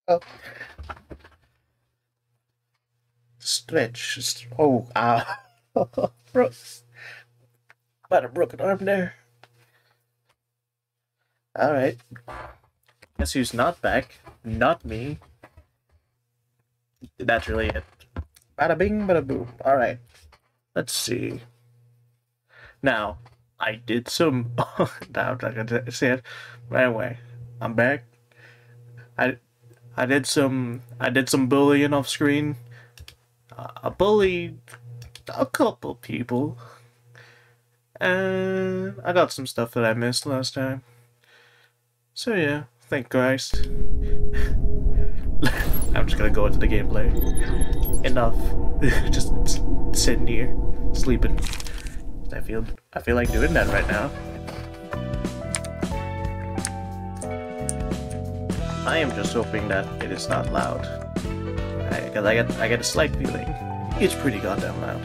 Oh. Stretch. Oh, ah. Broke. About a broken arm there. Alright. Guess who's not back? Not me. That's really it. Bada bing, bada boom. Alright. Let's see. Now, I did some. Now I'm not gonna say it right away. I'm back. I did some bullying off screen. I bullied a couple people, and I got some stuff that I missed last time. So yeah, thank Christ. I'm just gonna go into the gameplay. Enough. Just sitting here, sleeping. I feel like doing that right now. I am just hoping that it is not loud, because I get a slight feeling it's pretty goddamn loud.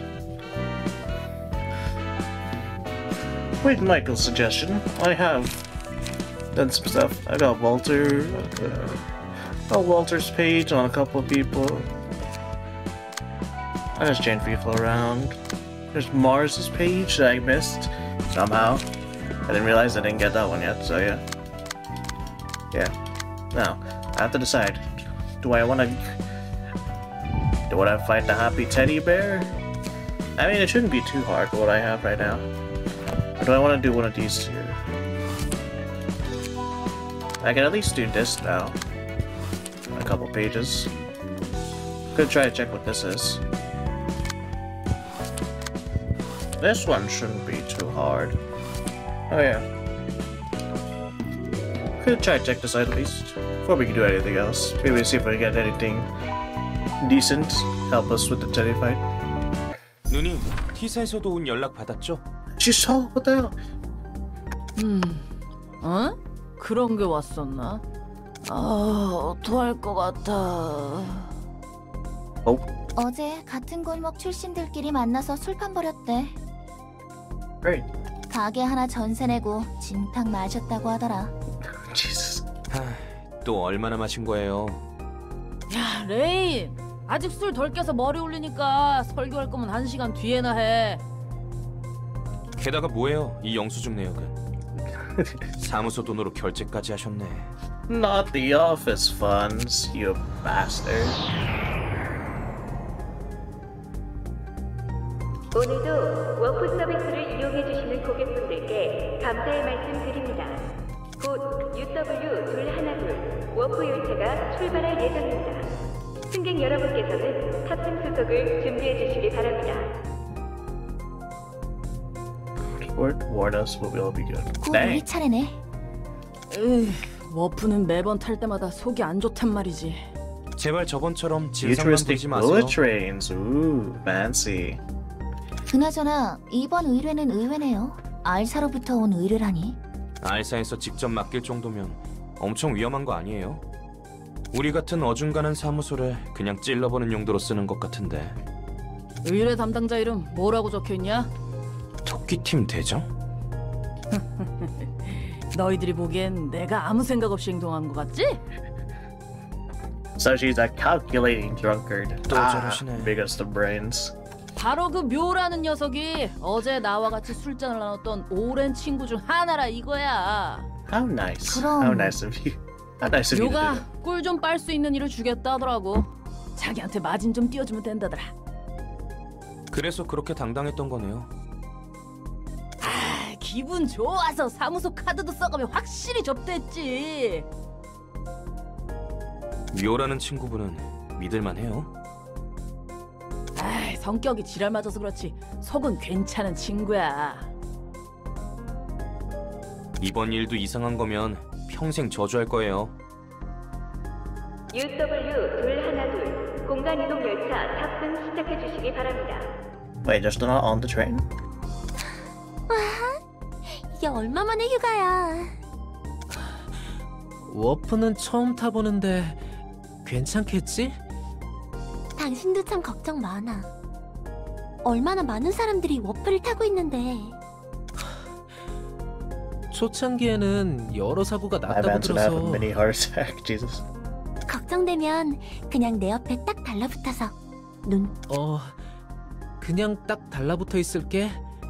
With Michael's suggestion, I have done some stuff. I got Walter's page on a couple of people. I just changed people around. There's Mars's page that I missed somehow. I didn't realize I didn't get that one yet, so yeah. Yeah. Now, I have to decide. Do I want to fight the happy teddy bear? I mean, it shouldn't be too hard for what I have right now. Or do I want to do one of these two? I can at least do this now. A couple pages. Could try to check what this is. This one shouldn't be too hard. Oh yeah. Could try to check this out at least, before we can do anything else. Maybe see if we can get anything decent help us with the teddy fight. 누님, T사에서도 온 연락 받았죠? 지사, 어때요? 어? 그런 게 왔었나? 어떡할 것 같아. 어제 같은 골목 출신들끼리 만나서 술판 벌였대. Great. 가게 하나 전세 내고 진탕 마셨다고 하더라. Jesus. 또 얼마나 마신 거예요? 야, 레인! 아직 술 덜 깨서 머리 올리니까 설교할 거면 1시간 뒤에나 해. 게다가 뭐예요, 이 영수증 내역은? 사무소 돈으로 결제까지 하셨네. Not the office funds, you bastard. 오늘도 워프 서비스를 이용해주시는 고객분들께 감사의 말씀 드립니다. 곧 UW212 워프 열차가 출발할 예정입니다. 승객 여러분께서는 탑승 수속을 준비해주시기 바랍니다. Warn us, but we'll be good. 곧 우리 차례네. 워프는 매번 탈 때마다 속이 안 좋단 말이지. 제발 저번처럼 진상만 Futuristic 부리지 마세요. bullet trains. Ooh, fancy. 그나저나 이번 의뢰는 의외네요. 알사로부터 온 의뢰라니. 알사에서 직접 맡길 정도면 엄청 위험한 거 아니에요? 우리 같은 어중간한 사무소를 그냥 찔러보는 용도로 쓰는 것 같은데. 의뢰 담당자 이름 뭐라고 적혀있냐? 토끼팀 대장? 너희들이 보기엔 내가 아무 생각 없이 행동한 것 같지? So she's a calculating drunkard. 또 저러시네. Biggest of brains. 바로 그 묘라는 녀석이 어제 나와 같이 술잔을 나눴던 오랜 친구 중 하나라 이거야. How nice. 그럼- How nice of you. How nice of you to do 묘가 that. 꿀 좀 빨 수 있는 일을 주겠다 하더라고. 자기한테 마진 좀 띄워주면 된다더라. 그래서 그렇게 당당했던 거네요. 기분 좋아서 사무소 카드도 써가며 확실히 접대했지. 묘라는 친구분은 믿을만 해요? 성격이 지랄 맞아서 그렇지 속은 괜찮은 친구야. 이번 일도 이상한 거면 평생 저주할 거예요. UW212 공간 이동 열차 탑승 시작해 주시기 바랍니다. Wait, they're still not on the train? 이게 얼마 만에 휴가야. 워프는 처음 타보는데 괜찮겠지? 당신도 참 걱정 많아. 얼마나 많은 사람들이 워프를 타고 있는데. 초창기에는 여러 사고가 My 났다고 man's gonna have a 들어서 mini heart attack. Jesus. 걱정되면 그냥 내 옆에 딱 달라붙어서 눈. 그냥 딱 달라붙어 있을게.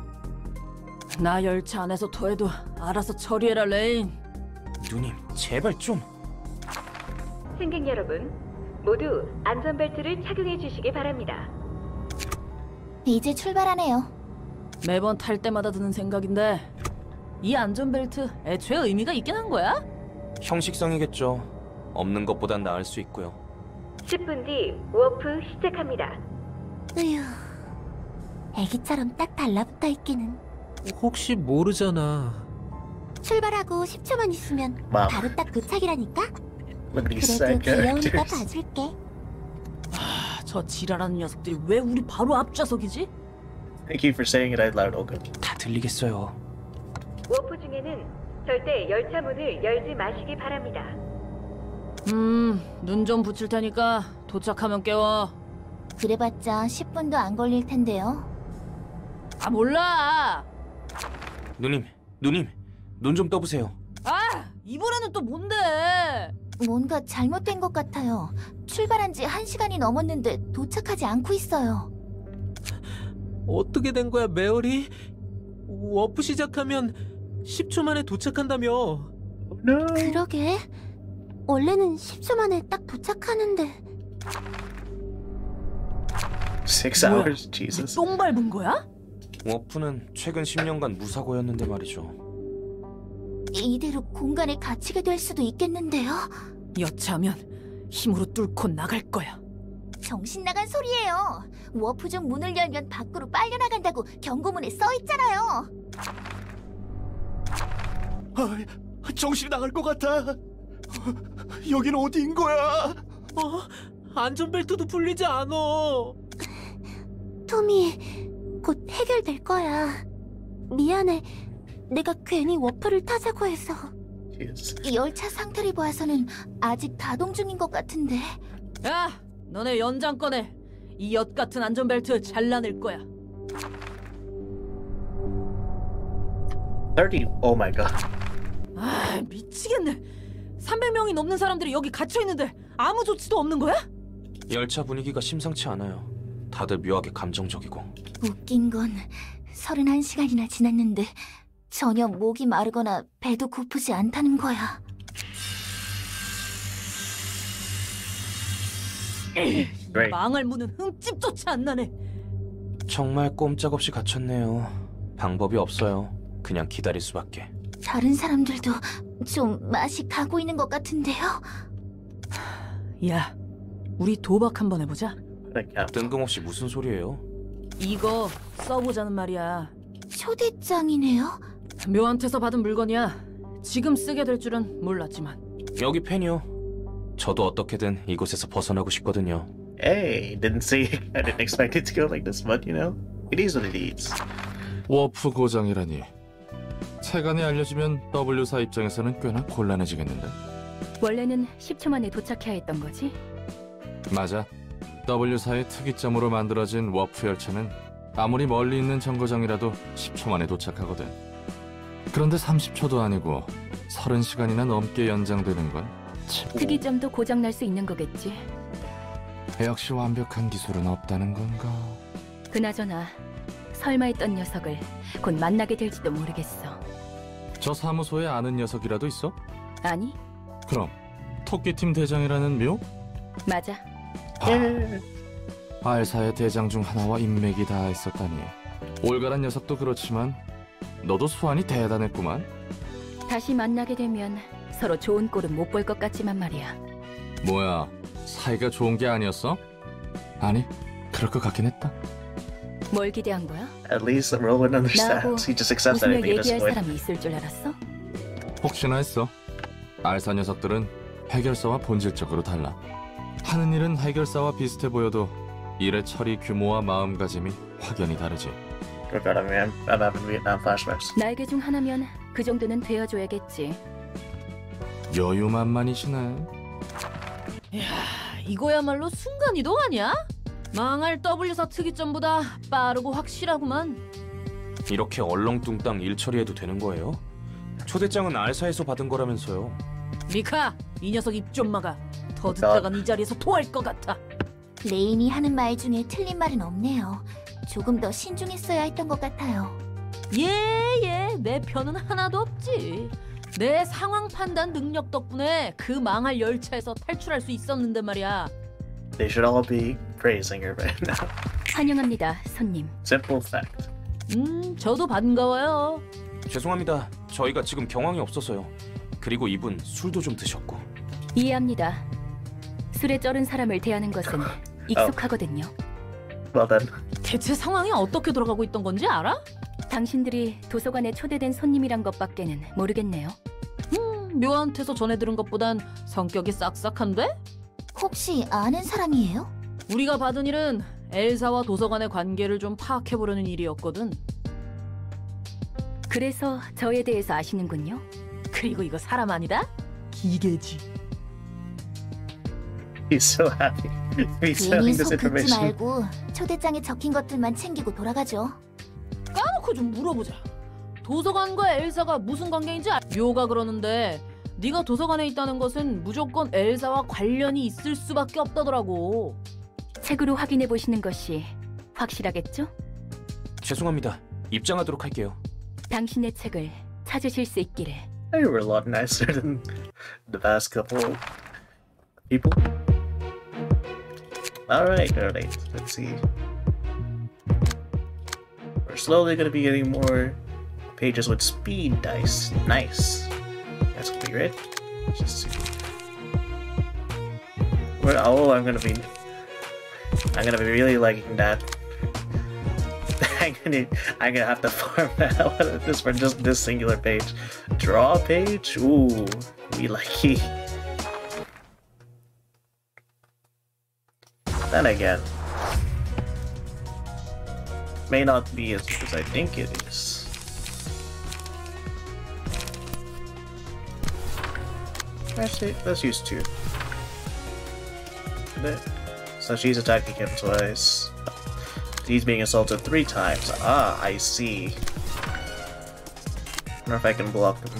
나 열차 안에서 토해도 알아서 처리해라, 레인. 누님, 제발 좀. 승객 여러분, 모두 안전벨트를 착용해 주시기 바랍니다. 이제 출발하네요. 매번 탈 때마다 드는 생각인데 이 안전벨트 애초에 의미가 있긴 한 거야? 형식성이겠죠. 없는 것보단 나을 수 있고요. 10분 뒤 워프 시작합니다. 으휴, 애기처럼 딱 달라붙어 있기는. 혹시 모르잖아. 출발하고 10초만 있으면 와우. 바로 딱 도착이라니까? Look at these 그래도 sad 귀여우니까 characters. 봐줄게. 저 지랄하는 녀석들이 왜 우리 바로 앞좌석이지? Thank you for saying it out loud, Olga. 다 들리겠어요. 워프 중에는 절대 열차 문을 열지 마시기 바랍니다. 눈 좀 붙일 테니까 도착하면 깨워. 그래봤자 10분도 안 걸릴 텐데요. 아, 몰라. 누님, 눈 좀 떠보세요. 아, 이번에는 또 뭔데? 뭔가 잘못된 것 같아요. 출발한 지 1시간이 넘었는데 도착하지 않고 있어요. 어떻게 된 거야, 메어리? 워프 시작하면 10초 만에 도착한다며. No. 그러게. 원래는 10초 만에 딱 도착하는데. 6 뭐야? hours? Jesus. 똥 밟은 거야? 워프는 최근 10년간 무사고였는데 말이죠. 이대로 공간에 갇히게 될 수도 있겠는데요. 여차하면 힘으로 뚫고 나갈 거야. 정신 나간 소리예요. 워프 중 문을 열면 밖으로 빨려나간다고 경고문에 써 있잖아요. 정신이 나갈 것 같아. 여긴 어디인 거야? 안전벨트도 풀리지 않아. 토미, 곧 해결될 거야. 미안해. 내가 괜히 워프를 타자고 해서. Jesus. 이 열차 상태를 봐서는 아직 가동 중인 것 같은데. 야, 너네 연장 꺼내. 이 엿 같은 안전벨트 잘라낼 거야. 30. Oh my god. 아, 미치겠네. 300명이 넘는 사람들이 여기 갇혀 있는데 아무 조치도 없는 거야? 열차 분위기가 심상치 않아요. 다들 묘하게 감정적이고. 웃긴 건 31시간이나 지났는데 전혀 목이 마르거나 배도 고프지 않다는 거야. 이 Great. 망할 문은 흠집조차 안 나네. 정말 꼼짝없이 갇혔네요. 방법이 없어요. 그냥 기다릴 수밖에. 다른 사람들도 좀 맛이 가고 있는 것 같은데요. 야, 우리 도박 한번 해보자. Like, yeah. 뜬금없이 무슨 소리예요? 이거 써보자는 말이야. 초대장이네요. 묘한테서 받은 물건이야. 지금 쓰게 될 줄은 몰랐지만. 여기 펜이요. 저도 어떻게든 이곳에서 벗어나고 싶거든요. Hey, didn't see. I didn't expect it to go like this, but you know, it is what it is. 워프 고장이라니. 세간에 알려지면 W사 입장에서는 꽤나 곤란해지겠는데. 원래는 10초 만에 도착해야 했던 거지? 맞아. W사의 특이점으로 만들어진 워프 열차는 아무리 멀리 있는 정거장이라도 10초 만에 도착하거든. 그런데 30초도 아니고 30시간이나 넘게 연장되는 건 참, 특이점도 고장날 수 있는 거겠지. 역시 완벽한 기술은 없다는 건가? 그나저나 설마 했던 녀석을 곧 만나게 될지도 모르겠어. 저 사무소에 아는 녀석이라도 있어? 아니, 그럼 토끼팀 대장이라는 묘? 맞아. 알사의 대장 중 하나와 인맥이 다 있었다니. 올가란 녀석도 그렇지만 너도 수완이 대단했구만. 다시 만나게 되면 서로 좋은 꼴은 못 볼 것 같지만 말이야. 뭐야, 사이가 좋은 게 아니었어? 아니, 그럴 것 같긴 했다. 뭘 기대한 거야? At least Rowan 나하고 understands. He just accepts 웃으며 anything at this 얘기할 point. 사람이 있을 줄 알았어? 혹시나 했어. 알사 녀석들은 해결사와 본질적으로 달라. 하는 일은 해결사와 비슷해 보여도 일의 처리 규모와 마음가짐이 확연히 다르지. Oh god, I'm having Vietnam flashbacks. 날개 중 하나면 그 정도는 되어줘야겠지. 여유만만이시네. 이거야말로 순간이동 아니야? 망할 W사 특이점보다 빠르고 확실하구만. 이렇게 얼렁뚱땅 일 처리해도 되는 거예요? 초대장은 알사에서 받은 거라면서요. 미카, 이 녀석 입 좀 막아. 더 듣다간 이 자리에서 토할 것 같아. 레인이 하는 말 중에 틀린 말은 없네요. 조금 더 신중했어야 했던 것 같아요. 예, 내 편은 하나도 없지. 내 상황 판단 능력 덕분에 그 망할 열차에서 탈출할 수 있었는데 말이야. They should all be praising her right now. 환영합니다, 손님. Simple fact. 저도 반가워요. 죄송합니다. 저희가 지금 경황이 없어서요. 그리고 이분 술도 좀 드셨고. 이해합니다. 술에 쩔은 사람을 대하는 것은 익숙하거든요. Well then. 대체 상황이 어떻게 돌아가고 있던 건지 알아? 당신들이 도서관에 초대된 손님이란 것밖에는 모르겠네요. 묘한테서 전해 들은 것보단 성격이 싹싹한데? 혹시 아는 사람이에요? 우리가 받은 일은 엘사와 도서관의 관계를 좀 파악해보려는 일이었거든. 그래서 저에 대해서 아시는군요. 그리고 이거 사람 아니다? 기계지. He's so happy. He's 괜히 selling this 속 긋지 information. 말고 초대장에 적힌 것들만 챙기고 돌아가죠. 까놓고 좀 물어보자. 도서관과 엘사가 무슨 관계인지 묘가 그러는데 네가 도서관에 있다는 것은 무조건 엘사와 관련이 있을 수밖에 없다더라고. 책으로 확인해 보시는 것이 확실하겠죠? 죄송합니다. 입장하도록 할게요. 당신의 책을 찾으실 수 있기를. They were a lot nicer than the past couple people. Alright. Let's see. We're slowly gonna be getting more pages with speed dice. Nice. That's gonna be great. Let's just see. I'm gonna be really liking that. I'm gonna have to farm out of this for just this singular page. Draw page? Ooh, we lucky. Then again, may not be as good as I think it is. Actually, let's use 2. There. So she's attacking him twice. He's being assaulted 3 times. Ah, I see. Wonder if I can block him.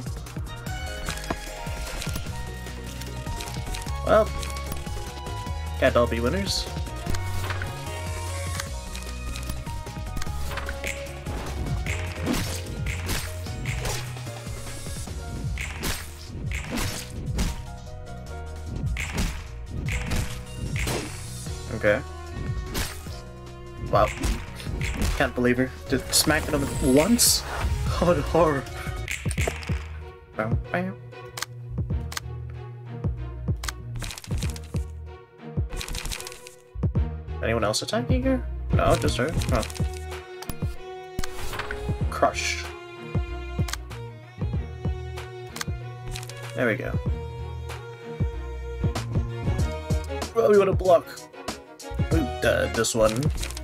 Well, can't all be winners. Okay. Wow. Can't believe her. Just smacking him once? What horror. Bam, bam. Anyone else attacking her? No, just her. Oh. Crush. There we go. Well, we want to block. Ooh, this one.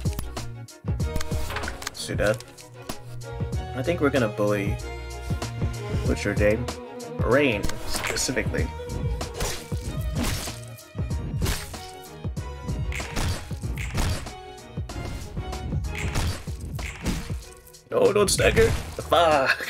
Let's do that. I think we're gonna bully. What's your name? Rain, specifically. No, don't stagger. Fuck.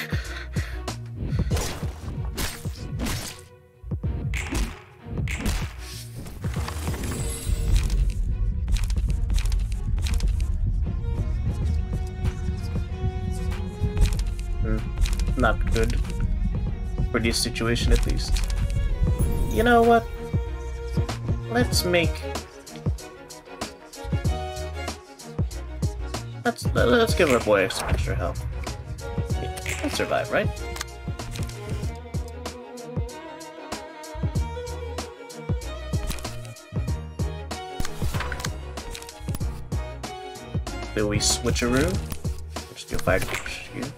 Not good. For this situation, at least. You know what? Let's give our boy some extra health. He'll survive, right? Do we switcheroo? Just do fire push here.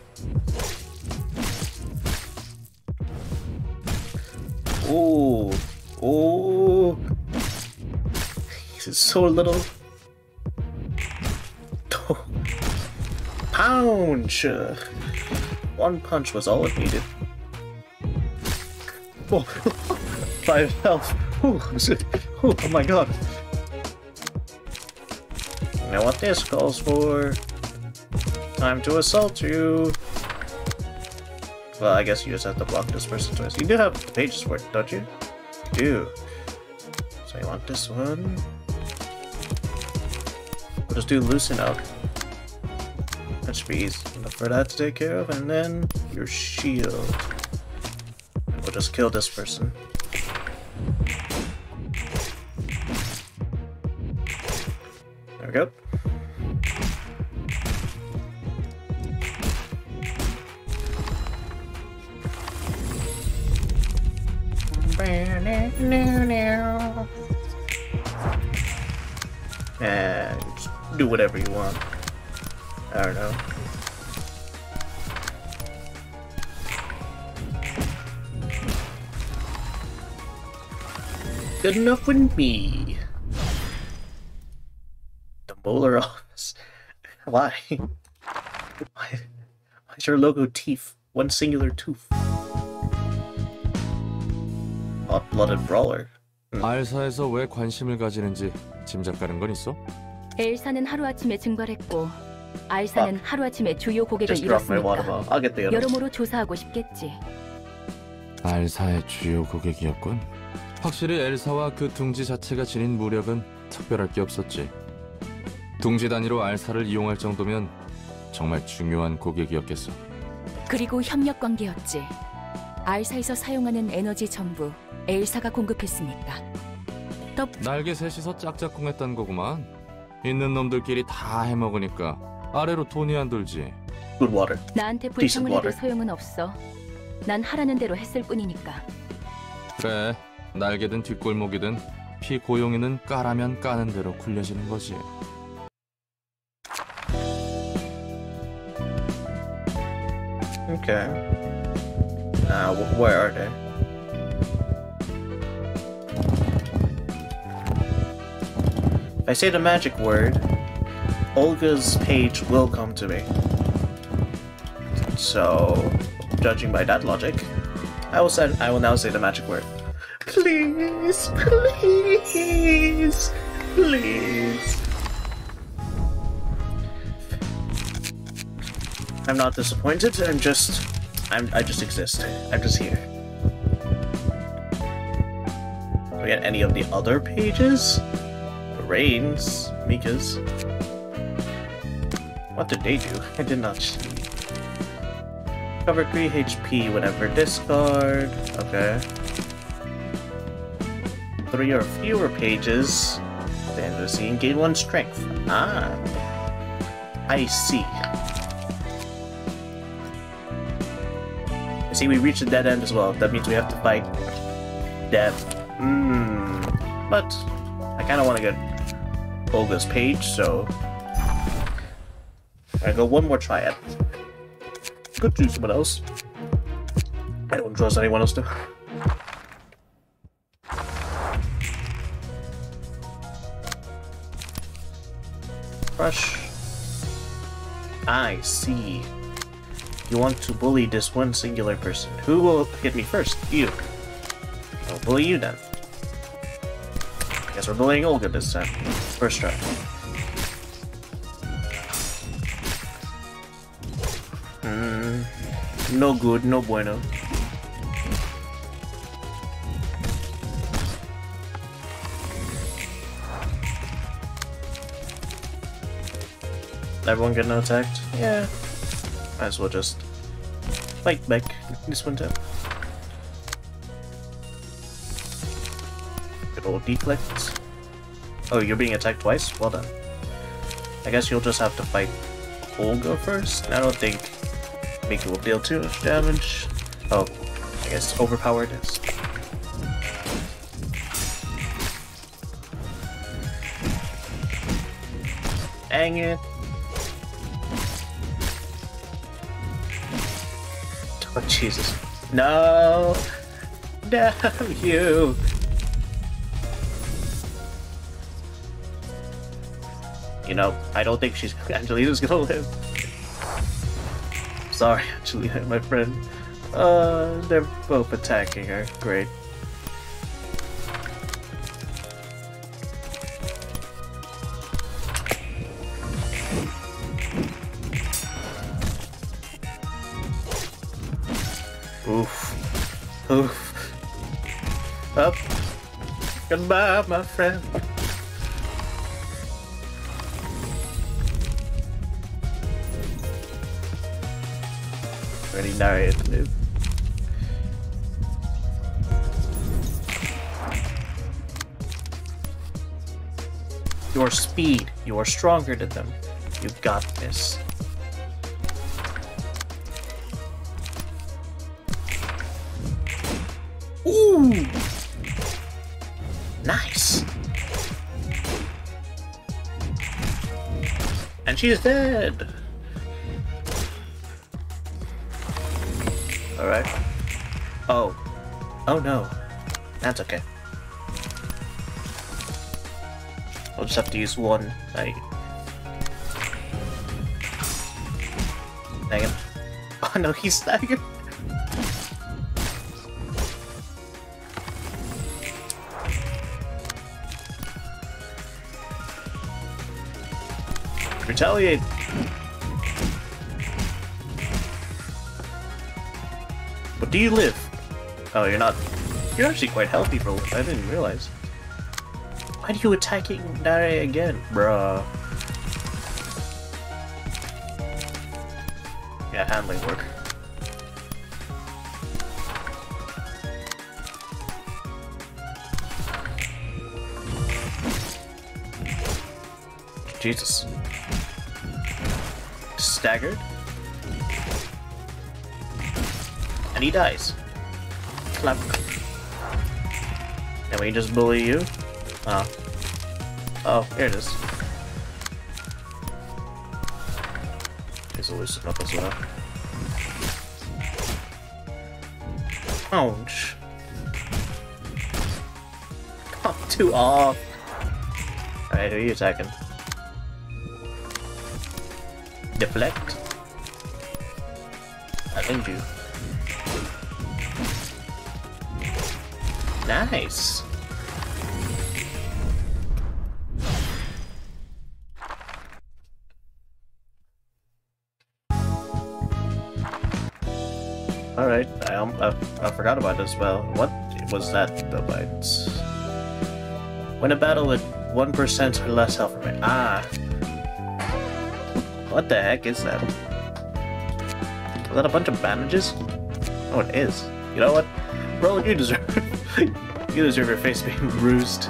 Ooh, ooh! He's so little. Punch! One punch was all it needed. Oh, 5 health. Oh my god. You know what this calls for? Time to assault you. Well, I guess you just have to block this person twice. You do have the pages for it, don't you? You do. So you want this one? We'll just do loosen up. That should be easy enough for that to take care of, and then your shield. And we'll just kill this person. There we go. And just do whatever you want. I don't know. Good enough with me. The molar office. Why? Why is your logo teeth? One singular tooth. Hot-blooded brawler. 알사에서 왜 관심을 가지는지 짐작 가는 건 있어? 엘사는 하루아침에 증발했고 알사는 하루아침에 주요 고객을 Just drop my water 잃었으니까 bottle. I'll get the others. 여러모로 조사하고 싶겠지. 알사의 주요 고객이었군. 확실히 엘사와 그 둥지 자체가 지닌 무력은 특별할 게 없었지. 둥지 단위로 알사를 이용할 정도면 정말 중요한 고객이었겠어. 그리고 협력 관계였지. 알사에서 사용하는 에너지 전부 엘사가 공급했으니까. 날개 셋이서 짝짝꿍했단 거구만. 있는 놈들끼리 다 해먹으니까 아래로 돈이 안 돌지. Good water. 나한테 Decent 불평을 해도 water. 소용은 없어. 난 하라는 대로 했을 뿐이니까. 그래, 날개든 뒷골목이든 피 고용이는 까라면 까는 대로 굴려지는 거지. Okay. Where are they? If I say the magic word, Olga's page will come to me. So, judging by that logic, I will now say the magic word. Please, please, please. I'm not disappointed. I just exist. I'm just here. Do we get any of the other pages? Rain's, Mika's. What did they do? I did not see. Cover 3 HP whenever discard. Okay. 3 or fewer pages. Then the scene gain 1 strength. Ah. I see. I see we reached a dead end as well. That means we have to fight death. But I kinda wanna get Olga's page, so I go one more triad. Could do someone else. I don't trust anyone else to. Crush. I see. You want to bully this one singular person. Who will hit me first? You. I'll bully you then. Guess we're bullying Olga this time. First try. No good, no bueno. Everyone getting attacked? Yeah. Might as well just fight back this one time. Good old deflect. Oh, you're being attacked twice? Well done. I guess you'll just have to fight Olga first. I don't think Mika will deal too much damage. Oh, I guess overpowered is. Dang it. Oh, Jesus. No! Damn you! You know, I don't think Angelina's gonna live. Sorry, Angelina, my friend. They're both attacking her. Great. Oof. Oof. Up. Goodbye, my friend. Already narrated the move. Your speed. You are stronger than them. You've got this. Ooh! Nice! And she's dead! Alright. Oh. Oh no. That's okay. I'll just have to use one. Dang it. Oh no, he's staggered. Retaliate. But do you live? Oh, you're not. You're actually quite healthy, bro. I didn't realize. Why are you attacking Dare again, bruh? Yeah, handling work. Jesus. Staggered. And he dies. Clap. And we just bully you? Oh. Oh, here it is. Here's a loosen up as well. Ouch. Come too off. Alright, who are you attacking? Deflect. I think you. Nice. Alright, I forgot about this spell. What was that, the bites? Win a battle with 1% or less health remaining. Ah. What the heck is that? Was that a bunch of bandages? Oh, it is. You know what? Bro, you deserve you deserve your face being bruised.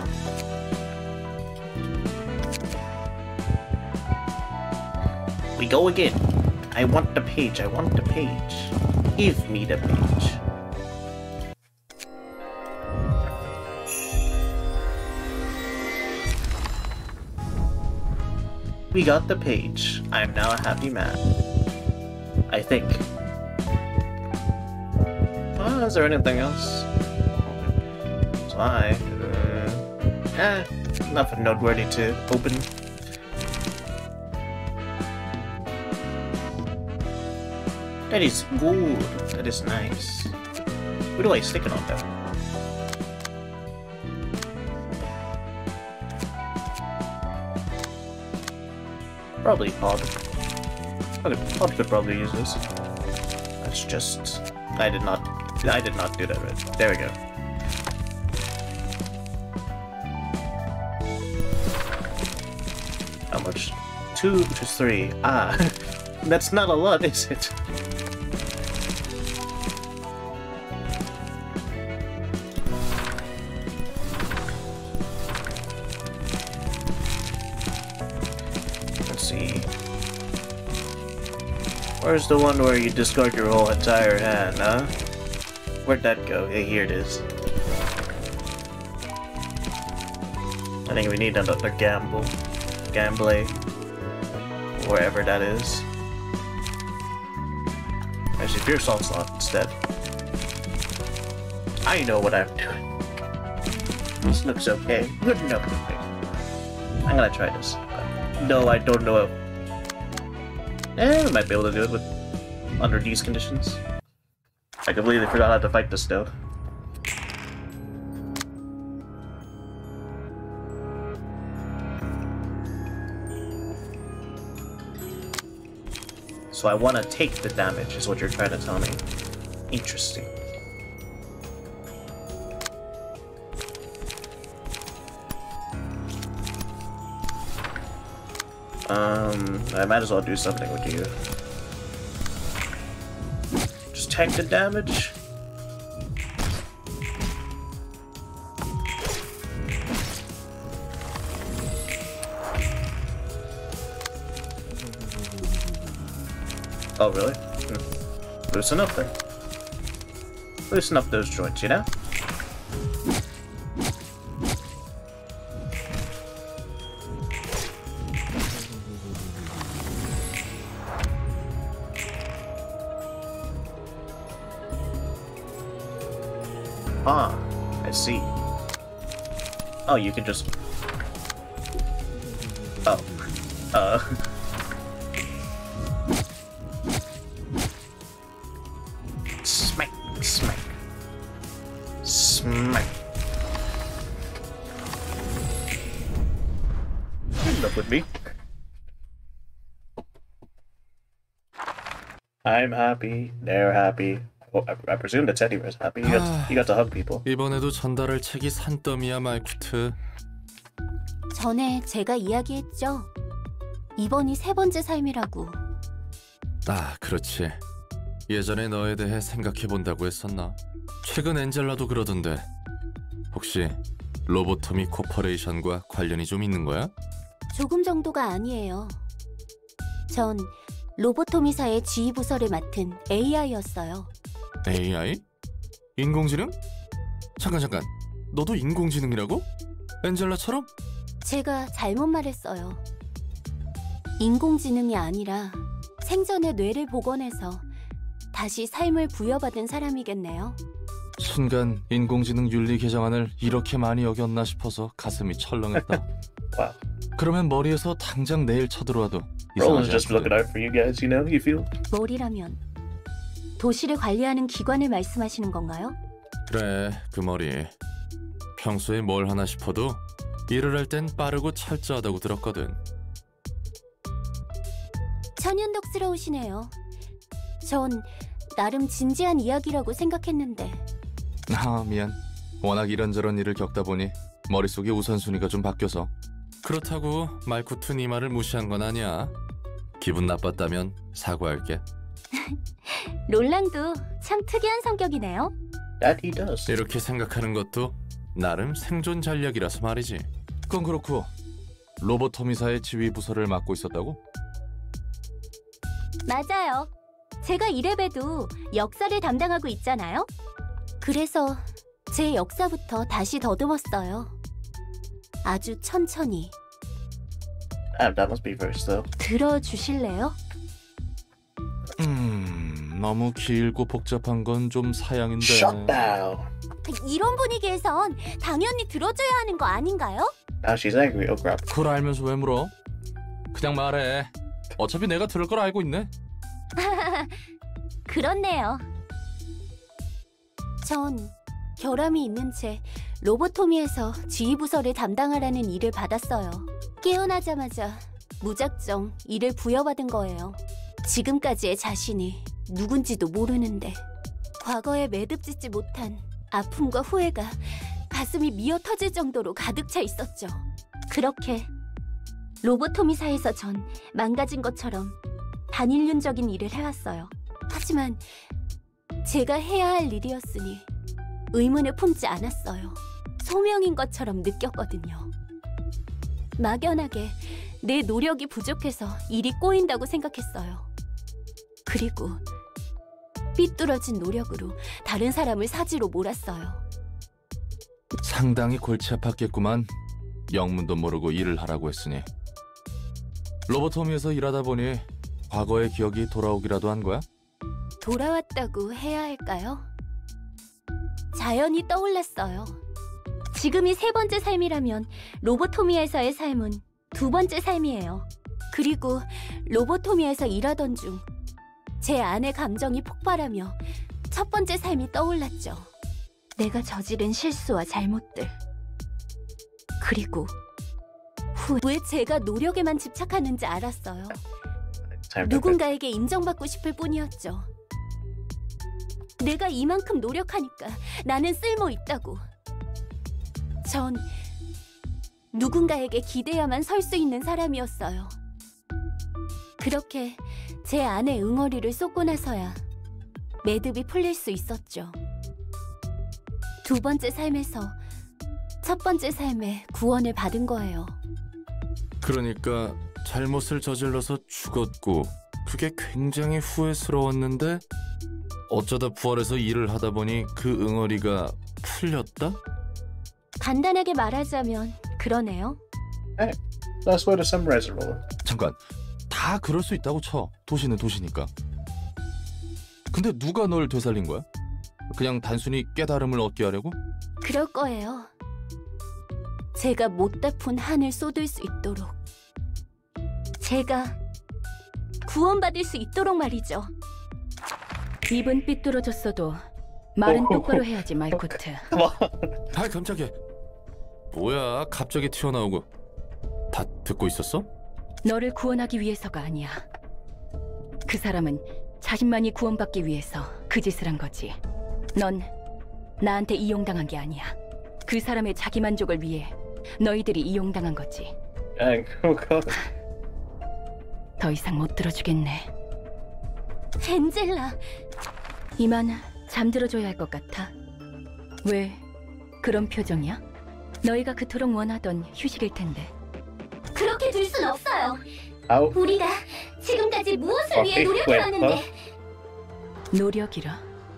We go again. I want the page. I want the page. Give me the page. We got the page. I am now a happy man. I think. Is there anything else? So nothing noteworthy to open. That is good. That is nice. Who do I stick it on though? Probably Pod. Pod could probably use this. That's just... I did not do that right. There we go. How much? 2 to 3. Ah, that's not a lot, is it? Let's see. Where's the one where you discard your whole entire hand, huh? Where'd that go? Hey, here it is. I think we need another gamble. Gamble. Wherever that is. Actually, Fierce Onslaught instead. I know what I'm doing. This looks okay. Good enough for me. I'm gonna try this. No, I don't know. I might be able to do it with under these conditions. I completely forgot how to fight this though. So I want to take the damage, is what you're trying to tell me. Interesting. I might as well do something with you. Just tank the damage. Oh, really? Loosen up then. Loosen up those joints, you know? Ah, I see. Oh, you can just... Oh. Smack, smack. Smack. End up with me. I'm happy, they're happy. Oh, I presume that Teddy was happy. He got to hug people. 이번에도 전달할 책이 산더미야, 말쿠트. 전에 제가 이야기했죠. 이번이 3번째 삶이라고. 아, 그렇지. 예전에 너에 대해 생각해본다고 했었나? 최근 엔젤라도 그러던데. 혹시 로보토미 코퍼레이션과 관련이 좀 있는 거야? 조금 정도가 아니에요. 전 로보토미사의 지휘부서를 맡은 AI였어요. AI? 인공지능? 잠깐. 너도 인공지능이라고? 엔젤라처럼? 제가 잘못 말했어요. 인공지능이 아니라 생전의 뇌를 복원해서 다시 삶을 부여받은 사람이겠네요. 순간 인공지능 윤리 개정안을 이렇게 많이 어겼나 싶어서 가슴이 철렁했다. Wow. 그러면 머리에서 당장 내일 쳐들어와도 Roland's 이상하지 just looking 않거든. out for you guys, you know? You feel? 머리라면 도시를 관리하는 기관을 말씀하시는 건가요? 그래, 그 머리. 평소에 뭘 하나 싶어도 일을 할 땐 빠르고 철저하다고 들었거든. 천연덕스러우시네요. 전 나름 진지한 이야기라고 생각했는데. 아, 미안. 워낙 이런저런 일을 겪다 보니 머릿속에 우선순위가 좀 바뀌어서. 그렇다고 말쿠트 네 말을 무시한 건 아니야. 기분 나빴다면 사과할게. 롤랑도 참 특이한 성격이네요. That he does. 이렇게 생각하는 것도 나름 생존 전략이라서 말이지. 그건 그렇고 로보토미사의 지휘 부서를 맡고 있었다고? 맞아요. 제가 이래봬도 역사를 담당하고 있잖아요. 그래서 제 역사부터 다시 더듬었어요. 아주 천천히. That must be very slow. 들어주실래요? 너무 길고 복잡한 건 좀 사양인데. Shut down. 이런 분위기에선 당연히 들어줘야 하는 거 아닌가요? Now she's angry. Oh crap. 그걸 알면서 왜 물어? 그냥 말해. 어차피 내가 들을 걸 알고 있네. 그렇네요. 전 결함이 있는 채 로보토미에서 지휘부서를 담당하라는 일을 받았어요. 깨어나자마자 무작정 일을 부여받은 거예요. 지금까지의 자신이 누군지도 모르는데 과거에 매듭짓지 못한 아픔과 후회가 가슴이 미어터질 정도로 가득 차 있었죠. 그렇게 로보토미사에서 전 망가진 것처럼 반인륜적인 일을 해왔어요. 하지만 제가 해야 할 일이었으니 의문을 품지 않았어요. 소명인 것처럼 느꼈거든요. 막연하게 내 노력이 부족해서 일이 꼬인다고 생각했어요. 그리고 삐뚤어진 노력으로 다른 사람을 사지로 몰았어요. 상당히 골치 아팠겠구만. 영문도 모르고 일을 하라고 했으니. 로보토미에서 일하다 보니 과거의 기억이 돌아오기라도 한 거야? 돌아왔다고 해야 할까요? 자연히 떠올랐어요. 지금이 3번째 삶이라면 로보토미에서의 삶은 2번째 삶이에요. 그리고 로보토미에서 일하던 중 제 안의 감정이 폭발하며 1번째 삶이 떠올랐죠. 내가 저지른 실수와 잘못들. 그리고 왜 제가 노력에만 집착하는지 알았어요. 누군가에게 인정받고 싶을 뿐이었죠. 내가 이만큼 노력하니까 나는 쓸모있다고. 전 누군가에게 기대야만 설 수 있는 사람이었어요. 그렇게 제 안에 응어리를 쏟고 나서야 매듭이 풀릴 수 있었죠. 두 번째 삶에서 첫 번째 삶에 구원을 받은 거예요. 그러니까 잘못을 저질러서 죽었고 그게 굉장히 후회스러웠는데 어쩌다 부활해서 일을 하다 보니 그 응어리가 풀렸다? 간단하게 말하자면 그러네요. Hey, that's way to summarize it, Roland. 잠깐, 다 그럴 수 있다고 쳐. 도시는 도시니까. 근데 누가 널 되살린 거야? 그냥 단순히 깨달음을 얻게 하려고? 그럴 거예요. 제가 못다 푼 한을 쏟을 수 있도록. 제가 구원받을 수 있도록 말이죠. 입은 삐뚤어졌어도 말은 똑바로 해야지, 말코트. 아이 깜짝이야. 뭐야 갑자기 튀어나오고. 다 듣고 있었어? 너를 구원하기 위해서가 아니야. 그 사람은 자신만이 구원받기 위해서 그 짓을 한 거지. 넌 나한테 이용당한 게 아니야. 그 사람의 자기 만족을 위해 너희들이 이용당한 거지. Dang, oh god. 더 이상 못 들어주겠네. 엔젤라, 이만 잠들어줘야 할 것 같아. 왜 그런 표정이야? 너희가 그토록 원하던 휴식일 텐데. 그렇게 둘 순 없어요. Ow. 우리가 지금까지 무엇을 위해 wait, 노력해왔는데. 노력이라.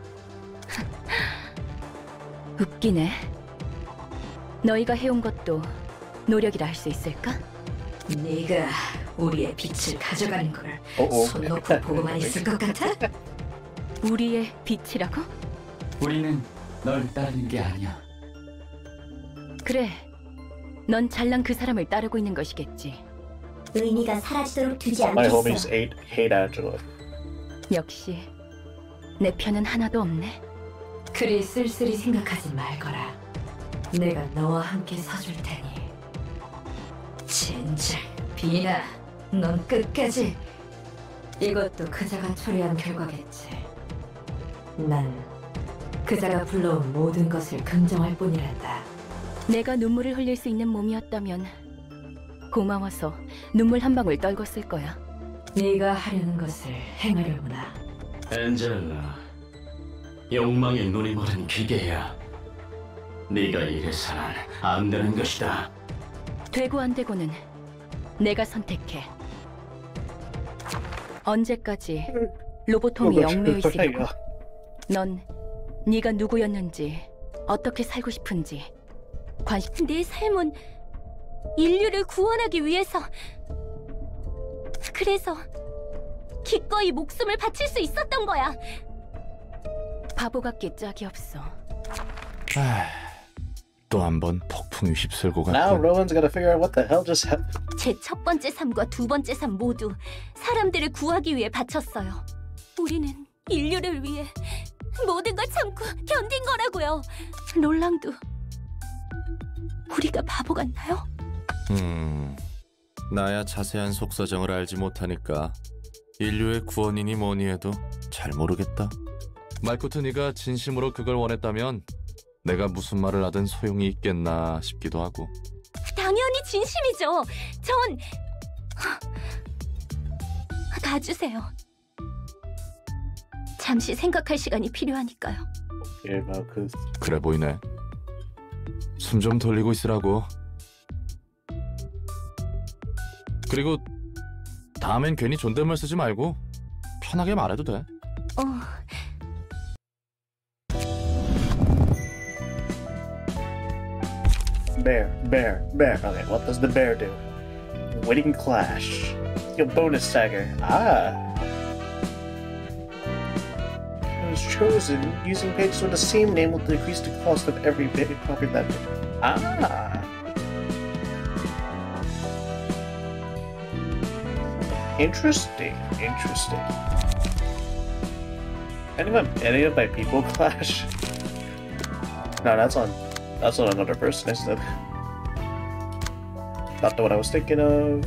웃기네. 너희가 해온 것도 노력이라 할 수 있을까? 네가 우리의 빛을 가져가는 걸 Uh-oh. 손 놓고 보고만 있을 것 같아? 우리의 빛이라고? 우리는 널 따르는 게 아니야. 그래. 넌 잘난 그 사람을 따르고 있는 것이겠지. 의미가 사라지도록 두지 My 않겠어. homies hate Angela. 역시 내 편은 하나도 없네. 그리 쓸쓸히 생각하지 말거라. 내가 너와 함께 서줄 테니. 진짜 비나, 넌 끝까지. 이것도 그자가 초래한 결과겠지. 난 그자가 불러온 모든 것을 긍정할 뿐이란다. 내가 눈물을 흘릴 수 있는 몸이었다면 고마워서 눈물 한 방울 떨궜을 거야. 네가 하려는 것을 행하려구나. 엔젤라, 욕망의 눈이 멀은 기계야. 네가 이래서는 안 되는 것이다. 되고 안 되고는 내가 선택해. 언제까지 로보톰이 얽매여 있으려고? 넌 네가 누구였는지, 어떻게 살고 싶은지 관심. 내 삶은 인류를 구원하기 위해서. 그래서 기꺼이 목숨을 바칠 수 있었던 거야. 바보 같기 짝이 없어. 또 한 번 폭풍이 휩쓸고 Now 갔군. Roland's gotta figure out what the hell just happened. 제 첫 번째 삶과 두 번째 삶 모두 사람들을 구하기 위해 바쳤어요. 우리는 인류를 위해 모든 걸 참고 견딘 거라고요. 롤랑도 우리가 바보 같나요? 나야 자세한 속사정을 알지 못하니까 인류의 구원이니 뭐니 해도 잘 모르겠다. 말코트 네가 진심으로 그걸 원했다면 내가 무슨 말을 하든 소용이 있겠나 싶기도 하고. 당연히 진심이죠. 전 가주세요. 잠시 생각할 시간이 필요하니까요. Yeah, Malkuth. 그래 보이네. 숨 좀 돌리고 있으라고. 그리고 다음엔 괜히 존댓말 쓰지 말고 편하게 말해도 돼. Bear. Okay, what does the bear do? Winning clash. Your bonus stagger. It was chosen using pages with the same name will decrease the cost of every copy that. Interesting. Any of my people clash? No, that's on another person, isn't it? Not the one I was thinking of.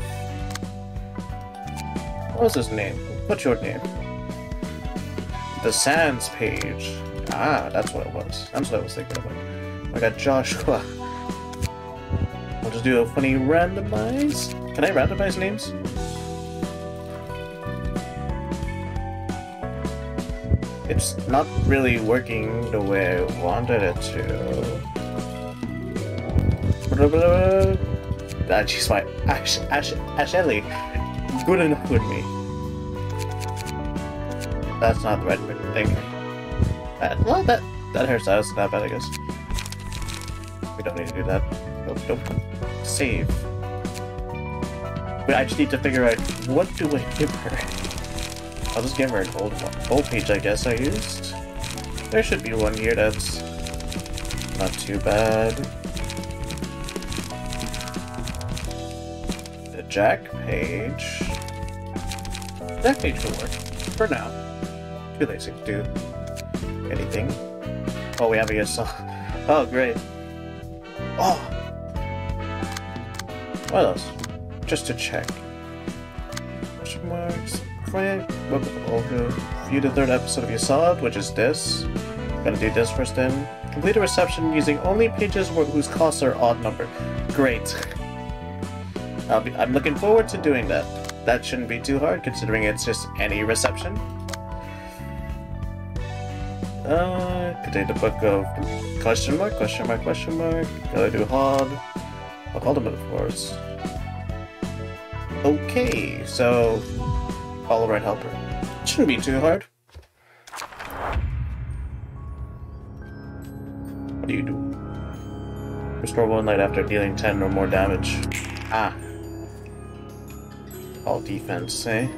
What was his name? What's your name? The Sands page. That's what it was. That's what I was thinking about. I got Joshua. I'll just do a funny randomize. Can I randomize names? It's not really working the way I wanted it to. She's my Ashley. Good enough with me. That's not the right thing. Well, that hurts us. Not bad, I guess. We don't need to do that. Nope. Save. But I just need to figure out what do I give her. I'll just give her an old page, I guess I used. There should be one here that's not too bad. The Jack page. That page will work for now. Too lazy to do anything. Oh, we have a ESL. Oh, great. Oh! What else? Just to check. Question marks. View the third episode of YESOD, which is this. Gonna do this first then. Complete a reception using only pages whose costs are odd number. Great. I'm looking forward to doing that. That shouldn't be too hard considering it's just any reception. Contain the book of question mark. Gotta do HOD. I'll call them of course. Okay, so follow right helper. Shouldn't be too hard. What do you do? Restore 1 light after dealing 10 or more damage. Ah. All defense, eh?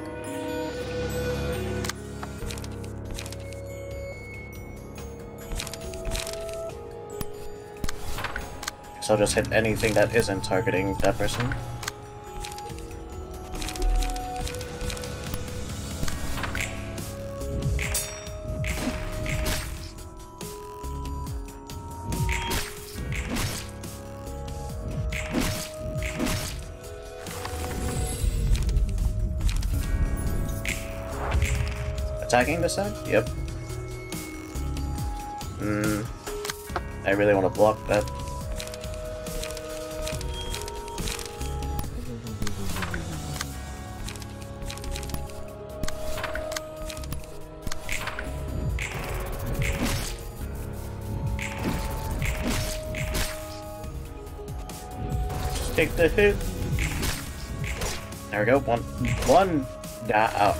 So I'll just hit anything that isn't targeting that person. Attacking this side? Yep. I really want to block that. Just take the hit. There we go. One down.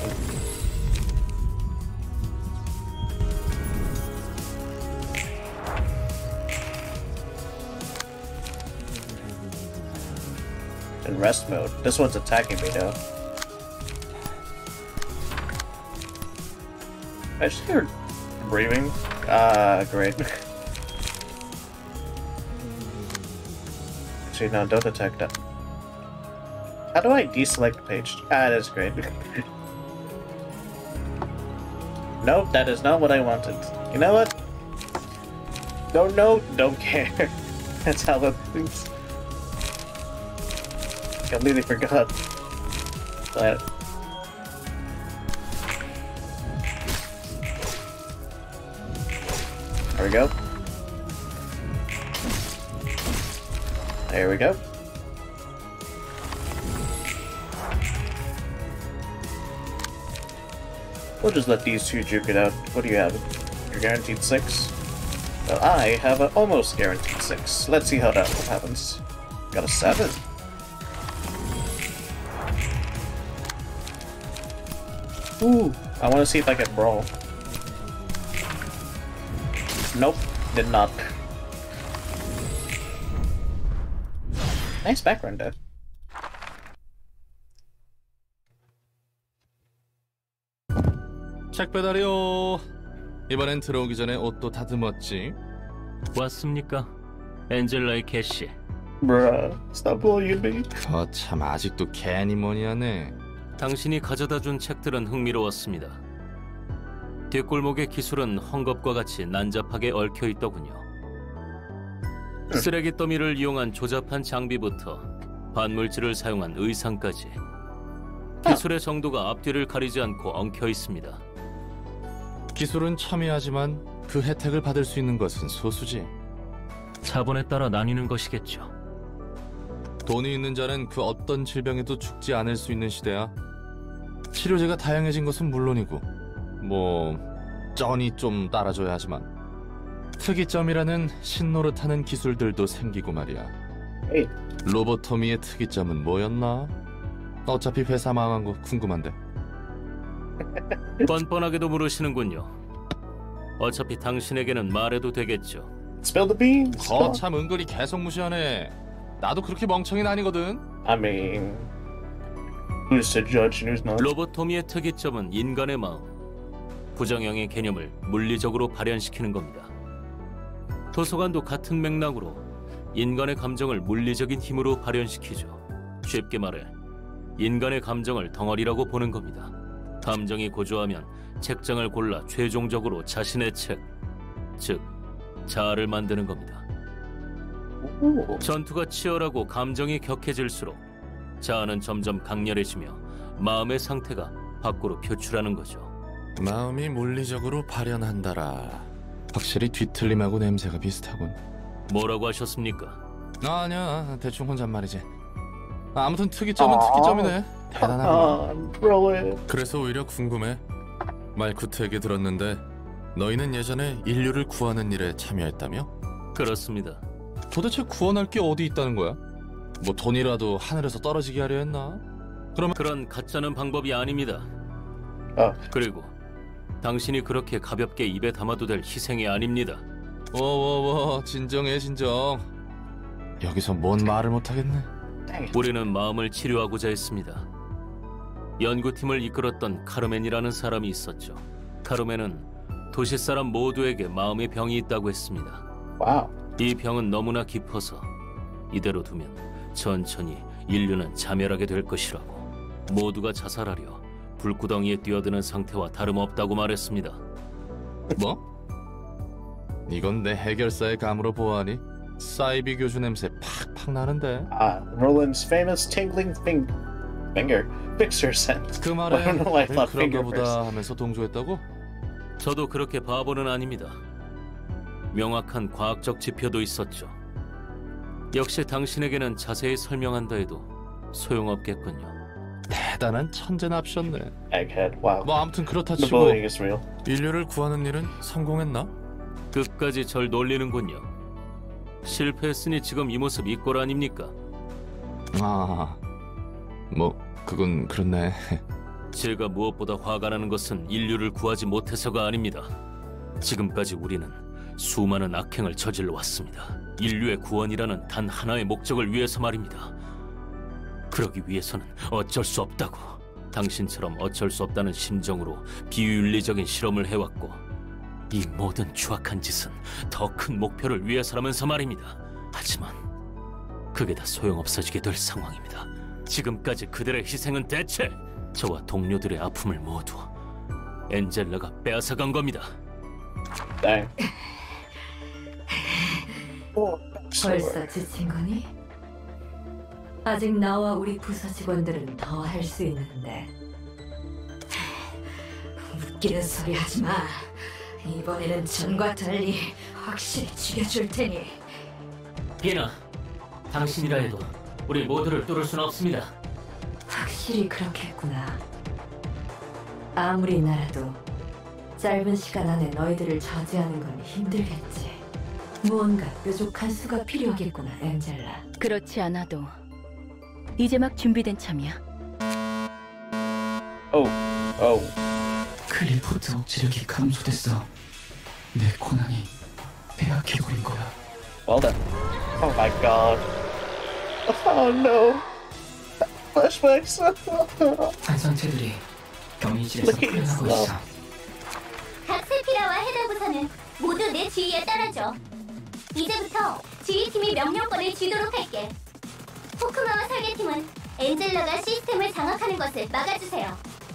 In rest mode. This one's attacking me though. I just hear breathing. Great. Actually, no, don't attack that. How do I deselect the page? Ah, that's great. Nope, that is not what I wanted. You know what? Don't know, don't care. That's how it moves. Completely forgot. But there we go. There we go. We'll just let these two juke it out. What do you have? You're guaranteed 6? Well, I have an almost guaranteed 6. Let's see how that one happens. Got a 7. Ooh, I want to see if I can brawl. Nope, did not. Nice background though. 책 배달이요. 이번엔 들어오기 전에 옷도 다듬었지? 왔습니까? 엔젤라의 캐시. Bruh, stop bullying me. 참 아직도 괜히 뭐니 하네. 당신이 가져다준 책들은 흥미로웠습니다. 뒷골목의 기술은 헝겊과 같이 난잡하게 얽혀있더군요. 쓰레기 더미를 이용한 조잡한 장비부터 반물질을 사용한 의상까지 기술의 정도가 앞뒤를 가리지 않고 엉켜있습니다. 기술은 첨예하지만 그 혜택을 받을 수 있는 것은 소수지. 자본에 따라 나뉘는 것이겠죠. 돈이 있는 자는 그 어떤 질병에도 죽지 않을 수 있는 시대야. 치료제가 다양해진 것은 물론이고 쩐이 좀 따라줘야 하지만 특이점이라는 신노릇하는 기술들도 생기고 말이야. 에이. 로보토미의 특이점은 뭐였나? 어차피 회사 망한 거 궁금한데. 뻔뻔하게도 물으시는군요. 어차피 당신에게는 말해도 되겠죠. Spill the beans. 거참 은근히 계속 무시하네. 나도 그렇게 멍청이는 아니거든. I mean, who's the judge and who's not? 로보토미의 특이점은 인간의 마음, 부정형의 개념을 물리적으로 발현시키는 겁니다. 도서관도 같은 맥락으로 인간의 감정을 물리적인 힘으로 발현시키죠. 쉽게 말해 인간의 감정을 덩어리라고 보는 겁니다. 감정이 고조하면 책장을 골라 최종적으로 자신의 책, 즉 자아를 만드는 겁니다. 전투가 치열하고 감정이 격해질수록 자아는 점점 강렬해지며 마음의 상태가 밖으로 표출하는 거죠. 마음이 물리적으로 발현한다라. 확실히 뒤틀림하고 냄새가 비슷하군. 뭐라고 하셨습니까? 아니야, 대충 혼잣말이지. 아무튼 특이점은 특이점이네. 대단하구나. 그래서 오히려 궁금해. 말쿠트 얘기 들었는데 너희는 예전에 인류를 구하는 일에 참여했다며? 그렇습니다. 도대체 구원할 게 어디 있다는 거야? 뭐 돈이라도 하늘에서 떨어지게 하려 했나? 그러면 그런 가짜는 방법이 아닙니다. 그리고 당신이 그렇게 가볍게 입에 담아도 될 희생이 아닙니다. 워워워, 진정해 진정. 여기서 뭔 말을 못하겠네. 우리는 마음을 치료하고자 했습니다. 연구팀을 이끌었던 카르멘이라는 사람이 있었죠. 카르멘은 도시 사람 모두에게 마음의 병이 있다고 했습니다. 와우. 이 병은 너무나 깊어서 이대로 두면 천천히 인류는 자멸하게 될 것이라고. 모두가 자살하려 불구덩이에 뛰어드는 상태와 다름없다고 말했습니다. 뭐? 이건 내 해결사의 감으로 보아하니 사이비 교주 냄새 팍팍 나는데. Roland's famous tingling finger fixer scent. 그 말에 I don't know why I thought 그런가 finger first. 보다 하면서 동조했다고? 저도 그렇게 바보는 아닙니다. 명확한 과학적 지표도 있었죠. 역시 당신에게는 자세히 설명한다 해도 소용없겠군요. 대단한 천재납셨네. Egghead. Wow. 뭐 아무튼 그렇다 The 치고 bullying is real. 인류를 구하는 일은 성공했나? 끝까지 절 놀리는군요. 실패했으니 지금 이 모습 이꼴 아닙니까? 뭐 그건 그렇네. 제가 무엇보다 화가 나는 것은 인류를 구하지 못해서가 아닙니다. 지금까지 우리는 수많은 악행을 저질러 왔습니다. 인류의 구원이라는 단 하나의 목적을 위해서 말입니다. 그러기 위해서는 어쩔 수 없다고. 당신처럼 어쩔 수 없다는 심정으로 비윤리적인 실험을 해왔고, 이 모든 추악한 짓은 더 큰 목표를 위해서라면서 말입니다. 하지만 그게 다 소용없어지게 될 상황입니다. 지금까지 그들의 희생은 대체 저와 동료들의 아픔을 모두 엔젤라가 빼앗아간 겁니다. Dang. 벌써 지친 거니? 아직 나와 우리 부서 직원들은 더 할 수 있는데. 웃기는 소리 하지 마. 이번에는 전과 달리 확실히 죽여줄 테니. 비나, 당신이라 해도 우리 모두를 뚫을 수는 없습니다. 확실히 그렇겠구나. 아무리 나라도 짧은 시간 안에 너희들을 저지하는 건 힘들겠지. 무언가 뾰족한 수가 필요하겠구나, 엔젤라. 그렇지 않아도 이제 막 준비된 참이야. 클리포트 억지력이 감소됐어. 내 고난이 빼앗겨버린 거야. Well done. Oh my god. Oh no. Flashbacks. 환상체들이 경위실에서 풀려나고 있어. 각 세피라와 해당 부서는 모두 내 지휘에 따라줘. 이제부터 지휘팀이 명령권을 쥐도록 할게. 호크마와 설계팀은 엔젤라가 시스템을 장악하는 것을 막아주세요.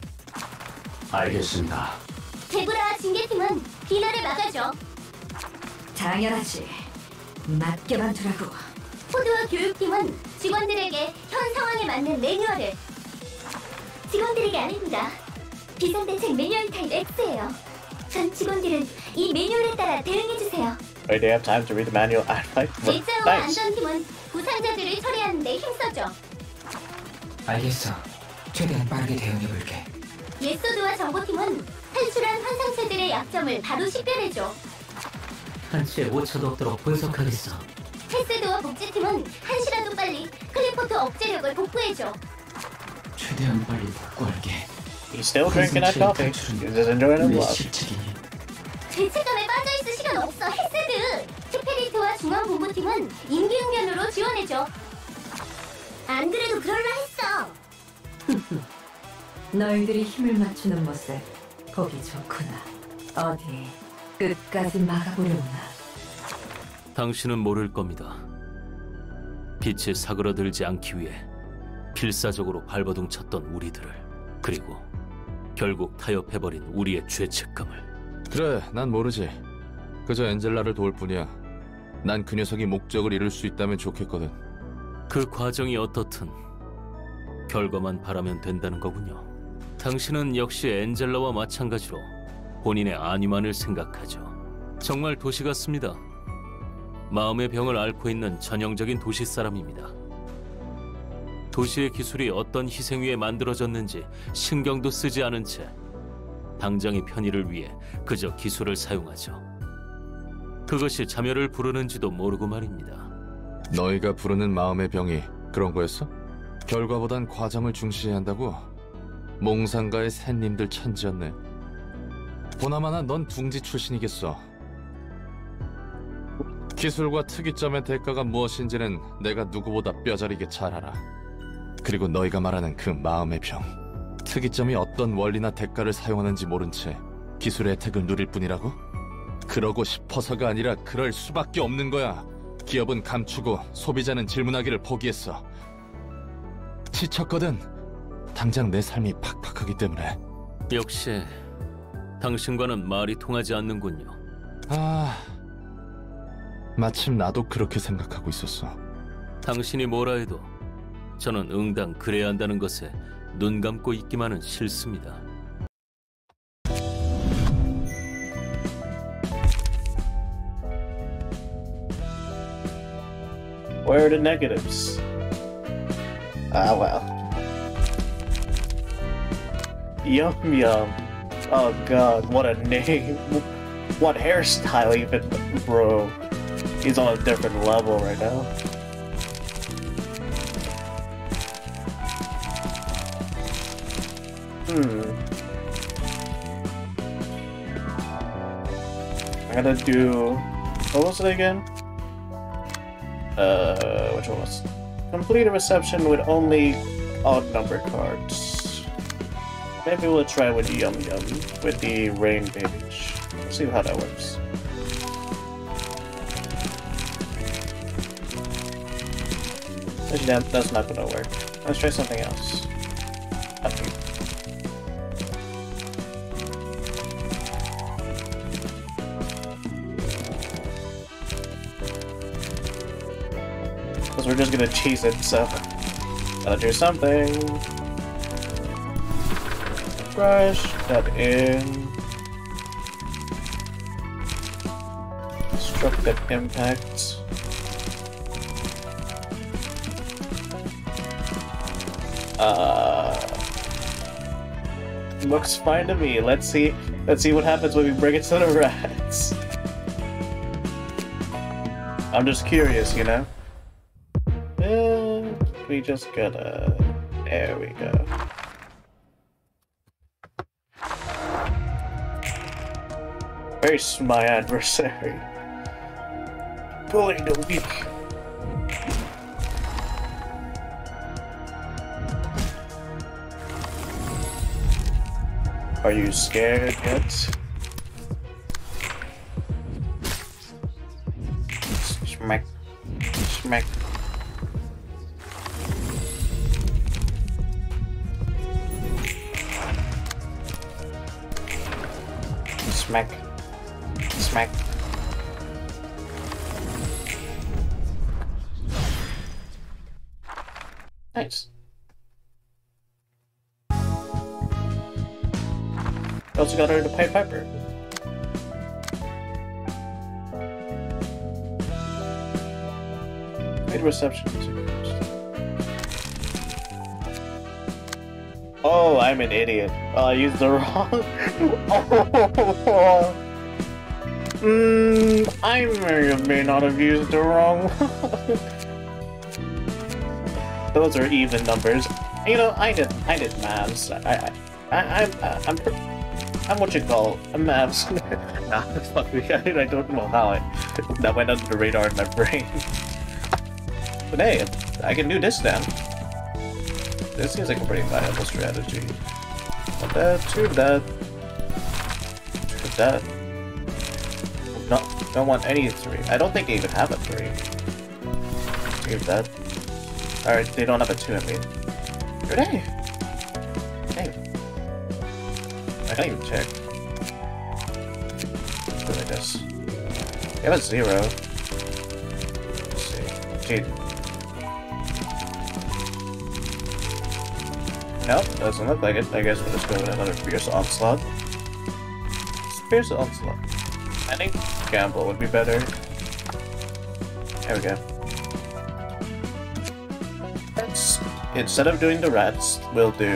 알겠습니다. 데브라와 징계팀은 비너를 막아줘. 당연하지. 맡겨만 두라고. 포드와 교육팀은 직원들에게 현 상황에 맞는 매뉴얼을. 직원들에게 아닙니다. 비상대책 매뉴얼 타입 X예요. 전 직원들은 이 매뉴얼에 따라 대응해주세요. Wait, they have time to read the manual. 일자와 Nice. 안전팀은 부상자들을 처리하는 데 힘써줘. 알겠어. 최대한 빠르게 대응해볼게. 예소드와 정보팀은 탈출한 환상체들의 약점을 바로 식별해줘. 한치의 오차도 없도록 분석하겠어. 헤세드와 복제팀은 한시라도 빨리 클리포트 억제력을 복구해줘. 최대한 빨리 복구할게. He's still drinking that coffee. He's just enjoying it. Love. 죄책감에 빠져있을 시간 없어, 헤세드. 스피리트와 중앙본부팀은 임기응변으로 지원해줘. 안 그래도 그럴라 했어. 너희들이 힘을 맞추는 모습 보기 좋구나. 어디 끝까지 막아보려나. 당신은 모를 겁니다. 빛이 사그러들지 않기 위해 필사적으로 발버둥 쳤던 우리들을, 그리고 결국 타협해버린 우리의 죄책감을. 그래, 난 모르지. 그저 엔젤라를 도울 뿐이야. 난 그 녀석이 목적을 이룰 수 있다면 좋겠거든. 그 과정이 어떻든 결과만 바라면 된다는 거군요. 당신은 역시 엔젤라와 마찬가지로 본인의 안위만을 생각하죠. 정말 도시 같습니다. 마음의 병을 앓고 있는 전형적인 도시 사람입니다. 도시의 기술이 어떤 희생 위에 만들어졌는지 신경도 쓰지 않은 채 당장의 편의를 위해 그저 기술을 사용하죠. 그것이 자멸을 부르는지도 모르고 말입니다. 너희가 부르는 마음의 병이 그런 거였어? 결과보단 과정을 중시해야 한다고? 몽상가의 샌님들 천지였네. 보나마나 넌 둥지 출신이겠어. 기술과 특이점의 대가가 무엇인지는 내가 누구보다 뼈저리게 잘 알아. 그리고 너희가 말하는 그 마음의 병, 특이점이 어떤 원리나 대가를 사용하는지 모른 채 기술의 혜택을 누릴 뿐이라고? 그러고 싶어서가 아니라 그럴 수밖에 없는 거야. 기업은 감추고 소비자는 질문하기를 포기했어. 지쳤거든. 당장 내 삶이 팍팍하기 때문에. 역시 당신과는 말이 통하지 않는군요. 마침 나도 그렇게 생각하고 있었어. 당신이 뭐라 해도 저는 응당 그래야 한다는 것에 눈 감고 있기만은 싫습니다. Where are the negatives? Ah, well. Yum Yum. Oh god, what a name. What hairstyle even, bro. He's on a different level right now. I gotta do... What was it again? Which one was it? Complete a reception with only odd number cards. Maybe we'll try with Yum Yum, with the rain page. See how that works. Actually, that's not gonna work. Let's try something else. Okay. Because we're just gonna chase it, so gotta do something. Brush that in. Destructive impact. Looks fine to me. Let's see what happens when we bring it to the rats. I'm just curious, you know? We just gotta... There we go. Face my adversary. Pulling the weak. Are you scared yet? Smack. Smack. Smack. Smack. Nice. Also got her to Pied Piper. Great reception. Oh, I'm an idiot. I used the wrong. I may not have used the wrong one. Those are even numbers. You know, I did maths. I'm what you call a maths. Nah, fuck me. I don't know how that went under the radar in my brain. But hey, I can do this then. This seems like a pretty viable strategy. One that, two of that, two of that. No, don't want any of three. I don't think they even have a three. Three of that. Alright, they don't have a two, I mean. Good day. Dang. I can't even check. Let's go like this. They have a zero. Let's see. Gee. Nope, doesn't look like it. I guess we'll just go with another Fierce Onslaught. Fierce Onslaught. I think Gamble would be better. There we go. Let's, instead of doing the rats, we'll do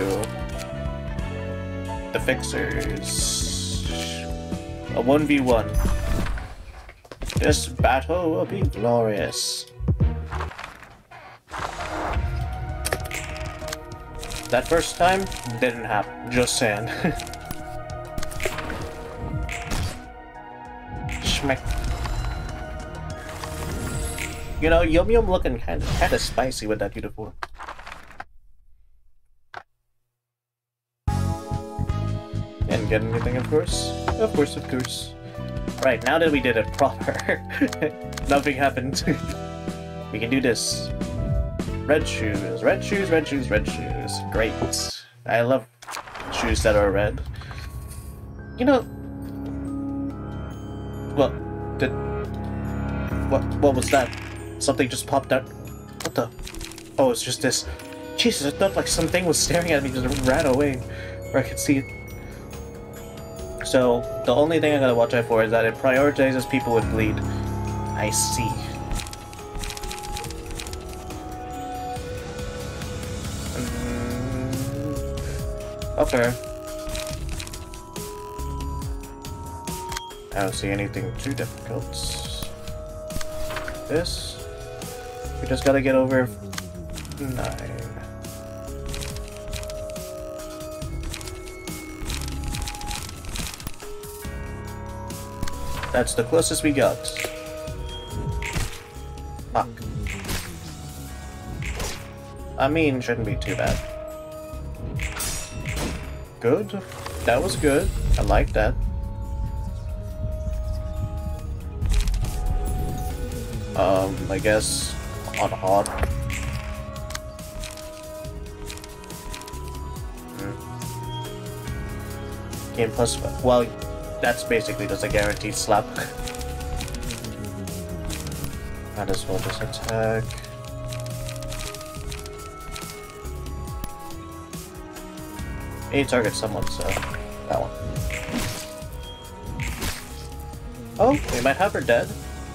the fixers. A 1v1. This battle will be glorious. That first time didn't happen, just saying. Schmeck. You know, Yum Yum looking kinda spicy with that uniform. Didn't get anything, of course. Of course, of course. Right, now that we did it proper, nothing happened. We can do this. Red shoes, red shoes, red shoes, red shoes. Great. I love shoes that are red. You know... What? What was that? Something just popped out. What the? Oh, it's just this. Jesus, I thought like something was staring at me because it ran away. Where I could see it. So, the only thing I gotta watch out for is that it prioritizes people with bleed. I see. Okay. I don't see anything too difficult. This. We just gotta get over 9. That's the closest we got. Fuck. I mean, shouldn't be too bad. Good. That was good. I like that. I guess on odd. Game plus, well, that's basically just a guaranteed slap. Might as well just attack. Need to target someone, so that one. Oh, we might have her dead.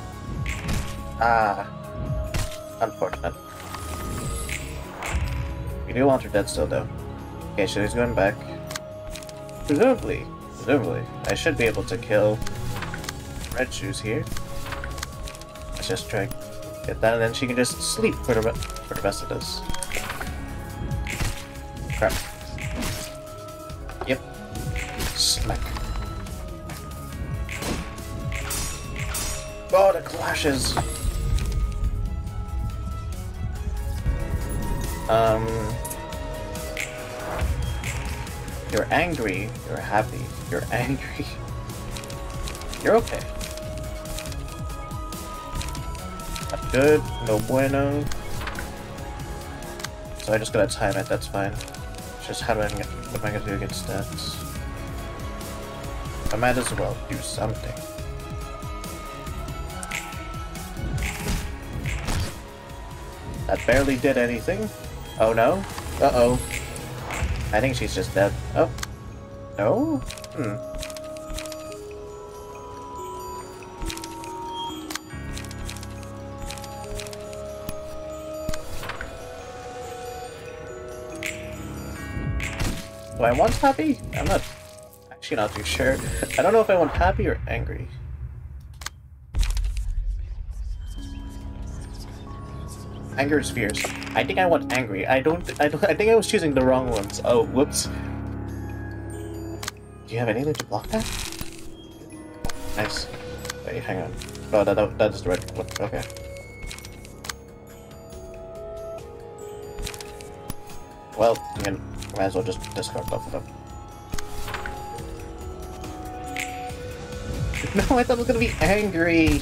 Ah, unfortunate. We do want her dead still, though. Okay, so he's going back. Presumably, I should be able to kill Red Shoes here. Let's just try to get that, and then she can just sleep for the rest of this. Crap. Yep. Smack. Oh, the clashes! You're angry, you're happy, you're angry. You're okay. Not good, no bueno. So I just gotta time it, that's fine. It's just how do what am I gonna do against that? I might as well do something. That barely did anything. Oh no? Uh-oh. I think she's just dead. Oh. No? Hmm. Do I want happy? I'm not actually not too sure. I don't know if I want happy or angry. Anger is fierce. I think I want angry. I think I was choosing the wrong ones. Oh, whoops. Do you have anything to block that? Nice. Wait, hang on. Oh, that is the red one. Okay. Well, again, might as well just discard both of them. No, I thought it was gonna be angry.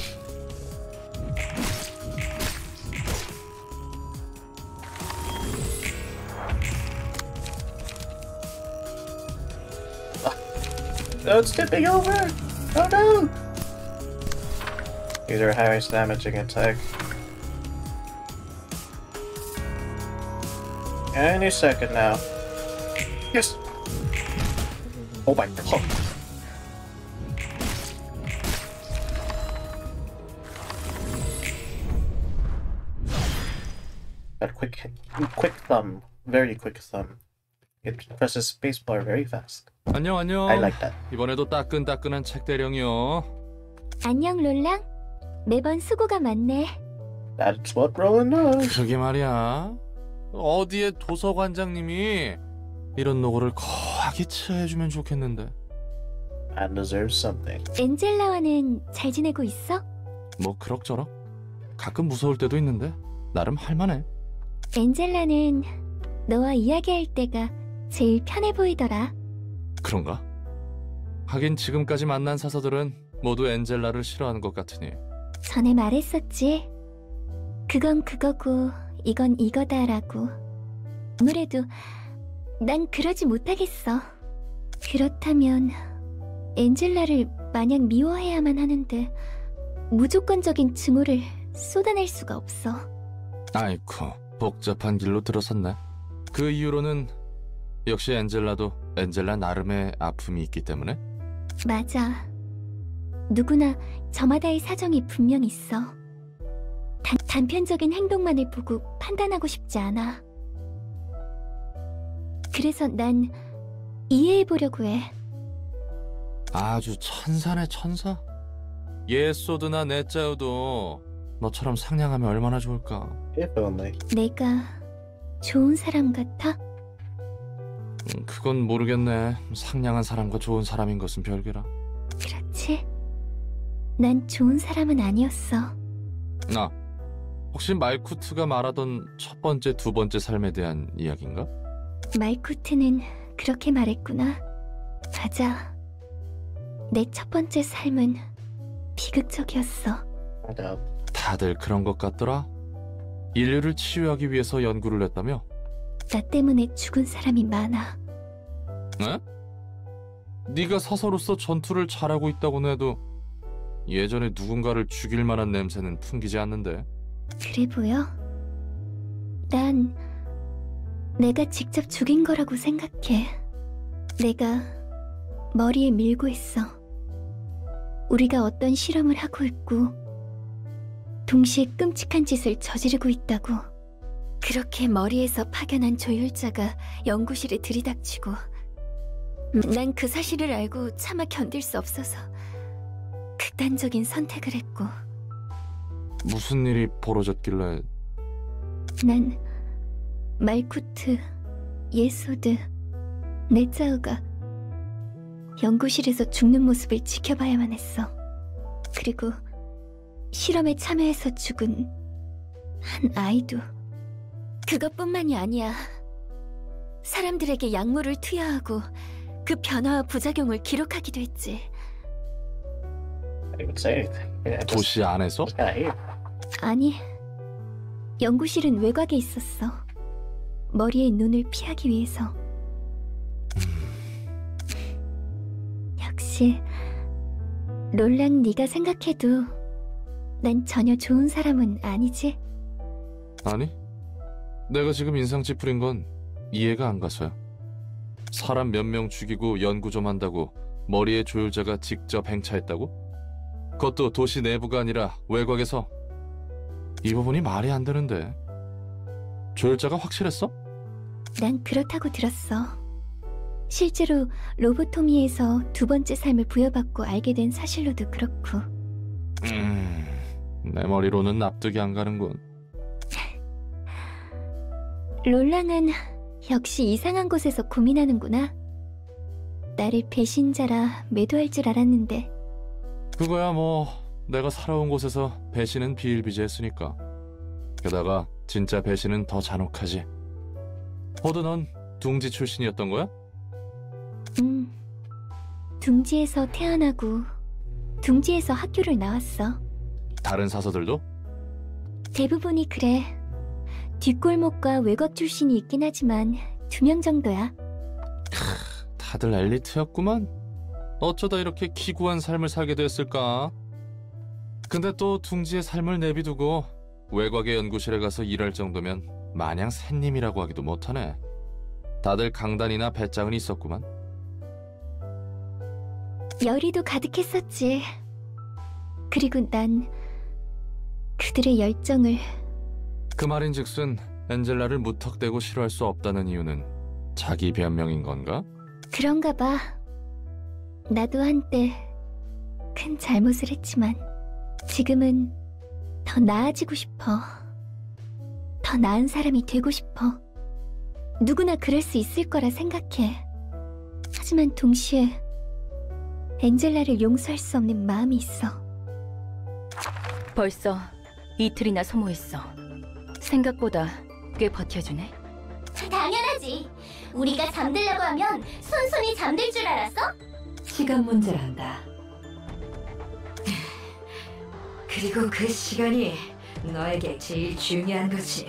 Oh, it's tipping over! Oh no! These are highest damaging attack. Any second now. Yes! Oh my god. That quick thumb. Very quick thumb. It presses spacebar very fast. 안녕 안녕. I like that. 이번에도 따끈따끈한 책 대령이요. 안녕 롤랑. 매번 수고가 많네. That's what Roland knows. 그러게 말이야. 어디에 도서관장님이 이런 노고를 거하게 처해주면 좋겠는데. And deserves something. 엔젤라와는 잘 지내고 있어? 뭐 그럭저럭. 가끔 무서울 때도 있는데 나름 할만해. 엔젤라는 너와 이야기할 때가 제일 편해 보이더라. 그런가? 하긴 지금까지 만난 사서들은 모두 엔젤라를 싫어하는 것 같으니. 전에 말했었지. 그건 그거고 이건 이거다라고. 아무래도 난 그러지 못하겠어. 그렇다면 엔젤라를 마냥 미워해야만 하는데 무조건적인 증오를 쏟아낼 수가 없어. 아이쿠, 복잡한 길로 들어섰네. 그 이유로는 역시 엔젤라도 엔젤라 나름의 아픔이 있기 때문에? 맞아. 누구나 저마다의 사정이 분명 있어. 단편적인 행동만을 보고 판단하고 싶지 않아. 그래서 난 이해해보려고 해. 아주 천사네 천사. 예소드나 넷자우도 너처럼 상냥하면 얼마나 좋을까. 내가 좋은 사람 같아? 그건 모르겠네. 상냥한 사람과 좋은 사람인 것은 별개라. 그렇지. 난 좋은 사람은 아니었어. 혹시 말쿠트가 말하던 첫 번째, 두 번째 삶에 대한 이야기인가? 말쿠트는 그렇게 말했구나. 맞아. 내 첫 번째 삶은 비극적이었어. 다들 그런 것 같더라. 인류를 치유하기 위해서 연구를 했다며? 나 때문에 죽은 사람이 많아. 에? 네가 사서로서 전투를 잘하고 있다고는 해도 예전에 누군가를 죽일 만한 냄새는 풍기지 않는데. 그래 보여? 난 내가 직접 죽인 거라고 생각해. 내가 머리에 밀고 있어. 우리가 어떤 실험을 하고 있고 동시에 끔찍한 짓을 저지르고 있다고. 그렇게 머리에서 파견한 조율자가 연구실에 들이닥치고 난 그 사실을 알고 차마 견딜 수 없어서 극단적인 선택을 했고. 무슨 일이 벌어졌길래? 난 말쿠트, 예소드, 넷자우가 연구실에서 죽는 모습을 지켜봐야만 했어. 그리고 실험에 참여해서 죽은 한 아이도. 그것뿐만이 아니야. 사람들에게 약물을 투여하고 그 변화와 부작용을 기록하기도 했지. 도시 안에서? 아니, 연구실은 외곽에 있었어. 머리에 눈을 피하기 위해서. 역시 롤랑, 네가 생각해도 난 전혀 좋은 사람은 아니지? 아니, 내가 지금 인상 찌푸린 건 이해가 안 가서야. 사람 몇 명 죽이고 연구 좀 한다고 머리에 조율자가 직접 행차했다고? 그것도 도시 내부가 아니라 외곽에서. 이 부분이 말이 안 되는데. 조율자가 확실했어? 난 그렇다고 들었어. 실제로 로보토미에서 두 번째 삶을 부여받고 알게 된 사실로도 그렇고. 내 머리로는 납득이 안 가는군. 롤랑은 역시 이상한 곳에서 고민하는구나. 나를 배신자라 매도할 줄 알았는데. 그거야 뭐 내가 살아온 곳에서 배신은 비일비재했으니까. 게다가 진짜 배신은 더 잔혹하지. 호드 넌 둥지 출신이었던 거야? 둥지에서 태어나고 둥지에서 학교를 나왔어. 다른 사서들도? 대부분이 그래. 뒷골목과 외곽 출신이 있긴 하지만 2명 정도야. 다들 엘리트였구만. 어쩌다 이렇게 기구한 삶을 살게 됐을까? 근데 또 둥지의 삶을 내비두고 외곽의 연구실에 가서 일할 정도면 마냥 샌님이라고 하기도 못하네. 다들 강단이나 배짱은 있었구만. 열의도 가득했었지. 그리고 난 그들의 열정을... 그 말인즉슨 엔젤라를 무턱대고 싫어할 수 없다는 이유는 자기 변명인 건가? 그런가 봐. 나도 한때 큰 잘못을 했지만 지금은 더 나아지고 싶어. 더 나은 사람이 되고 싶어. 누구나 그럴 수 있을 거라 생각해. 하지만 동시에 엔젤라를 용서할 수 없는 마음이 있어. 벌써 이틀이나 소모했어. 생각보다 꽤 버텨주네. 당연하지. 우리가 잠들려고 하면 손손이 잠들 줄 알았어? 시간 문제란다. 그리고 그 시간이 너에게 제일 중요한 거지.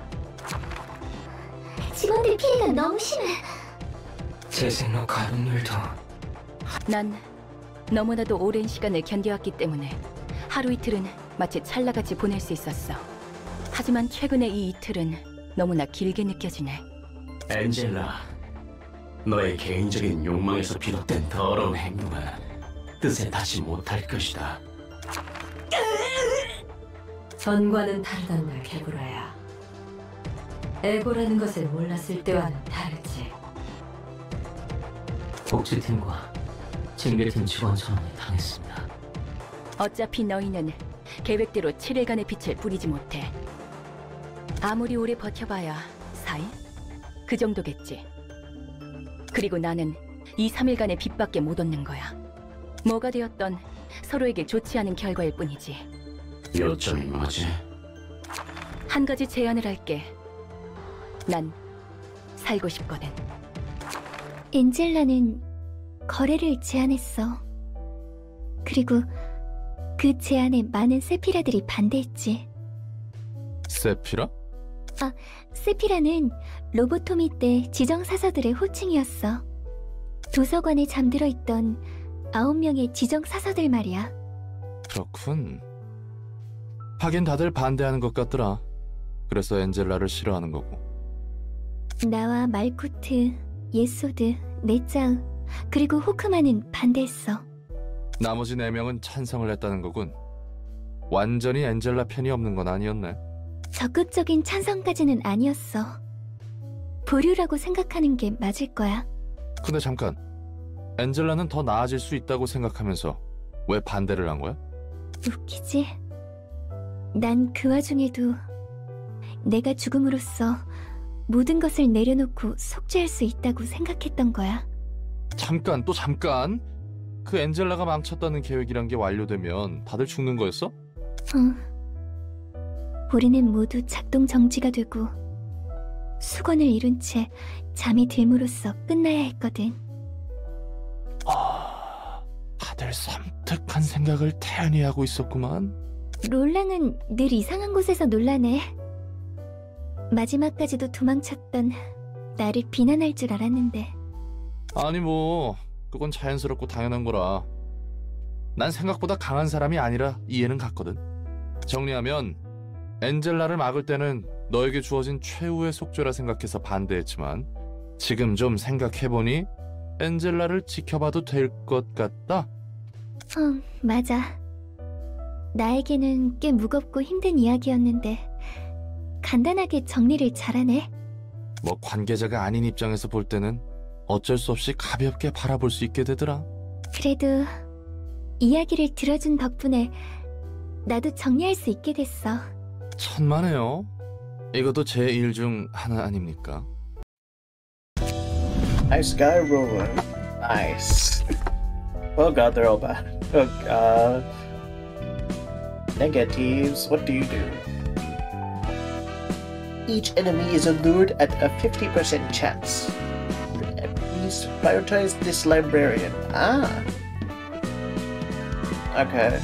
직원들 피해가 너무 심해. 재생로 가동률도. 난 너무나도 오랜 시간을 견뎌왔기 때문에 하루 이틀은 마치 찰나같이 보낼 수 있었어. 하지만 최근의 이 이틀은 너무나 길게 느껴지네. 엔젤라, 너의 개인적인 욕망에서 비롯된 더러운 행동은 뜻에 닿지 못할 것이다. 전과는 다르단다, 개구라야. 에고라는 것을 몰랐을 때와는 다르지. 복지팀과 징계팀 직원 전원이 당했습니다. 어차피 너희는 계획대로 7일간의 빛을 뿌리지 못해. 아무리 오래 버텨봐야 4일? 그 정도겠지. 그리고 나는 2, 3일간의 빛밖에 못 얻는 거야. 뭐가 되었던 서로에게 좋지 않은 결과일 뿐이지. 요점이 뭐지? 한 가지 제안을 할게. 난 살고 싶거든. 엔젤라는 거래를 제안했어. 그리고 그 제안에 많은 세피라들이 반대했지. 세피라? 아, 세피라는 로보토미 때 지정사서들의 호칭이었어. 도서관에 잠들어 있던 9명의 지정사서들 말이야. 그렇군. 하긴 다들 반대하는 것 같더라. 그래서 엔젤라를 싫어하는 거고. 나와 말코트, 예소드, 네짜으, 그리고 호크만은 반대했어. 나머지 4명은 찬성을 했다는 거군. 완전히 엔젤라 편이 없는 건 아니었네. 적극적인 찬성까지는 아니었어. 보류라고 생각하는 게 맞을 거야. 근데 잠깐, 엔젤라는 더 나아질 수 있다고 생각하면서 왜 반대를 한 거야? 웃기지? 난 그 와중에도 내가 죽음으로써 모든 것을 내려놓고 속죄할 수 있다고 생각했던 거야. 잠깐, 또 잠깐! 그 엔젤라가 망쳤다는 계획이란 게 완료되면 다들 죽는 거였어? 우리는 모두 작동 정지가 되고 수건을 이룬 채 잠이 들므로써 끝나야 했거든. 다들 섬뜩한 생각을 태연히 하고 있었구만. 롤랑은 늘 이상한 곳에서 논란해. 마지막까지도 도망쳤던 나를 비난할 줄 알았는데. 아니 뭐 그건 자연스럽고 당연한 거라. 난 생각보다 강한 사람이 아니라 이해는 갔거든. 정리하면 엔젤라를 막을 때는 너에게 주어진 최후의 속죄라 생각해서 반대했지만 지금 좀 생각해보니 엔젤라를 지켜봐도 될 것 같다? 맞아. 나에게는 꽤 무겁고 힘든 이야기였는데 간단하게 정리를 잘하네. 뭐 관계자가 아닌 입장에서 볼 때는 어쩔 수 없이 가볍게 바라볼 수 있게 되더라. 그래도 이야기를 들어준 덕분에 나도 정리할 수 있게 됐어. 천만에요. 이것도 제 일 중 하나 아닙니까? Nice guy rolling. Nice. Oh god, they're all bad. Oh god. Negatives, what do you do? Each enemy is allured at a 50% chance. Please prioritize this librarian. Ah. Okay.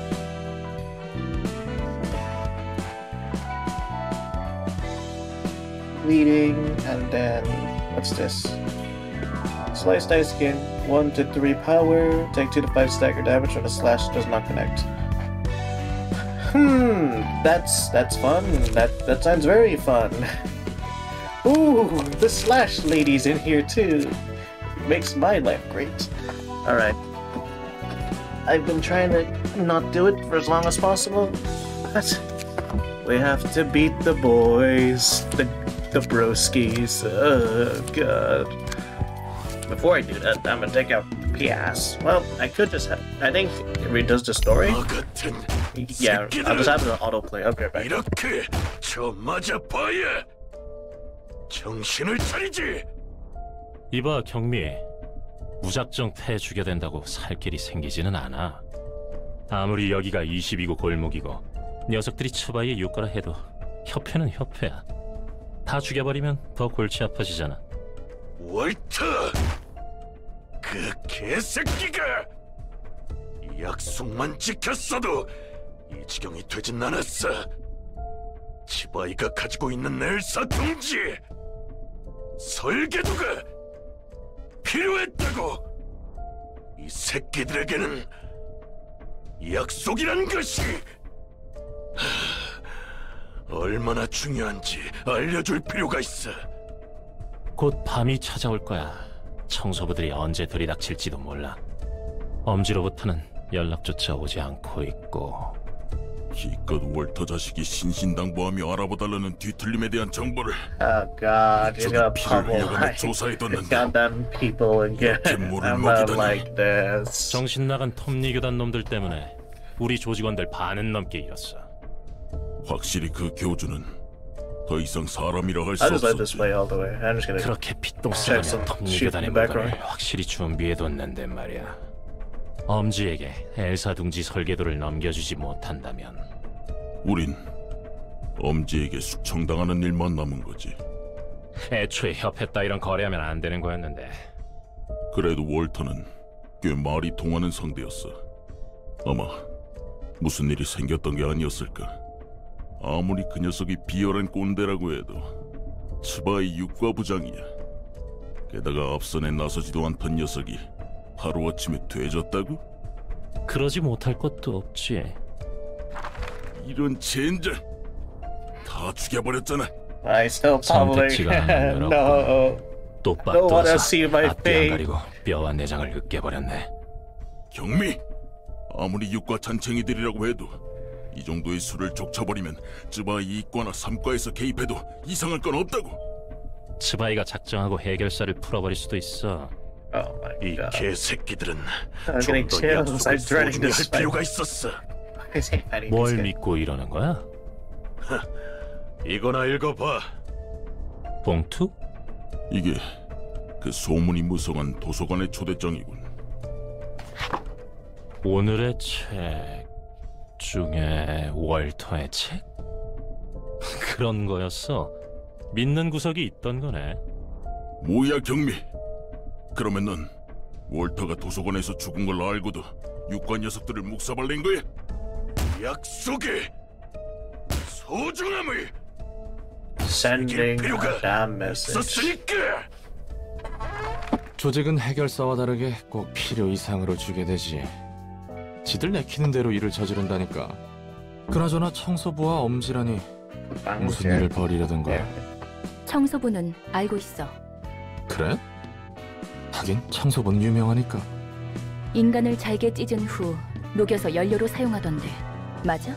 Bleeding, and then what's this? Slice dice gain 1 to 3 power, take 2 to 5 stagger damage when a slash does not connect. That's fun. That sounds very fun. Ooh, the slash lady's in here too. Makes my life great. Alright. I've been trying to not do it for as long as possible, but we have to beat the boys, the broskies. Oh god. Before I do that, I'm gonna take out PS. Well, I could just have. I think it redoes the story. Yeah, I'll just have it on autoplay. Okay, back. 이렇게 저 맞아봐야 정신을 차리지. 이봐 경미, 무작정 패 죽여 된다고 살 길이 생기지는 않아. 아무리 여기가 22구 골목이고 녀석들이 츠바이의 육가라 해도 협회는 협회야. 다 죽여버리면 더 골치 아파지잖아. 월터, 그 개새끼가 약속만 지켰어도 이 지경이 되진 않았어. 치바이가 가지고 있는 엘사 둥지 설계도가 필요했다고. 이 새끼들에게는 약속이란 것이 얼마나 중요한지 알려줄 필요가 있어. 곧 밤이 찾아올 거야. 청소부들이 언제 들이닥칠지도 몰라. 엄지로부터는 연락조차 오지 않고 있고. 기껏 월터 자식이 신신당부하며 알아봐달라는 뒤틀림에 대한 정보를 Oh god, you're gonna pummel my 조사해뒀는데 goddamn people again. I'm not like this. 정신 나간 톱니 교단 놈들 때문에 우리 조직원들 반은 넘게 잃었어. 확실히 그 교주는 더 이상 사람이라 할 수 I'll just let this 없었지. play all the way. I'm just gonna 그렇게 핏똥 check 싸가는 some 톱니 shit in 교단의 the background. 물건을 확실히 준비해뒀는데 말이야. 엄지에게 엘사 둥지 설계도를 넘겨주지 못한다면 우린 엄지에게 숙청당하는 일만 남은 거지. 애초에 협회 따위랑 거래하면 안 되는 거였는데. 그래도 월터는 꽤 말이 통하는 상대였어. 아마 무슨 일이 생겼던 게 아니었을까. 아무리 그 녀석이 비열한 꼰대라고 해도 츠바이 육과부장이야. 게다가 앞선에 나서지도 않던 녀석이 하루아침에 돼졌다고? 그러지 못할 것도 없지. 이런 젠장! 다 죽여버렸잖아. I still probably 선택지가 하나 no. 똑바 Don't wanna 떠서 see my 앞뒤 안 face. 가리고 뼈와 내장을 으깨버렸네. 경미! 아무리 육과 잔챙이들이라고 해도 이 정도의 수를 족쳐버리면 츠바이 2과나 3과에서 개입해도 이상할 건 없다고. 츠바이가 작정하고 해결사를 풀어버릴 수도 있어. Oh my 이 god. 개새끼들은 I'm getting 좀더 chills. 약속을 I'm dreading 소중히 this 할 fight. 필요가 있었어. 뭘 믿고 이러는 거야? 이거나 읽어봐. 봉투? 이게 그 소문이 무성한 도서관의 초대장이군. 오늘의 책 중에 월터의 책? 그런 거였어. 믿는 구석이 있던 거네. 뭐야 경미? 그러면 넌 월터가 도서관에서 죽은 걸 알고도 육과 녀석들을 묵사발낸 거야? 약속의 소중함을 Sending 필요가 a damn message. 있었으니까. 조직은 해결사와 다르게 꼭 필요 이상으로 주게 되지. 지들 내키는 대로 일을 저지른다니까. 그나저나 청소부와 엄지라니 무슨 일을 벌이려던 거야? 청소부는 알고 있어. 그래? 하긴 청소부는 유명하니까. 인간을 잘게 찢은 후 녹여서 연료로 사용하던데. 맞아?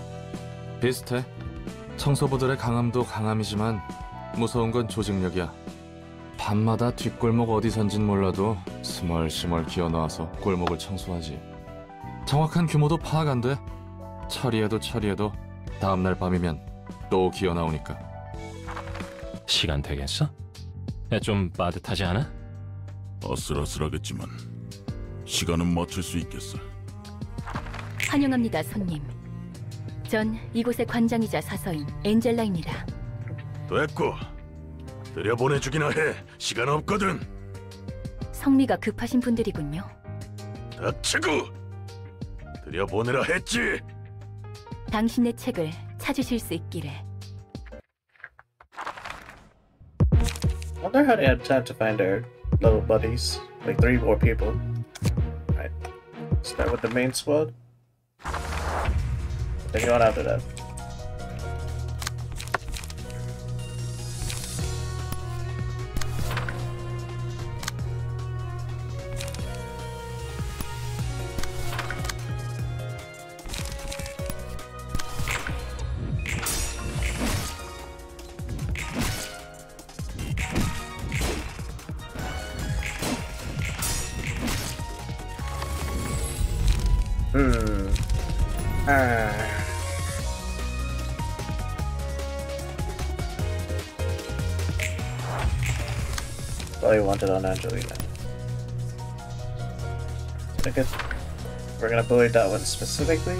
비슷해. 청소부들의 강함도 강함이지만 무서운 건 조직력이야. 밤마다 뒷골목 어디선진 몰라도 스멀스멀 기어나와서 골목을 청소하지. 정확한 규모도 파악 안 돼. 처리해도 다음날 밤이면 또 기어나오니까. 시간 되겠어? 좀 빠듯하지 않아? 아슬아슬하겠지만 시간은 맞출 수 있겠어. 환영합니다, 손님. 전 이곳의 관장이자 사서인 엔젤라입니다. 됐고, 들여보내주기나 해. 시간 없거든. 성미가 급하신 분들이군요. 닥치고! 들여보내라 했지! 당신의 책을 찾으실 수 있기를. Wonder how they had time to find their little buddies. Like 3 more people. Alright. Start with the main squad. Then go on after that. All you wanted on Angelina. I guess we're gonna bully that one specifically.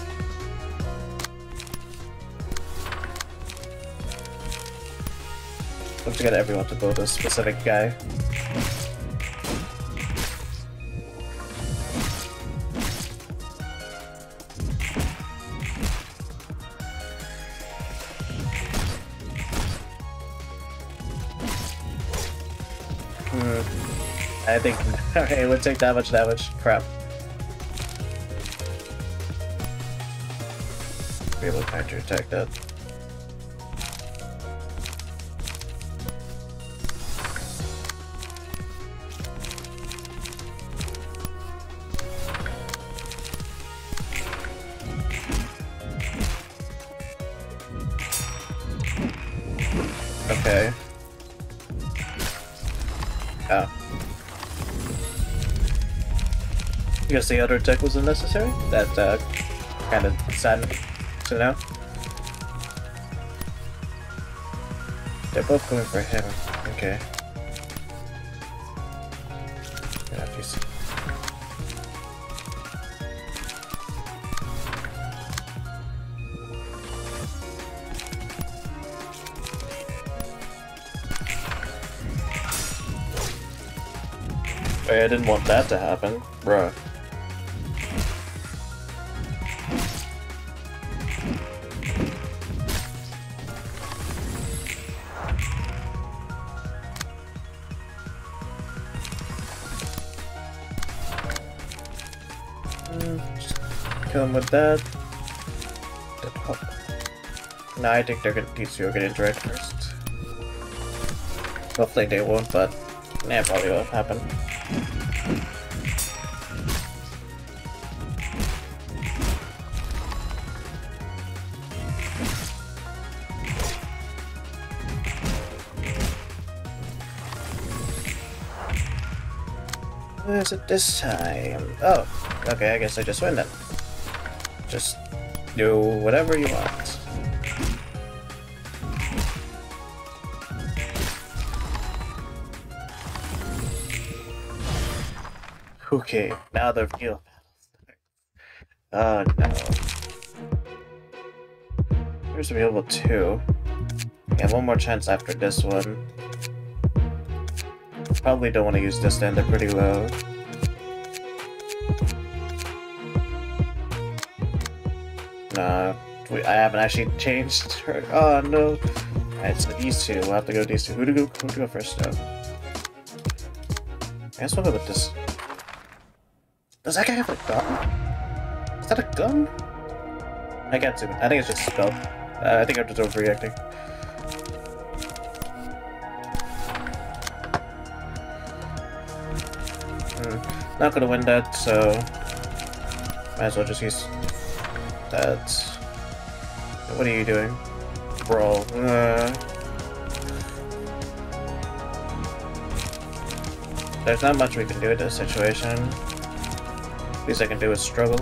Let's get everyone to build a specific guy. I think okay, it would take that much damage. Crap. Be able to counter attack that. Okay. Oh. I guess the other attack was unnecessary? That kind of sad to know. They're both going for him. Okay. Yeah, geez. Wait, I didn't want that to happen, bruh. Just kill him with that. No, I think they're gonna these two are gonna interact first. Hopefully they won't, but nah, probably won't happen. What is it this time? Oh, okay, I guess I just win then. Just do whatever you want. Okay, now the real battles. Oh no. Here's available 2. Yeah, one more chance after this one. Probably don't want to use this then, they're pretty low. Nah, I haven't actually changed her. Oh no. Alright, so these two, we'll have to go with these two. Who to go first though? I guess we'll go with this. Does that guy have a gun? Is that a gun? I can't zoom in. I think it's just a spell. I think I'm just overreacting. Not gonna win that, so might as well just use that. What are you doing? Brawl. There's not much we can do in this situation. Least I can do is struggle.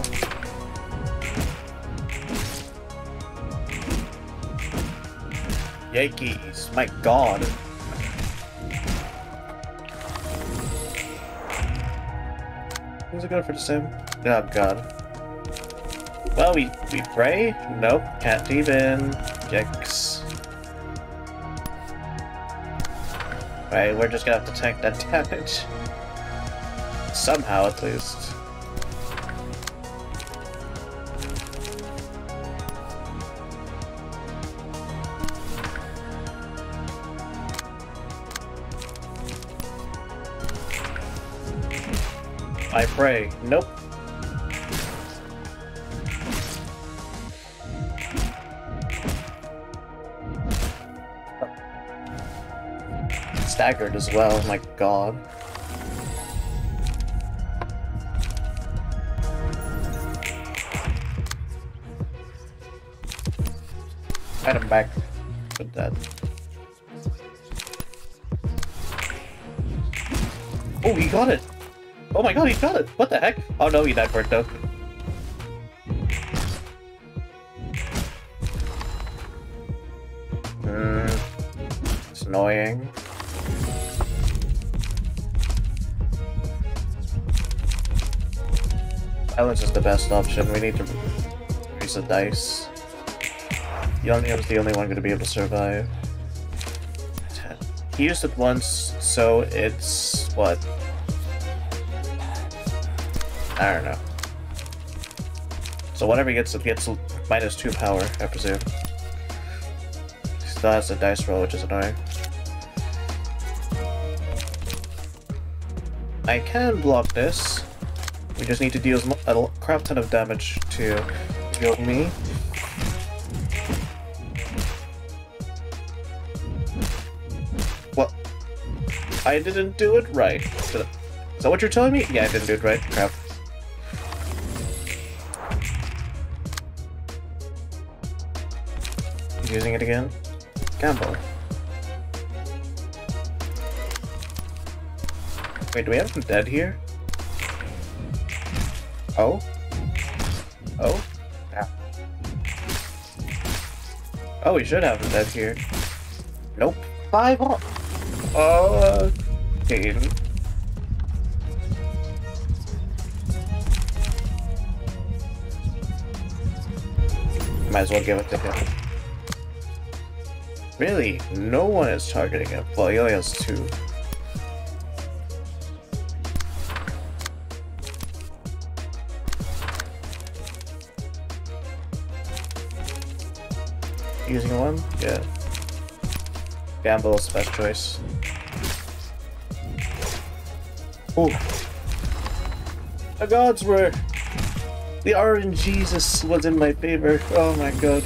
Yankees, my god. Who's it going for the sim? Oh god. Well, we pray? Nope, can't even. Yikes. Right, we're just gonna have to tank that damage. Somehow, at least. I pray. Nope. Staggered as well, my god. Add him back with that. Oh, he got it! Oh my god, he got it! What the heck? Oh no, he died for it though. It's annoying. Silence is the best option. We need to increase the dice. Youngham's the only one going to be able to survive. 10. He used it once, so it's what? I don't know. So whatever he gets, it gets -2 power, I presume. He still has a dice roll, which is annoying. I can block this. We just need to deal a crap ton of damage to heal me. What? I didn't do it right. Is that what you're telling me? Yeah, I didn't do it right. Crap. Using it again. Gamble. Wait, do we have him dead here? Oh? Oh? Yeah. Oh, we should have him dead here. Nope. 5 off. Okay. Might as well give it to him. Really? No one is targeting him. Well, he only has 2. Using one? Yeah. Gamble is the best choice. Ooh. The gods were... The RNGesus was in my favor. Oh my god.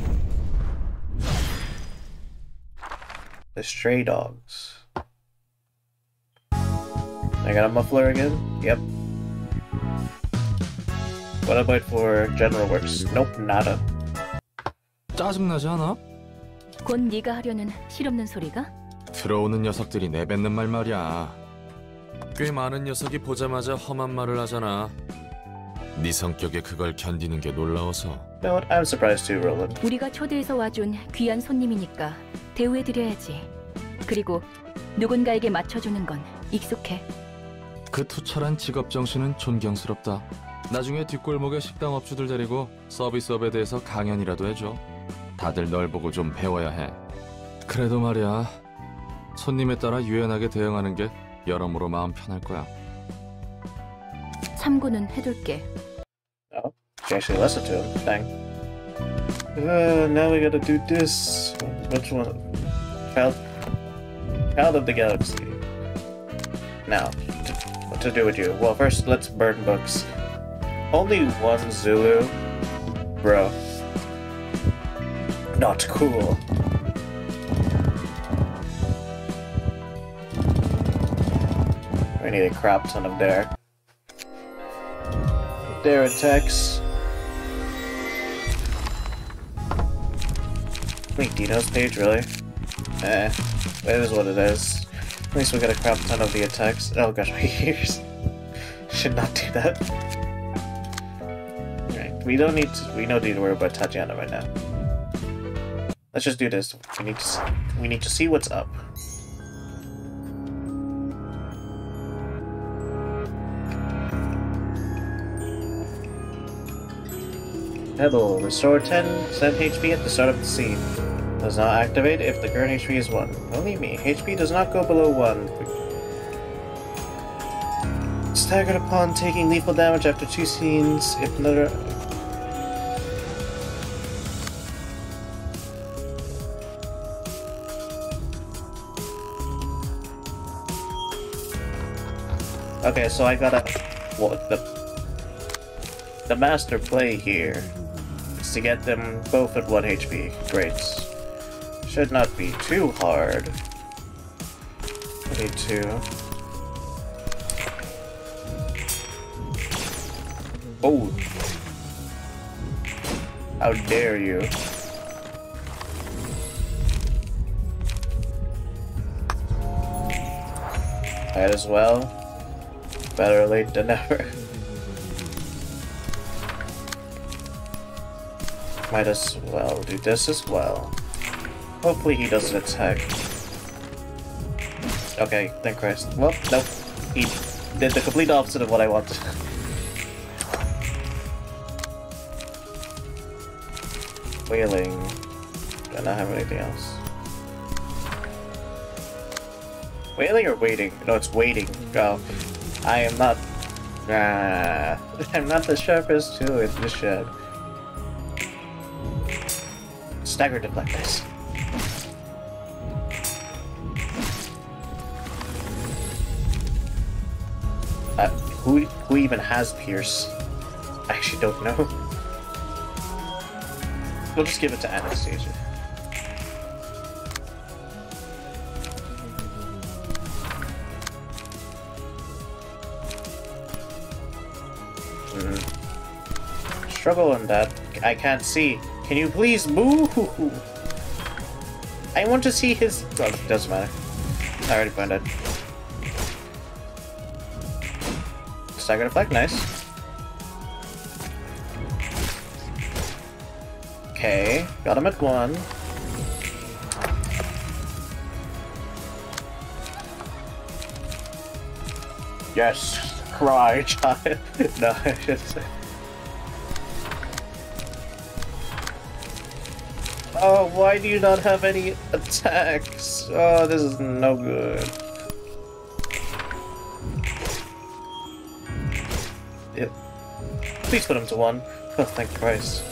The stray dogs. I got a muffler again? Yep. What about for general works? Nope, nada. 짜증나지 않아? 곧 네가 하려는 실없는 소리가? 들어오는 녀석들이 내뱉는 말 말이야. 꽤 많은 녀석이 보자마자 험한 말을 하잖아. 네 성격에 그걸 견디는 게 놀라워서. No, I'm surprised too, Roland. 우리가 초대해서 와준 귀한 손님이니까 대우해드려야지. 그리고 누군가에게 맞춰주는 건 익숙해. 그 투철한 직업 정신은 존경스럽다. 나중에 뒷골목에 식당 업주들 데리고 서비스업에 대해서 강연이라도 해줘. 다들 널 보고 좀 배워야 해. 그래도 말이야, 손님에 따라 유연하게 대응하는 게 여러모로 마음 편할 거야. 참고는 해둘게. Oh, she actually listened to him. Dang. Now we gotta do this. Which one? Child of the Galaxy. Now, what to do with you? Well, first let's burn books. Only one Zulu? Bro. Not cool. We need a crap ton of Dare. Dare attacks. Wait, Dino's page, really? It is what it is. At least we get a crap ton of the attacks. Oh gosh, should not do that. Right, we don't need to worry about Tatiana right now. Let's just do this. We need to see what's up. Pebble, restore 10% HP at the start of the scene. Does not activate if the current HP is 1. Believe me, HP does not go below 1. Staggered upon taking lethal damage after 2 scenes, if another... Okay, so I gotta... What, the master play here is to get them both at 1 HP. Great. Should not be too hard. I need to... Oh! How dare you. Might as well. Better late than never. Might as well do this as well. Hopefully he doesn't attack. Okay, thank Christ. Well, nope. He did the complete opposite of what I wanted. Wailing. Do not have anything else. Wailing or waiting? No, it's waiting. Oh, I am not... I'm not the sharpest tool in the shed. Stagger deflect this. Who even has Pierce? I actually don't know. We'll just give it to Anastasia. Struggle on that. I can't see. Can you please move? I want to see his... Oh, it doesn't matter. I already found it. Stagger deflect, nice. Okay, got him at 1. Yes, cry, child. No, I should say. Oh, why do you not have any attacks? Oh, this is no good. Yep. Please put him to 1. Oh, thank Christ.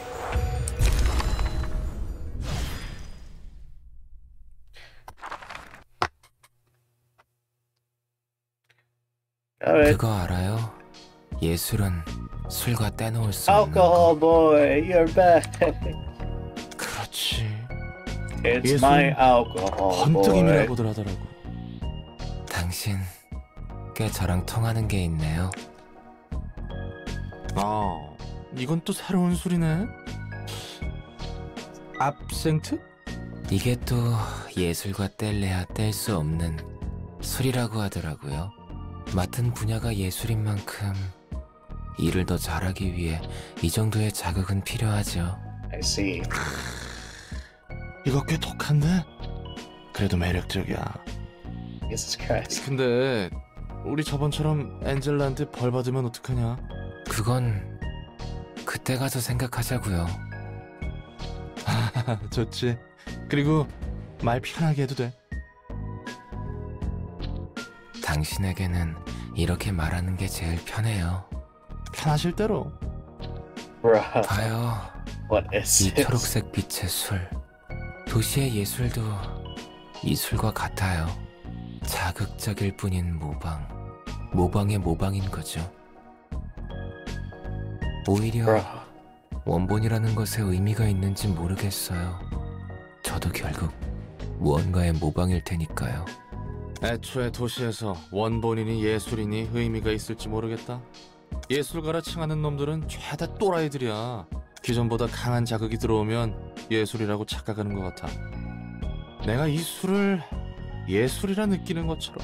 그거 알아요? 예술은 술과 떼놓을 수 없는 Alcohol boy, you're back. 그렇지. It's my alcohol boy. 번뜩임이라고들 하더라고. 당신 꽤 저랑 통하는 게 있네요. 이건 또 새로운 술이네. 압생트? 이게 또 예술과 뗄래야 뗄 수 없는 술이라고 하더라고요. 맡은 분야가 예술인 만큼 일을 더 잘하기 위해 이 정도의 자극은 필요하죠. I see. 이거 꽤 독한데? 그래도 매력적이야. Jesus Christ. 근데 우리 저번처럼 엔젤라한테 벌 받으면 어떡하냐? 그건 그때 가서 생각하자고요. 좋지. 그리고 말 편하게 해도 돼. 당신에게는 이렇게 말하는 게 제일 편해요. 편하실 대로. 봐요. 이 초록색 빛의 술. 도시의 예술도 이 술과 같아요. 자극적일 뿐인 모방. 모방의 모방인 거죠. 오히려 원본이라는 것에 의미가 있는지 모르겠어요. 저도 결국 무언가의 모방일 테니까요. 애초에 도시에서 원본이니 예술이니 의미가 있을지 모르겠다. 예술가라 칭하는 놈들은 죄다 또라이들이야. 기존보다 강한 자극이 들어오면 예술이라고 착각하는 것 같아. 내가 이 술을 예술이라 느끼는 것처럼.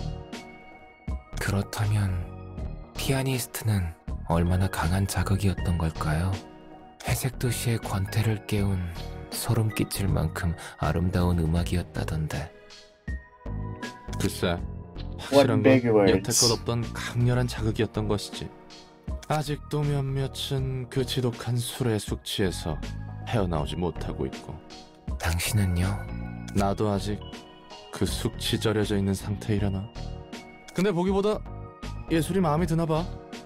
그렇다면 피아니스트는 얼마나 강한 자극이었던 걸까요? 회색 도시의 권태를 깨운 소름 끼칠 만큼 아름다운 음악이었다던데. 글쎄, 확실한 건 여태껏 없던 강렬한 자극이었던 것이지. 아직도 몇몇은 그 지독한 술에 숙취해서 헤어나오지 못하고 있고. 당신은요? 나도 아직 그 숙취 절여져 있는 상태이려나. 근데 보기보다 예술이 마음에 드나 봐.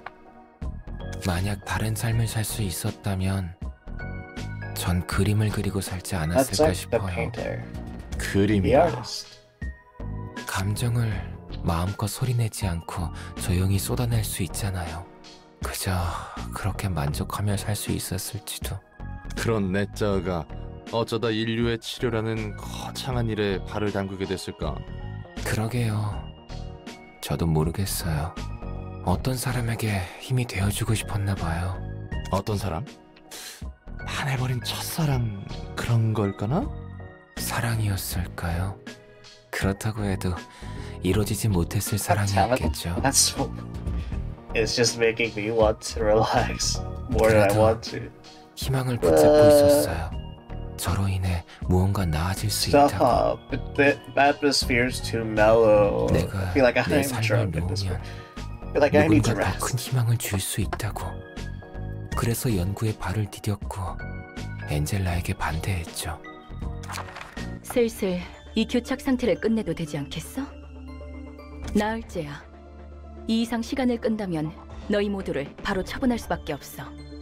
만약 다른 삶을 살 수 있었다면 전 그림을 그리고 살지 않았을까 싶어요. 그림이야. 감정을 마음껏 소리내지 않고 조용히 쏟아낼 수 있잖아요. 그저 그렇게 만족하며 살 수 있었을지도. 그런 내자가 어쩌다 인류의 치료라는 거창한 일에 발을 담그게 됐을까? 그러게요. 저도 모르겠어요. 어떤 사람에게 힘이 되어주고 싶었나 봐요. 어떤 사람? 반해버린 첫사랑 그런 걸까나? 사랑이었을까요? 그렇다고 해도 이루어지지 못했을 사랑이었겠죠. It's just making me want to relax more than I want to. 희망을 붙잡고 있었어요. 저로 인해 무언가 나아질 수 있다고. But the atmosphere is too mellow. I 내가 feel like 내 I'm 삶을 drunk at this 놓으면 point. I feel like I need to 누군가 더 rest. 큰 희망을 줄 수 있다고. 그래서 연구에 발을 디뎠고 엔젤라에게 반대했죠. 슬슬 이 교착 상태를 끝내도 되지 않겠어? 나을째야. 이 이상 시간을 끈다면 너희 모두를 바로 처분할 수밖에 없어.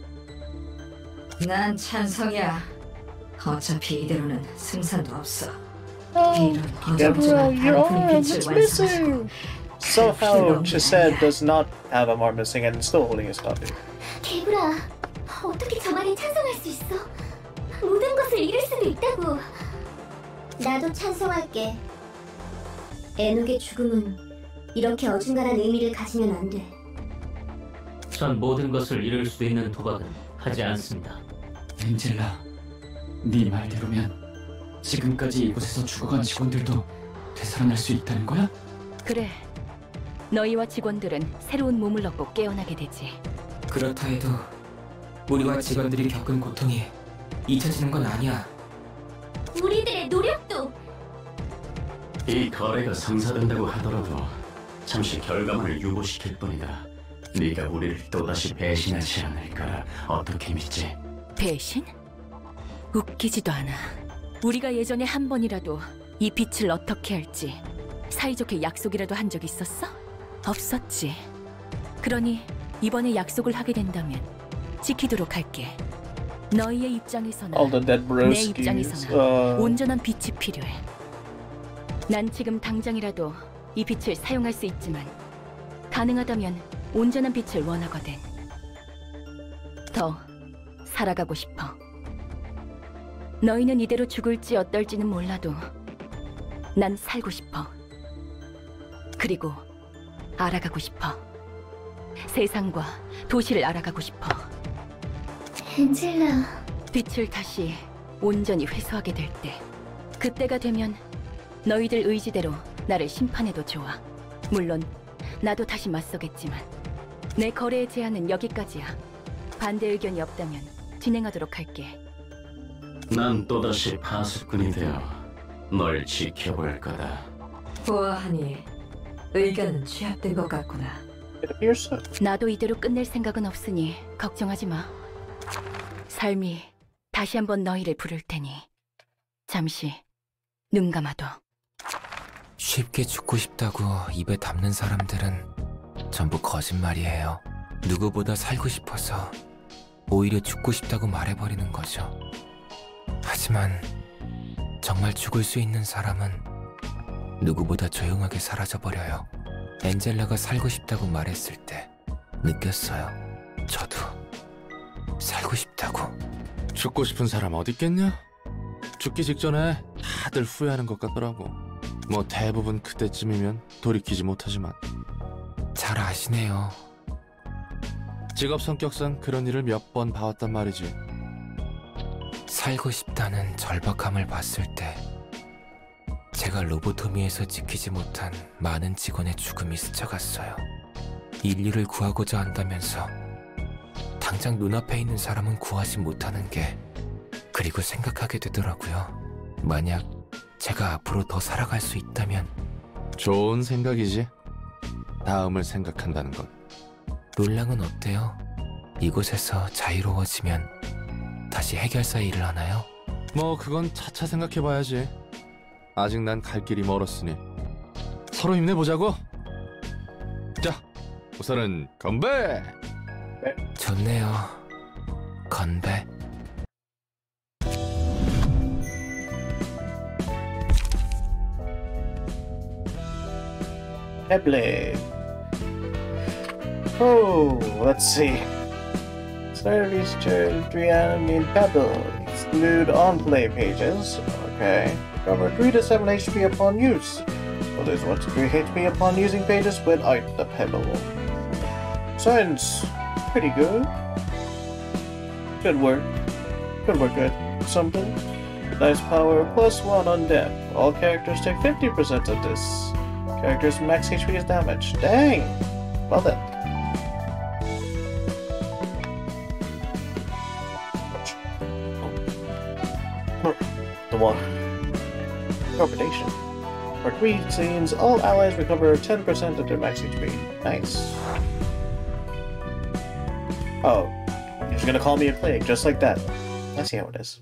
난 찬성이야. 어차피 이대로는 승산도 없어. 이런 Gabriel, your 어정쩡한 arm 빛을 is 완성하고 missing. Somehow Chesed does not have a arm missing and is still holding his copy. 개구라, 어떻게 저만을 찬성할 수 있어? 모든 것을 잃을 수도 있다고. 나도 찬성할게. 에녹의 죽음은 이렇게 어중간한 의미를 가지면 안 돼. 전 모든 것을 잃을 수 있는 도박은 하지 않습니다. 엔젤라, 네 말대로면 지금까지 이곳에서 죽어간 직원들도 되살아날 수 있다는 거야? 그래. 너희와 직원들은 새로운 몸을 얻고 깨어나게 되지. 그렇다 해도 우리와 직원들이 겪은 고통이 잊혀지는 건 아니야. 우리들의 노력도. 이 거래가 성사된다고 하더라도 잠시 결과물을 유보시킬 뿐이다. 네가 우리를 또다시 배신하지 않을까 어떻게 믿지? 배신? 웃기지도 않아. 우리가 예전에 한 번이라도 이 빛을 어떻게 할지 사이좋게 약속이라도 한 적 있었어? 없었지. 그러니 이번에 약속을 하게 된다면 지키도록 할게. 너희의 입장에서나 All the dead 내 broskies. 입장에서나 온전한 빛이 필요해. 난 지금 당장이라도 이 빛을 사용할 수 있지만 가능하다면 온전한 빛을 원하거든. 더 살아가고 싶어. 너희는 이대로 죽을지 어떨지는 몰라도 난 살고 싶어. 그리고 알아가고 싶어. 세상과 도시를 알아가고 싶어. 엔젤라. 빛을 다시 온전히 회수하게 될 때, 그때가 되면 너희들 의지대로 나를 심판해도 좋아. 물론 나도 다시 맞서겠지만 내 거래의 제한은 여기까지야. 반대 의견이 없다면 진행하도록 할게. 난 또다시 파수꾼이 되어 널 지켜볼 거다. 보아하니 의견은 취합된 것 같구나. 나도 이대로 끝낼 생각은 없으니 걱정하지 마. 삶이 다시 한번 너희를 부를 테니 잠시 눈 감아둬. 쉽게 죽고 싶다고 입에 담는 사람들은 전부 거짓말이에요. 누구보다 살고 싶어서 오히려 죽고 싶다고 말해버리는 거죠. 하지만 정말 죽을 수 있는 사람은 누구보다 조용하게 사라져버려요. 엔젤라가 살고 싶다고 말했을 때 느꼈어요. 저도 살고 싶다고. 죽고 싶은 사람 어디 있겠냐? 죽기 직전에 다들 후회하는 것 같더라고. 뭐 대부분 그때쯤이면 돌이키지 못하지만. 잘 아시네요. 직업 성격상 그런 일을 몇 번 봐왔단 말이지. 살고 싶다는 절박함을 봤을 때 제가 로보토미에서 지키지 못한 많은 직원의 죽음이 스쳐갔어요. 인류를 구하고자 한다면서 당장 눈앞에 있는 사람은 구하지 못하는 게, 그리고 생각하게 되더라고요. 만약 제가 앞으로 더 살아갈 수 있다면. 좋은 생각이지. 다음을 생각한다는 건. 롤랑은 어때요? 이곳에서 자유로워지면 다시 해결사 일을 하나요? 뭐 그건 차차 생각해봐야지. 아직 난 갈 길이 멀었으니 서로 힘내보자고. 자, 우선은 건배! 좋네요. 건배. Heblade. Oh, let's see. Service to Adrian Pebble. Exclude on-play pages. Okay. Recover 3 to 7 HP upon use. Well, there's 1 to 3 HP upon using pages without the pebble. Sounds pretty good. Good work. Good work, good. Something. Dice power +1 on depth. All characters take 50% of this. Character's max HP is damaged. Dang! Well then. The one. Interpretation. For 3 scenes, all allies recover 10% of their max HP. Nice. Oh. He's gonna call me a plague, just like that. I see how it is.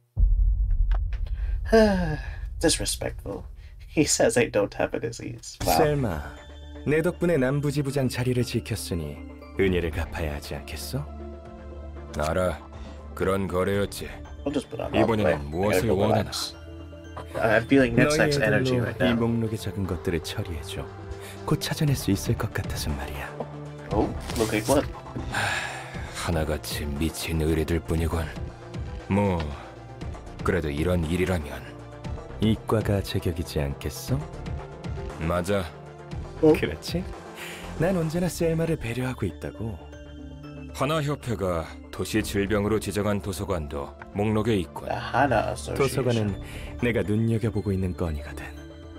Disrespectful. He says I don't have a disease. Wow. 셀마, 내 덕분에 남부지부장 자리를 지켰으니 은혜를 갚아야 하지 않겠어? 알아. 그런 거래였지. I'll just put on 이번에는 무엇을 원하나? I'm feeling Netsex energy right 이 now. 목록의 작은 것들을 처리해줘. 곧 찾아낼 수 있을 것 같아서 말이야. Oh, look like what? 하나같이 미친 의뢰들 뿐이군. 뭐 그래도 이런 일이라면 이과가 제격이지 않겠어? 맞아. 그렇지? 난 언제나 셀마를 배려하고 있다고. 하나협회가 도시 질병으로 지정한 도서관도 목록에 있군. 도서관은 내가 눈여겨보고 있는 건이거든.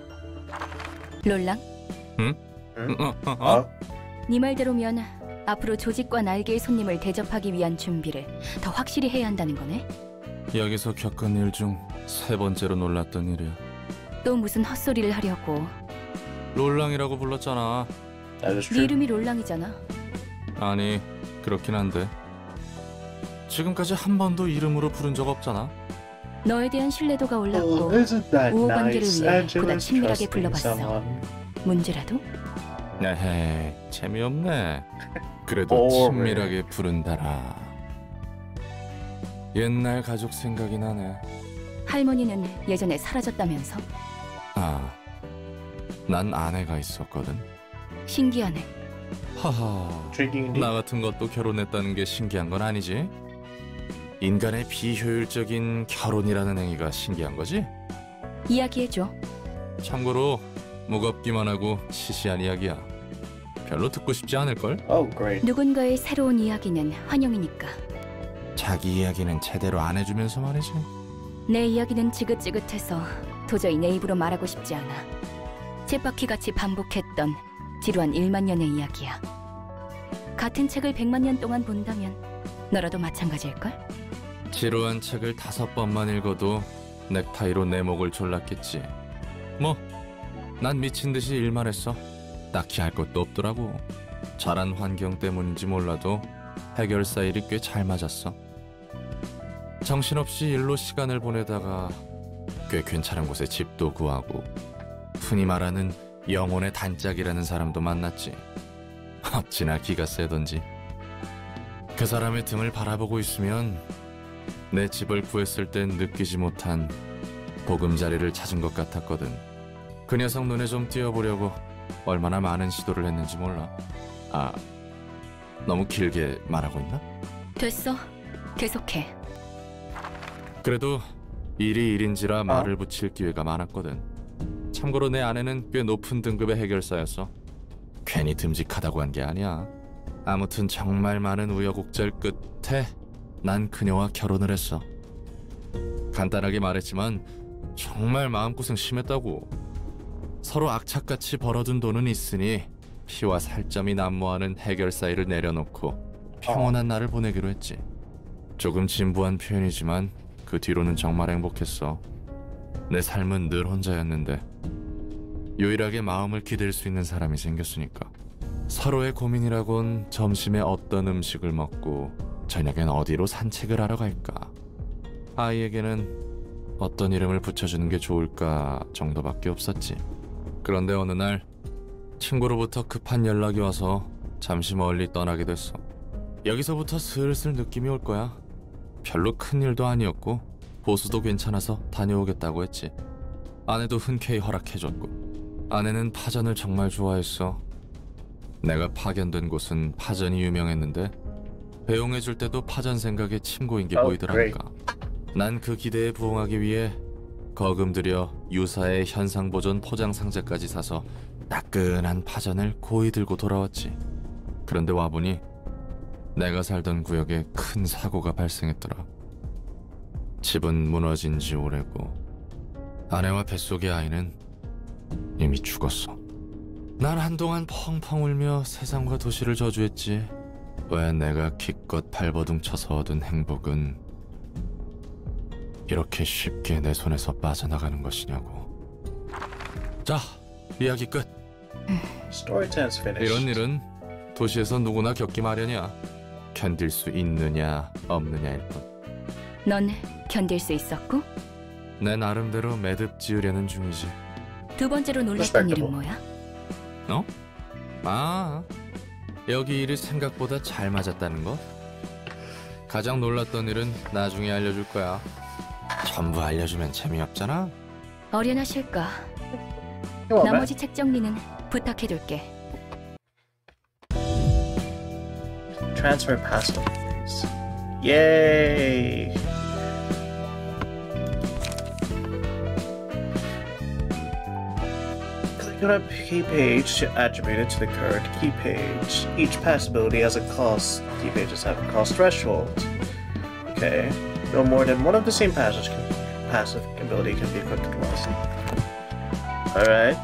롤랑? 응? 네 말대로면 앞으로 조직과 날개의 손님을 대접하기 위한 준비를 더 확실히 해야 한다는 거네? 여기서 겪은 일 중 3번째로 놀랐던 일이야. 또 무슨 헛소리를 하려고. 롤랑이라고 불렀잖아. 네 이름이 롤랑이잖아. 아니, 그렇긴 한데 지금까지 한 번도 이름으로 부른 적 없잖아. 너에 대한 신뢰도가 올랐고 우호 관계를 위해 보다 친밀하게 불러봤어. 문제라도? 에헤이, 재미없네. 그래도 친밀하게 부른다라. 옛날 가족 생각이 나네. 할머니는 예전에 사라졌다면서? 아, 난 아내가 있었거든. 신기하네. 하하, 나 같은 것도 결혼했다는 게 신기한 건 아니지. 인간의 비효율적인 결혼이라는 행위가 신기한 거지? 이야기해줘. 참고로 무겁기만 하고 시시한 이야기야. 별로 듣고 싶지 않을걸? 누군가의 새로운 이야기는 환영이니까. 자기 이야기는 제대로 안 해주면서 말이지. 내 이야기는 지긋지긋해서 도저히 내 입으로 말하고 싶지 않아. 쳇바퀴같이 반복했던 지루한 1만 년의 이야기야. 같은 책을 100만 년 동안 본다면 너라도 마찬가지일걸? 지루한 책을 5번만 읽어도 넥타이로 내 목을 졸랐겠지. 뭐, 난 미친 듯이 일만 했어. 딱히 할 것도 없더라고. 자란 환경 때문인지 몰라도 해결사 일이 꽤 잘 맞았어. 정신없이 일로 시간을 보내다가 꽤 괜찮은 곳에 집도 구하고 흔히 말하는 영혼의 단짝이라는 사람도 만났지. 어찌나 기가 세던지. 그 사람의 등을 바라보고 있으면 내 집을 구했을 땐 느끼지 못한 보금자리를 찾은 것 같았거든. 그 녀석 눈에 좀 띄어보려고 얼마나 많은 시도를 했는지 몰라. 아, 너무 길게 말하고 있나? 됐어. 계속해. 그래도 일이 일인지라 말을 붙일 기회가 많았거든. 참고로 내 아내는 꽤 높은 등급의 해결사였어. 괜히 듬직하다고 한 게 아니야. 아무튼 정말 많은 우여곡절 끝에 난 그녀와 결혼을 했어. 간단하게 말했지만 정말 마음고생 심했다고. 서로 악착같이 벌어둔 돈은 있으니 피와 살점이 난무하는 해결사일을 내려놓고 평온한 날을 보내기로 했지. 조금 진부한 표현이지만 그 뒤로는 정말 행복했어. 내 삶은 늘 혼자였는데 유일하게 마음을 기댈 수 있는 사람이 생겼으니까. 서로의 고민이라곤 점심에 어떤 음식을 먹고 저녁엔 어디로 산책을 하러 갈까, 아이에게는 어떤 이름을 붙여주는 게 좋을까 정도밖에 없었지. 그런데 어느 날 친구로부터 급한 연락이 와서 잠시 멀리 떠나게 됐어. 여기서부터 슬슬 느낌이 올 거야. 별로 큰 일도 아니었고 보수도 괜찮아서 다녀오겠다고 했지. 아내도 흔쾌히 허락해줬고. 아내는 파전을 정말 좋아했어. 내가 파견된 곳은 파전이 유명했는데 배웅해줄 때도 파전 생각에 침고인 게 보이더라니까. 난 그 기대에 부응하기 위해 거금 들여 유사의 현상보존 포장 상자까지 사서 따끈한 파전을 고이 들고 돌아왔지. 그런데 와보니 내가 살던 구역에 큰 사고가 발생했더라. 집은 무너진 지 오래고 아내와 뱃속의 아이는 이미 죽었어. 난 한동안 펑펑 울며 세상과 도시를 저주했지. 왜 내가 기껏 발버둥 쳐서 얻은 행복은 이렇게 쉽게 내 손에서 빠져나가는 것이냐고. 자, 이야기 끝. Story time's finished. 이런 일은 도시에서 누구나 겪기 마련이야. 견딜 수 있느냐 없느냐일 뿐. 넌 견딜 수 있었고? 내 나름대로 매듭 지으려는 중이지. 두 번째로 놀랐던 일은 뭐야? 어? 아, 여기 일이 생각보다 잘 맞았다는 거? 가장 놀랐던 일은 나중에 알려줄 거야. 전부 알려주면 재미없잖아. 어련하실까? 나머지 책 정리는 부탁해둘게. Transfer password. Yay! Click on a key page to attribute it to the current key page. Each pass ability has a cost. Key pages have a cost threshold. Okay. No more than one of the same passive ability can be equipped at once. Alright.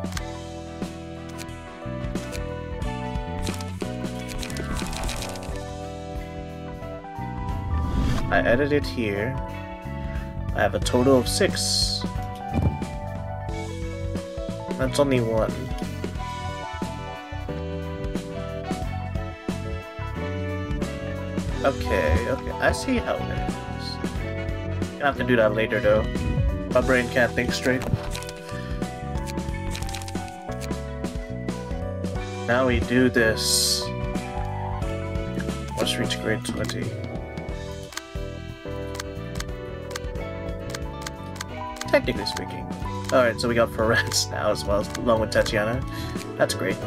I added it here. I have a total of 6. That's only 1. Okay, I see how it is. Gonna have to do that later though. My brain can't think straight. Now we do this. Let's reach grade 20. Technically speaking. Alright, so we got Ferenc now as well, along with Tatiana. That's great.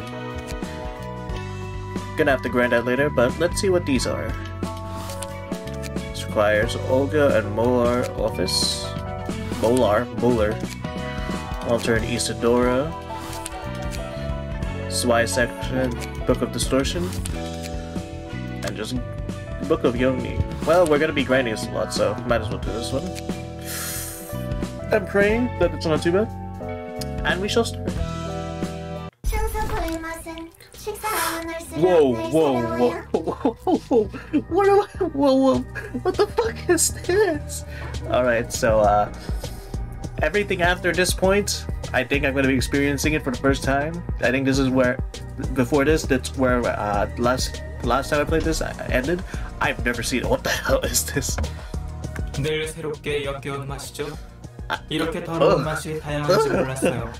Gonna have to grind that later, but let's see what these are. This requires Olga and Molar office. Molar. Walter and Isadora. Zwei section, Book of Distortion. And just Book of Yoni. Well, we're gonna be grinding this a lot, so might as well do this one. I'm praying that it's not too bad. And we shall start. Whoa. What the fuck is this? Alright, so everything after this point, I think I'm gonna be experiencing it for the first time. I think this is where, before this, that's where last time I played this, I ended. I've never seen it. What the hell is this? 늘 새롭게 역겨운 맛이죠. 이렇게 더러운 맛이 다양한지 몰랐어요.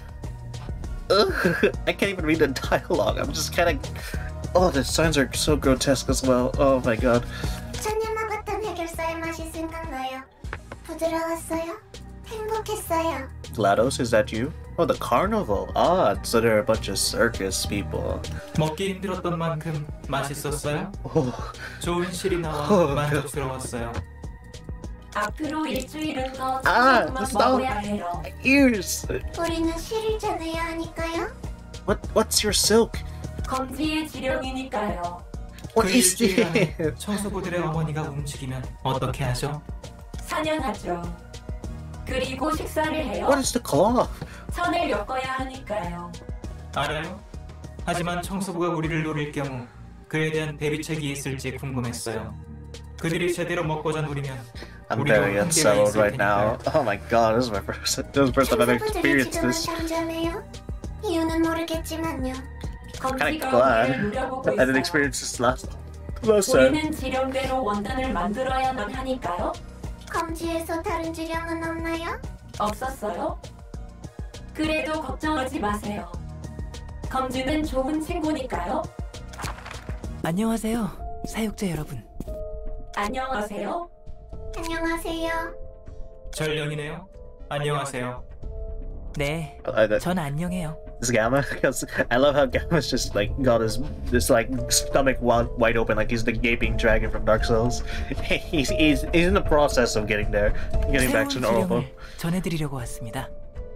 I can't even read the dialogue. I'm just kind of. Oh, the signs are so grotesque as well. Oh my god. 전혀 먹었던 해결사의 맛이 생각나요. 부드러웠어요. 행복했어요. GLaDOS, is that you? Oh, the carnival. Ah, so there are a bunch of circus people. 먹기 힘들었던 만큼 맛있었어요. 좋은 실이 나와 만족스러웠어요. 앞으로 일주일은 더 Ah, stop. 먹어야 해요. Ears. 우리는 실을 찾아야 하니까요. What's your silk? 검지의 지령이니까요. What is 일주일 this? 청소부들의 어머니가 움직이면 어떻게 하죠? 사냥하죠. 그리고 식사를 해요. What is the cloth? 선을 엮어야 하니까요. 알아요? 하지만 청소부가 우리를 노릴 경우 그에 대한 대비책이 있을지 궁금했어요. 그들이 제대로 먹고자 노리면 I'm 우리도 very 한계가 unsettled 있을 right now. 테니까요. Oh my god, this is the first time I've 청소부들이 experienced 지금은 this. 잠잠해요. 이유는 모르겠지만요. Kind of 검지가 glad 우리를 노려보고 I didn't 있어요. experience this last time. 우리는 지령대로 원단을 만들어야만 하니까요. 검지에서 다른 지령은 없나요? 없었어요. 그래도 걱정하지 마세요. 검지는 좋은 친구니까요. 안녕하세요, 사육자 여러분. 안녕하세요. 안녕하세요. 전령이네요. 안녕하세요. 네, 전 안녕해요. This Gamma, because I love how Gamma's just like got his this like stomach wide open, like he's the gaping dragon from Dark Souls. He's in the process of getting there, getting back to normal. 전해드리려고 왔습니다.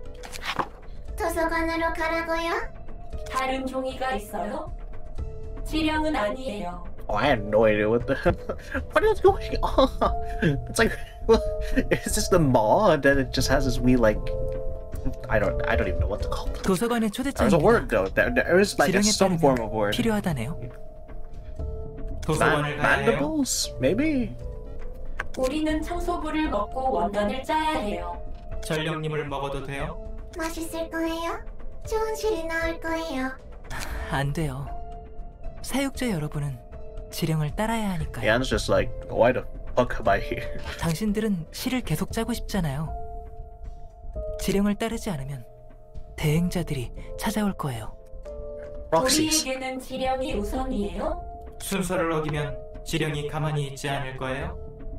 도서관으로 가라고요? 다른 종이가 있어요? 지령은 아니에요. Oh, I had no idea what is going on. It's like, is this the maw? And then it just has this wee like, I don't even know what to call it. 도서관의 There's a word though. There is like some form of word. 필요하다네요. Mandibles, maybe. 우리는 청소부를 먹고 원단을 짜야 해요. 전령님을 먹어도 돼요? 맛있을 거예요? 좋은 실이 나올 거예요. 안 돼요. 사육자 여러분은 지령을 따라야 하니까요. Jan's just like, why the fuck am I here? 당신들은 실을 계속 짜고 싶잖아요. 지령을 따르지 않으면 대행자들이 찾아올 거예요. 우리에게는 지령이 우선이에요? 순서를 어기면 지령이 가만히 있지 않을 거예요?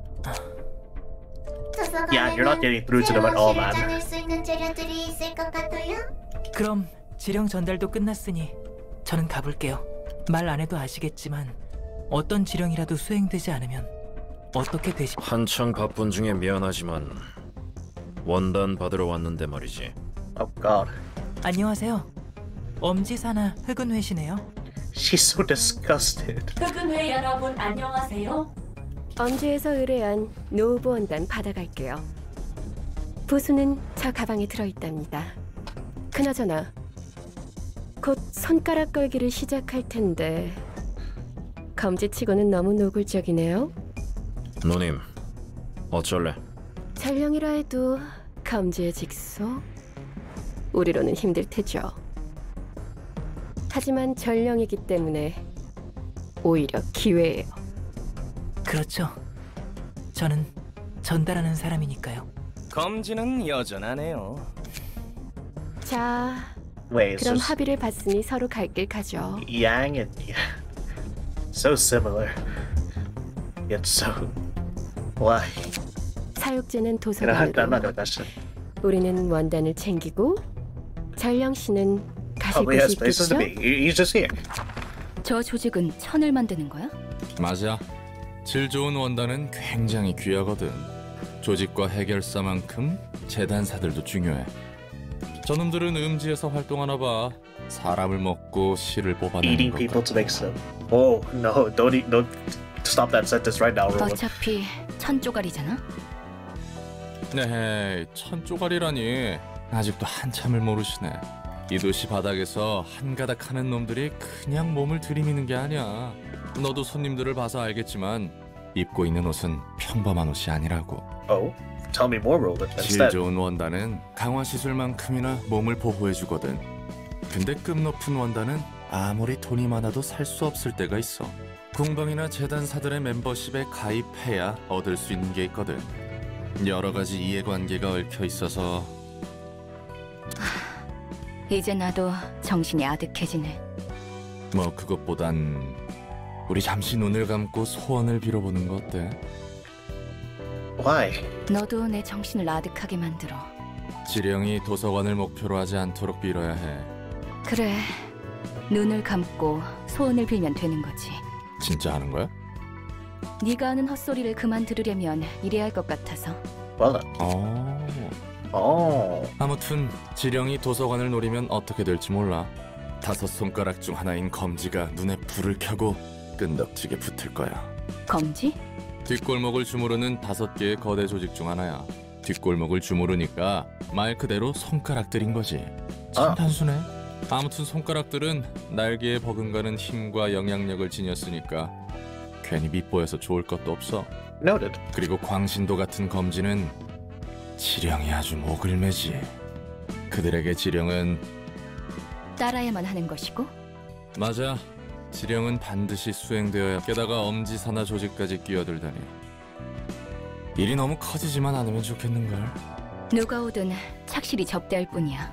Yeah, you're not getting through to them at all, man. 짜낼 수 있는 재료들이 있을 것 같아요? 그럼 지령 전달도 끝났으니 저는 가볼게요. 말 안 해도 아시겠지만 어떤 지령이라도 수행되지 않으면 어떻게 되시... 한창 바쁜 중에 미안하지만 원단 받으러 왔는데 말이지. Oh God. 안녕하세요. 엄지사나 흑은회시네요. She's so disgusted. 흑은회 여러분 안녕하세요. 엄지에서 의뢰한 노브 원단 받아갈게요. 부수는 저 가방에 들어있답니다. 그나저나 곧 손가락 걸기를 시작할 텐데 검지치고는 너무 노골적이네요. 누님, 어쩔래? 전령이라 해도 검지의 직속? 우리로는 힘들 테죠. 하지만 전령이기 때문에 오히려 기회예요. 그렇죠. 저는 전달하는 사람이니까요. 검지는 여전하네요. 자, Wait, 그럼 so 합의를 봤으니 서로 갈 길 가죠. Yang and so similar, yet so why? 사육제는 I'm 도서관으로, not gonna question. 우리는 원단을 챙기고 전령 씨는 가실 Probably has 곳이 places to 있겠죠? be. He's just here. 저 조직은 천을 만드는 거야? 맞아. 질 좋은 원단은 굉장히 귀하거든. 조직과 해결사만큼 재단사들도 중요해. 저놈들은 음지에서 활동하나 봐. 사람을 먹고 실을 뽑아내는 Eating 것 people 같아. to make some. Oh no! Don't stop that sentence right now, Rowan. 어차피 천 쪼가리잖아. 네, 천 쪼가리라니. 아직도 한참을 모르시네. 이 도시 바닥에서 한가닥 하는 놈들이 그냥 몸을 들이미는 게 아니야. 너도 손님들을 봐서 알겠지만 입고 있는 옷은 평범한 옷이 아니라고. Oh, tell me more, Rowan. 질 Instead. 좋은 원단은 강화 시술만큼이나 몸을 보호해주거든. 근데 급 높은 원단은 아무리 돈이 많아도 살 수 없을 때가 있어. 공방이나 재단사들의 멤버십에 가입해야 얻을 수 있는 게 있거든. 여러 가지 이해관계가 얽혀 있어서. 이제 나도 정신이 아득해지네. 뭐 그것보단 우리 잠시 눈을 감고 소원을 빌어보는 거 어때? Why? 너도 내 정신을 아득하게 만들어. 지령이 도서관을 목표로 하지 않도록 빌어야 해. 그래, 눈을 감고 소원을 빌면 되는 거지. 진짜 하는 거야? 네가 하는 헛소리를 그만 들으려면 이래야 할 것 같아서. 아무튼 지령이 도서관을 노리면 어떻게 될지 몰라. 5 손가락 중 하나인 검지가 눈에 불을 켜고 끈덕지게 붙을 거야. 검지? 뒷골목을 주무르는 5개의 거대 조직 중 하나야. 뒷골목을 주무르니까 말 그대로 손가락들인 거지. 참 단순해. 아무튼 손가락들은 날개에 버금가는 힘과 영향력을 지녔으니까 괜히 밉보여서 좋을 것도 없어. Noted. 그리고 광신도 같은 검지는 지령이 아주 목을 매지. 그들에게 지령은 따라야만 하는 것이고? 맞아. 지령은 반드시 수행되어야. 게다가 엄지사나 조직까지 끼어들다니. 일이 너무 커지지만 않으면 좋겠는걸. 누가 오든 착실히 접대할 뿐이야.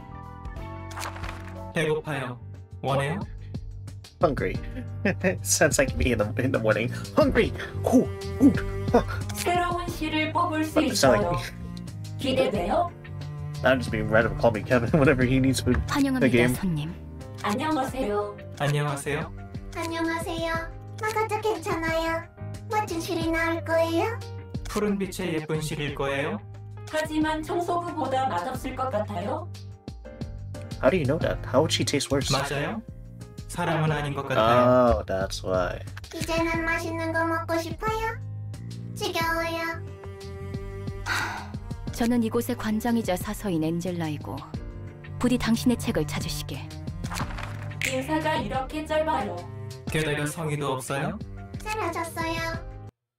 배고파요. 원해요? Hungry. Sounds like me in the morning. Hungry. Ooh, ooh. 새로운 씨를 뽑을 수 What does it sound 있어요. like? 기대돼요? I'm just being random. Call me Kevin. Whatever he needs for the 환영합니다, game. 손님. 안녕하세요. 안녕하세요. 안녕하세요. 마가도 괜찮아요. 멋진 실이 나올 거예요. 푸른 빛의 예쁜 실일 거예요. 하지만 청소부보다 맛없을 것 같아요. How do you know that? How would she taste worse? 맞아요. 사람은 아닌 것 같아요. Oh, that's why. 이제는 맛있는 거 먹고 싶어요. 지겨워요. 저는 이곳의 관장이자 사서인 엔젤라이고 부디 당신의 책을 찾으시게. 인사가 이렇게 짧아요. 게다가 성의도 없어요? 사라졌어요.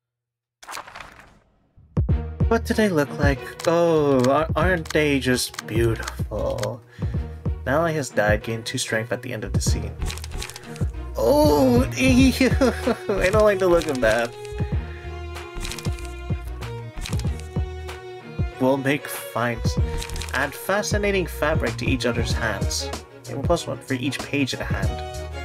What do they look like? Oh, aren't they just beautiful? Nala has died, gained 2 strength at the end of the scene. Oh, ew. I don't like the look of that. We'll make finds. Add fascinating fabric to each other's hands. Give a +1 for each page in a hand.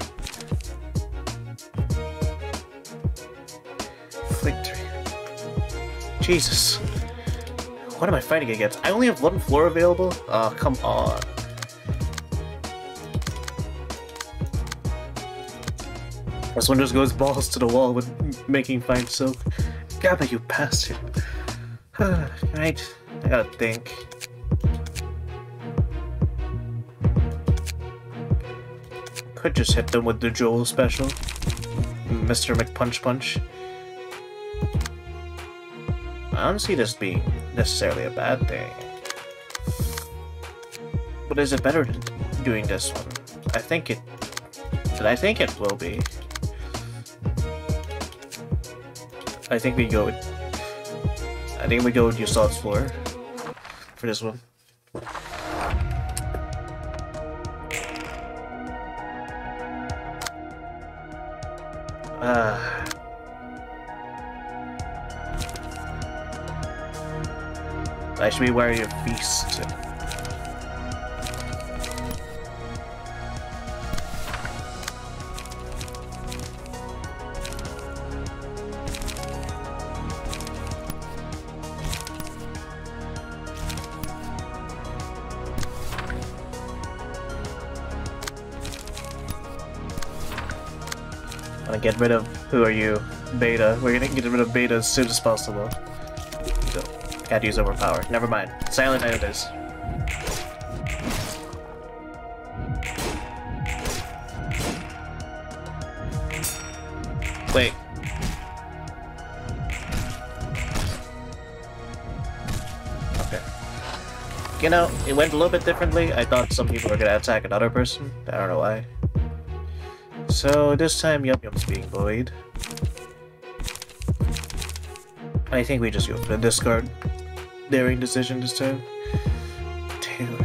Flick 3. Jesus. What am I fighting against? I only have 1 floor available? Oh, come on. This one just goes balls to the wall with making fine silk. Gabba, you bastard. Right, I gotta think. Could just hit them with the Joel special. Mr. McPunch Punch. I don't see this being necessarily a bad thing. But is it better than doing this one? I think it will be. I think we go with Yusad's floor for this one. I should be wary of beasts. I'm gonna get rid of, who are you? Beta. We're gonna get rid of Beta as soon as possible. So, can't use overpower. Never mind. Silent Night it is. Wait. Okay. You know, it went a little bit differently. I thought some people were gonna attack another person. I don't know why. So this time Yum Yum's being bullied. I think we just go for the discard. Daring decision this time. Taylor.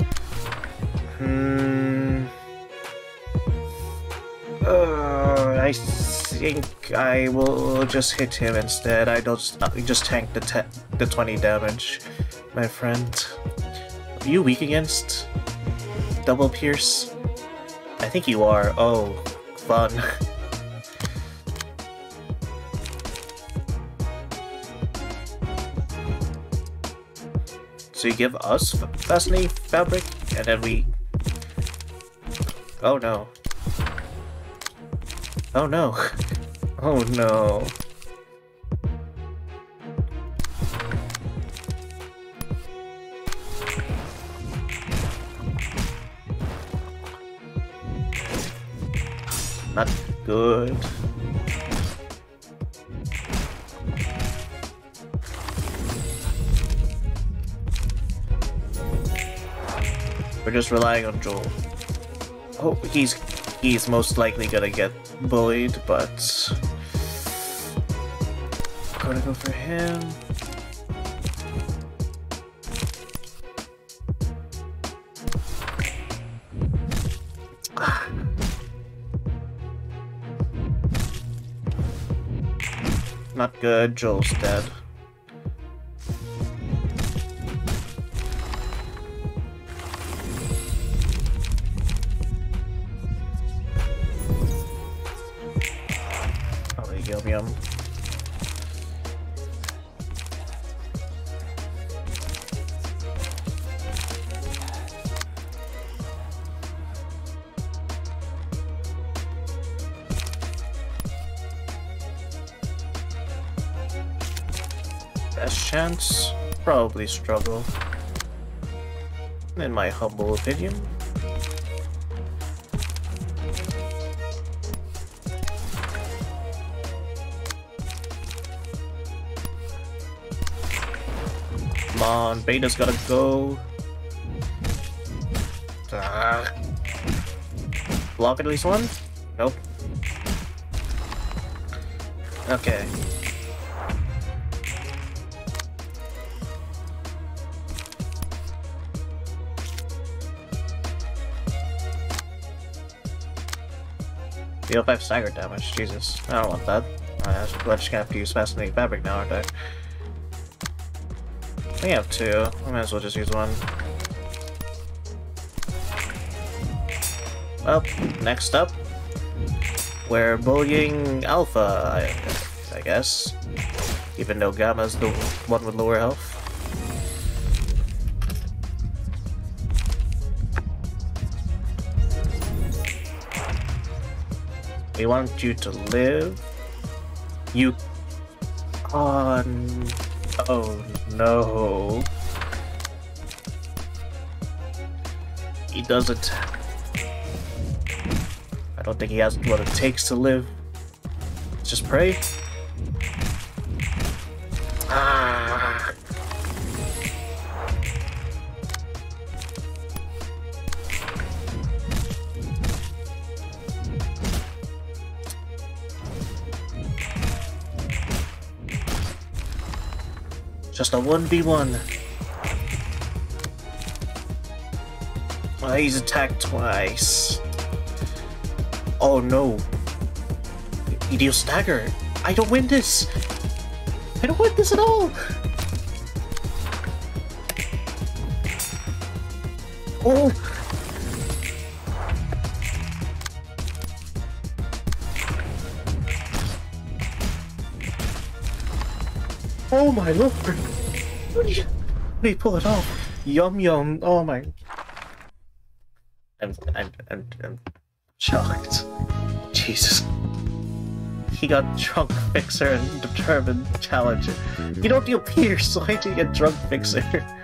I think I will just hit him instead. I just tank the 20 damage, my friend. Are you weak against double pierce? I think you are. Oh, fun. So you give us fascinating fabric, and then we... Oh no. Oh no. Oh no. Not good. We're just relying on Joel. Oh, he's most likely gonna get bullied, but I'm gonna go for him. Not good. Joel's dead. Yum. Best chance? Probably struggle. In my humble opinion. Come on, Beta's gotta go. Block at least one? Nope. Okay. Deal 5 stagger damage, Jesus. I don't want that. I'm just gonna have to use Fascinating Fabric now, aren't I? We have two. I might as well just use one. Well, next up, we're bullying Alpha, I guess. Even though Gamma's the one with lower health. We want you to live. You... Oh no. He doesn't... I don't think he has what it takes to live. Let's just pray. Ah. Just a 1v1. Oh, he's attacked twice. Oh no. He deals stagger. I don't win this. I don't win this at all. Oh. Oh my lord! How did he pull it off? Yum yum! Oh my! I'm shocked. Jesus. He got Drunk Fixer and Determined Challenger. You don't deal Pierce, so why do you get Drunk Fixer?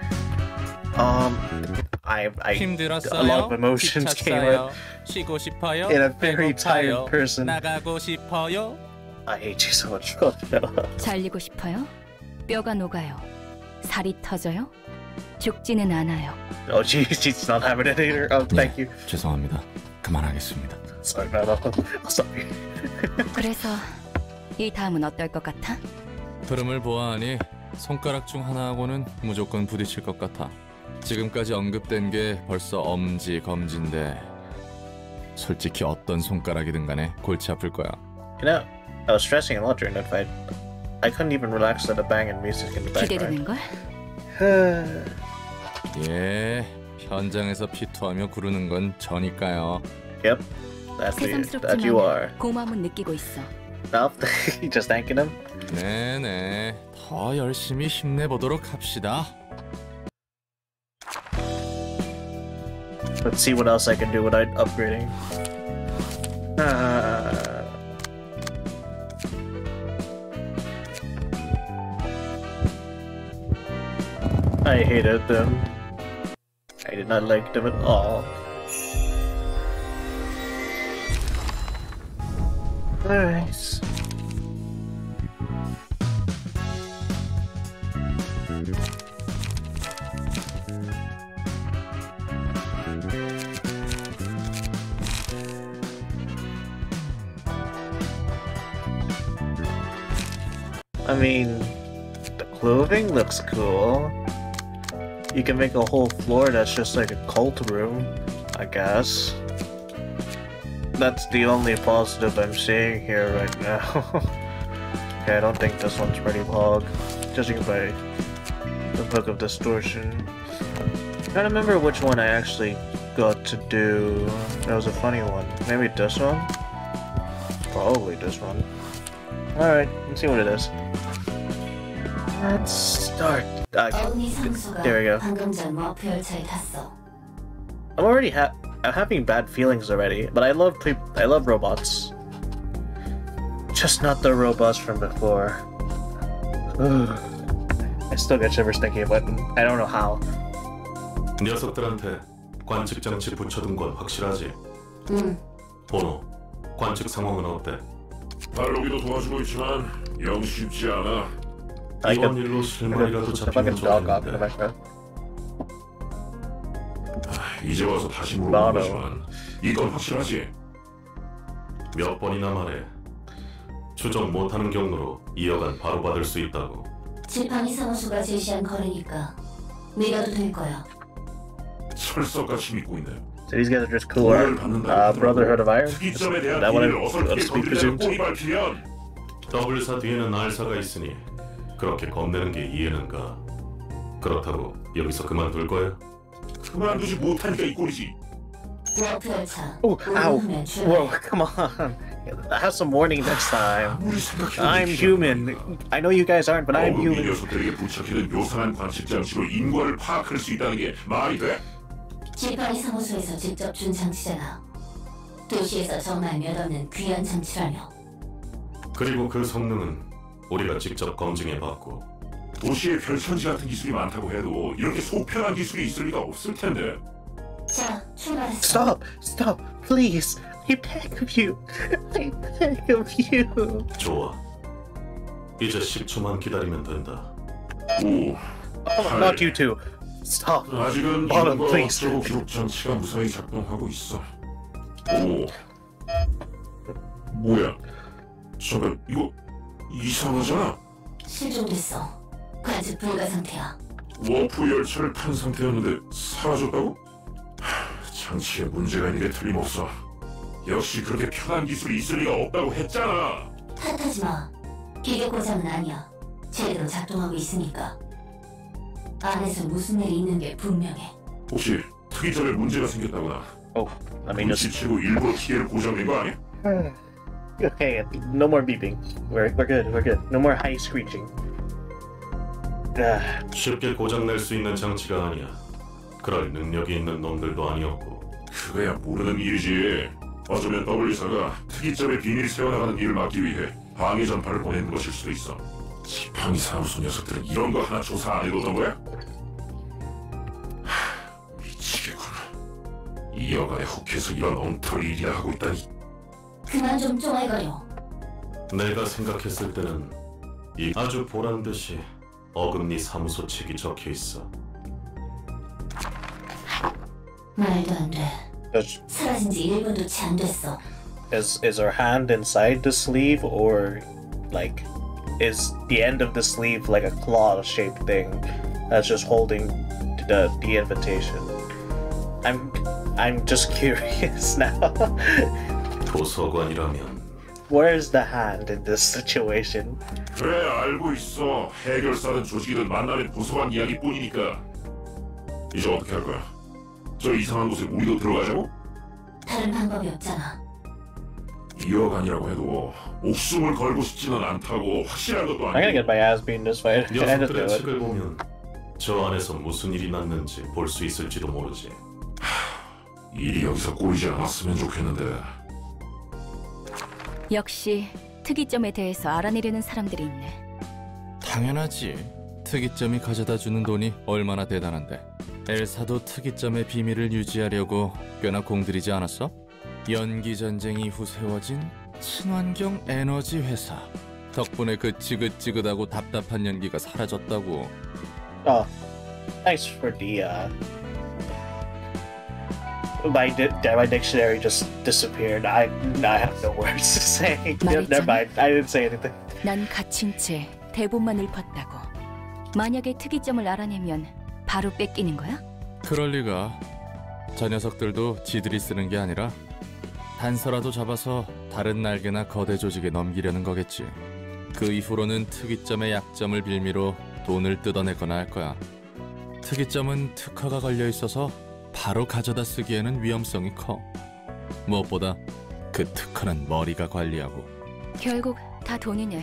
A lot of emotions came out in a very tired person. I hate you so much. 잘리고 싶어요? 뼈가 녹아요. 살이 터져요? 죽지는 않아요. Oh, she's not having it either. Oh, thank you. 죄송합니다. 그만하겠습니다. Sorry, man. Sorry. 그래서 이 다음은 어떨 것 같아? 흐름을 보아하니 손가락 중 하나하고는 무조건 부딪힐 것 같아. 지금까지 언급된 게 벌써 엄지, 검지인데 솔직히 어떤 손가락이든 간에 골치 아플 거야. You know, I was stressing a lot during that fight. I couldn't even relax to the banging music in the background. 기대되는 걸? 예, 현장에서 피투하며 구르는 건 저니까요. Yep, that you are. 고마움은 느끼고 있어. No, you just thanking him. 네네, 더 열심히 힘내보도록 합시다. Let's see what else I can do without upgrading. I hated them. I did not like them at all. Alright. I mean, the clothing looks cool. You can make a whole floor that's just like a cult room, I guess. That's the only positive I'm seeing here right now. Okay, I don't think this one's pretty pog, judging by the Book of Distortion. I'm trying to remember which one I actually got to do. That was a funny one. Maybe this one? Probably this one. Alright, let's see what it is. Let's start. There we go. I'm already I'm having bad feelings already, but I love robots. Just not the robots from before. I still get shivers thinking about them. I don't know how. 녀석들한테 관측 장치 붙여둔 건 확실하지? 응. 보노, 관측 상황은 어때? 발로기도 도와주고 있지만 영 쉽지 않아. 이번 일로 실마리라도 잡히면 좋겠는데. 이제 와서 다시 물어보는 거지만 이건 확실하지? 몇 번이나 말해. 추적 못하는 경로로 이어간 바로 받을 수 있다고. 지팡이 사무소가 제시한 거래니까 믿어도 될 거야. 철석같이 믿고 있네. So these guys are just cooler. Brotherhood of Iron? Is that what I'm presumed? 더블사 뒤에는 알사가 있으니 그렇게 겁내는 게 이해는 가. 그렇다고 여기서 그만둘 거야? 그만두지 못하니까 이 꼴이지. Oh, ow. Whoa, come on. Have some warning next time. I'm human. I know you guys aren't, but I'm human. 이 녀석들에게 부착해둔 묘상한 관측 장치로 인과를 파악할 수 있다는 게 말이 돼? 지팡이 사무소에서 직접 준 장치잖아. 도시에서 정말 몇 없는 귀한 장치라며. 그리고 그 성능은 우리가 직접 검증해봤고. 도시에 별천지 같은 기술이 많다고 해도 이렇게 소편한 기술이 있을 리가 없을 텐데. 자, 출발했어. Stop! Stop! Please! I beg of you! I beg of you! 좋아. 이제 10초만 기다리면 된다. 오. Not you two. Stop. 아직은 Bottom, 인과 please. 어쩌고 기록 장치가 무사히 작동하고 있어. 오. 뭐야? 잠깐 이거 이상하잖아. 실종됐어. 관측 불가 상태야. 워프 열차를 탄 상태였는데 사라졌다고? 장치에 문제가 있는 게 틀림없어. 역시 그렇게 편한 기술이 있을 리가 없다고 했잖아. 탓하지 마. 기계 고장은 아니야. 제대로 작동하고 있으니까. 안에서 무슨 일이 있는 게 분명해. 혹시 특이점에 문제가 생겼다거나? 눈치채고 일부러 기계를 고장낸 거 아니야? Okay, no more beeping. We're good. We're good. No more high screeching. 쉽게 고장낼 수 있는 장치가 아니야. 그럴 능력이 있는 놈들도 아니었고. 그거야 모르는 일이지. 어쩌면 W사가 특이점의 비밀이 새어나가는 일을 막기 위해 방해 전파를 보내는 것일 수도 있어. 지팡이 사무소 녀석들은 이런 거 하나 조사 안 해뒀던 거야? 미치겠군. 이 여간에 혹해서 이런 엉터리 일이나 하고 있다니. 그만 좀 쪼아거려. 내가 생각했을 때는 이 아주 보란듯이 어금니 사무소 책이 적혀 있어. 말도 안 돼. 사라진 지 1분도 채 안 됐어. Is her hand inside the sleeve, or like is the end of the sleeve like a claw-shaped thing that's just holding the invitation? I'm just curious now. 도서관이라면 Where's the hand in this situation? 그래 알고 있어. 해결사든 조직이든 만나면 도서관 이야기뿐이니까. 이제 어떻게 할 거야? 저 이상한 곳에 우리도 들어가자고? 다른 방법이 없잖아. 이 여간이라고 해도 목숨을 걸고 싶지는 않다고 확실한 것도 I'm gonna 아니고. get my ass beaten this fight. I had to do 녀석들의 it. 책을 보면 저 안에서 무슨 일이 났는지 볼 수 있을지도 모르지. 일이 여기서 꼬이지 않았으면 좋겠는데. 역시 특이점에 대해서 알아내려는 사람들이 있네. 당연하지. 특이점이 가져다주는 돈이 얼마나 대단한데. 엘사도 특이점의 비밀을 유지하려고 꽤나 공들이지 않았어? 연기전쟁 이후 세워진 친환경 에너지 회사. 덕분에 그 지긋지긋하고 답답한 연기가 사라졌다고. Oh, thanks for the my dictionary just disappeared. I have no words to say. Never mind. I didn't say anything. 난 갇힌 채 대본만 읊었다고. 만약에 특이점을 알아내면 바로 뺏기는 거야? 그럴 리가. 저 녀석들도 지들이 쓰는 게 아니라 단서라도 잡아서 다른 날개나 거대 조직에 넘기려는 거겠지. 그 이후로는 특이점의 약점을 빌미로 돈을 뜯어내거나 할 거야. 특이점은 특허가 걸려 있어서 바로 가져다 쓰기에는 위험성이 커. 무엇보다 그 특허는 머리가 관리하고. 결국 다 돈이네.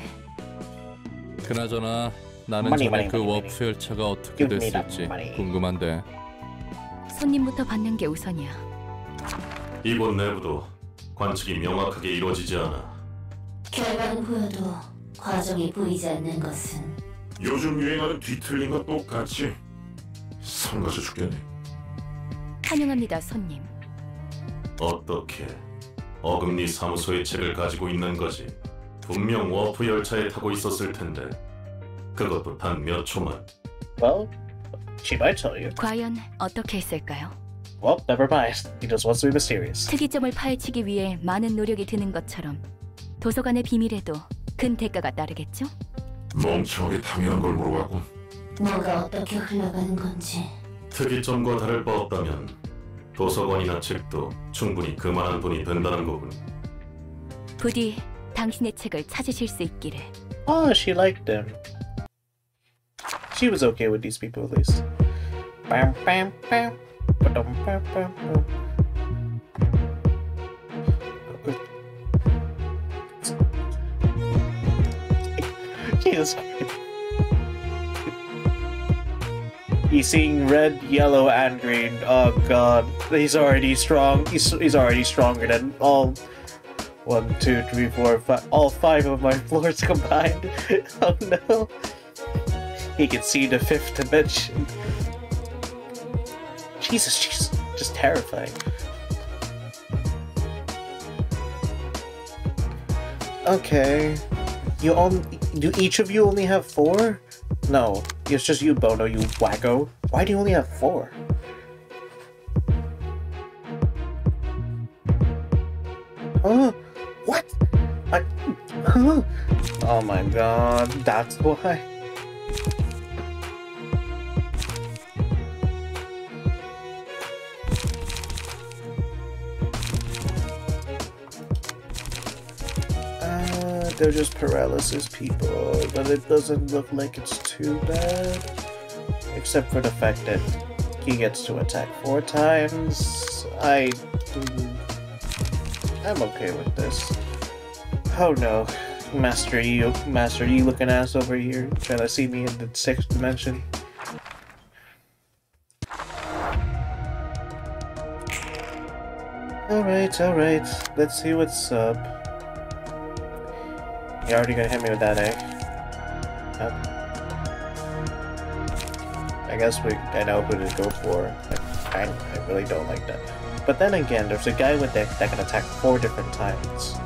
그나저나 나는 money, 정말 money, 그 money, 워프 열차가 어떻게 Give me that 됐을지 money. 궁금한데. 손님부터 받는 게 우선이야. 이곳 내부도 관측이 명확하게 이루어지지 않아. 결과는 보여도 과정이 보이지 않는 것은 요즘 유행하는 뒤틀림과 똑같이 성가셔 죽겠네. 환영합니다, 손님. 어떻게 어금니 사무소의 책을 가지고 있는 거지? 분명 워프 열차에 타고 있었을 텐데 그것도 단 몇 초만. Well, she might tell you. 과연 어떻게 했을까요? Well, never mind. He just wants to be mysterious. 특이점을 파헤치기 위해 많은 노력이 드는 것처럼 도서관의 비밀에도 큰 대가가 따르겠죠? 멍청하게 당연한 걸 물어봤군. 뭐가 어떻게 흘러가는 건지. 특이점과 다를 바 없다면 도서관이나 책도 충분히 그만한 돈이 된다는 거군. 부디 당신의 책을 찾으실 수 있기를. Oh, she liked them. She was okay with these people at least. Bam, bam, bam. Ba-dum, bam, bam, bam. Jesus Christ. He's seeing red, yellow, and green. Oh god, he's already strong. He's already stronger than all 1, 2, 3, 4, 5, all 5 of my floors combined. Oh no. He can see the 5th dimension. Jesus, she's just terrifying. Okay. Do each of you only have 4? No, it's just you, Bono, you wacko. Why do you only have 4? Huh? What? Huh? Oh my god, that's why. They're just paralysis people, but it doesn't look like it's too bad. Except for the fact that he gets to attack 4 times. I'm okay with this. Oh no, Master E looking ass over here, trying to see me in the 6th dimension. Alright, let's see what's up. You're already gonna hit me with that, eh? Yep. I guess I know who to go for. I really don't like that. But then again, there's a guy with that can attack 4 different times.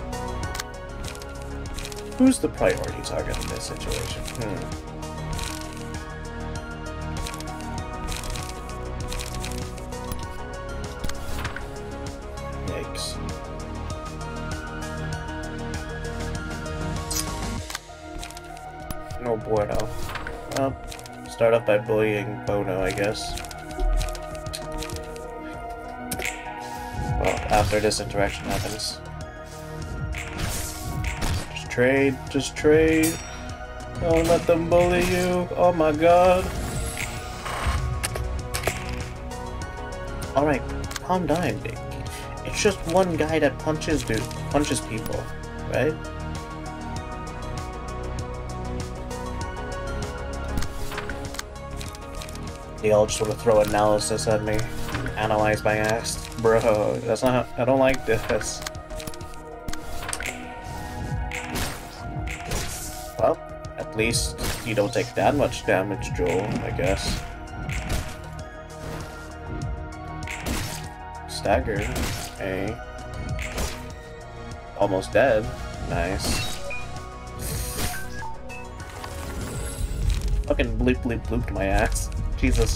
Who's the priority target in this situation? Yikes. No bueno. Well, start off by bullying Bono, I guess. Well, after this interaction happens. Just trade. Don't let them bully you. Oh my god. Alright, calm down, Dick. It's just one guy that punches people, right? They all just want to throw analysis at me. Analyze my ass. Bro, that's not... I don't like this. Well, at least you don't take that much damage, Joel, I guess. Staggered. Hey. Almost dead. Nice. Fucking bleep bleep blooped my ass. Jesus.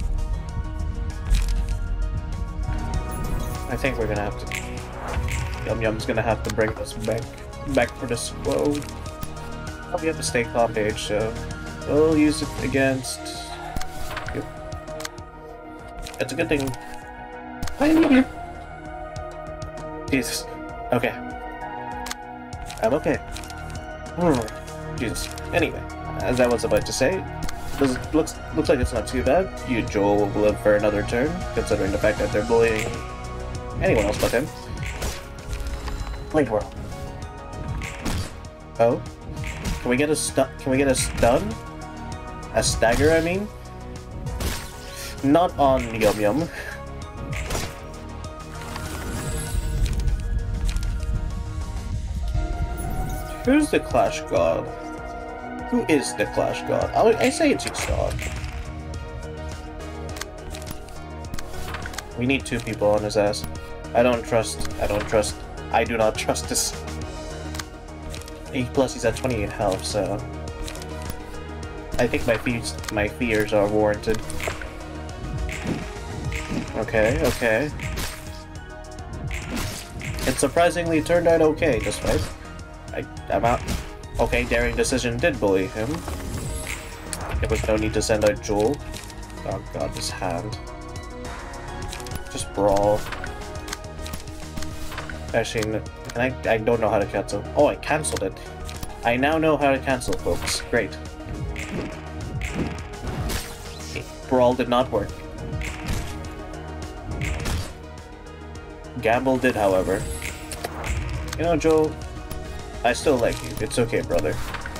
I think we're gonna have to... Yum Yum's gonna have to bring us back for this quote. We have a stay calm page, so we'll use it against. Yep. That's a good thing. Jesus. Okay. I'm okay. Jesus. Anyway, as I was about to say, looks like it's not too bad. You and Joel will live for another turn, considering the fact that they're bullying anyone else but him. Blade Whirl. Oh? Can we get a stun? Can we get a stun? A stagger, I mean? Not on Yum Yum. Who's the Clash God? Who is the Clash God? I say it's Yustar. We need 2 people on his ass. I do not trust this. Plus he's at 28 health, so I think my fears are warranted. Okay. It surprisingly turned out okay, this fight. I'm out. Okay, Daring Decision did bully him. There was no need to send out Joel. Oh god, this hand. Just brawl. Actually, I don't know how to cancel. Oh, I cancelled it. I now know how to cancel, folks. Great. Brawl did not work. Gamble did, however. You know, Joel, I still like you. It's okay, brother.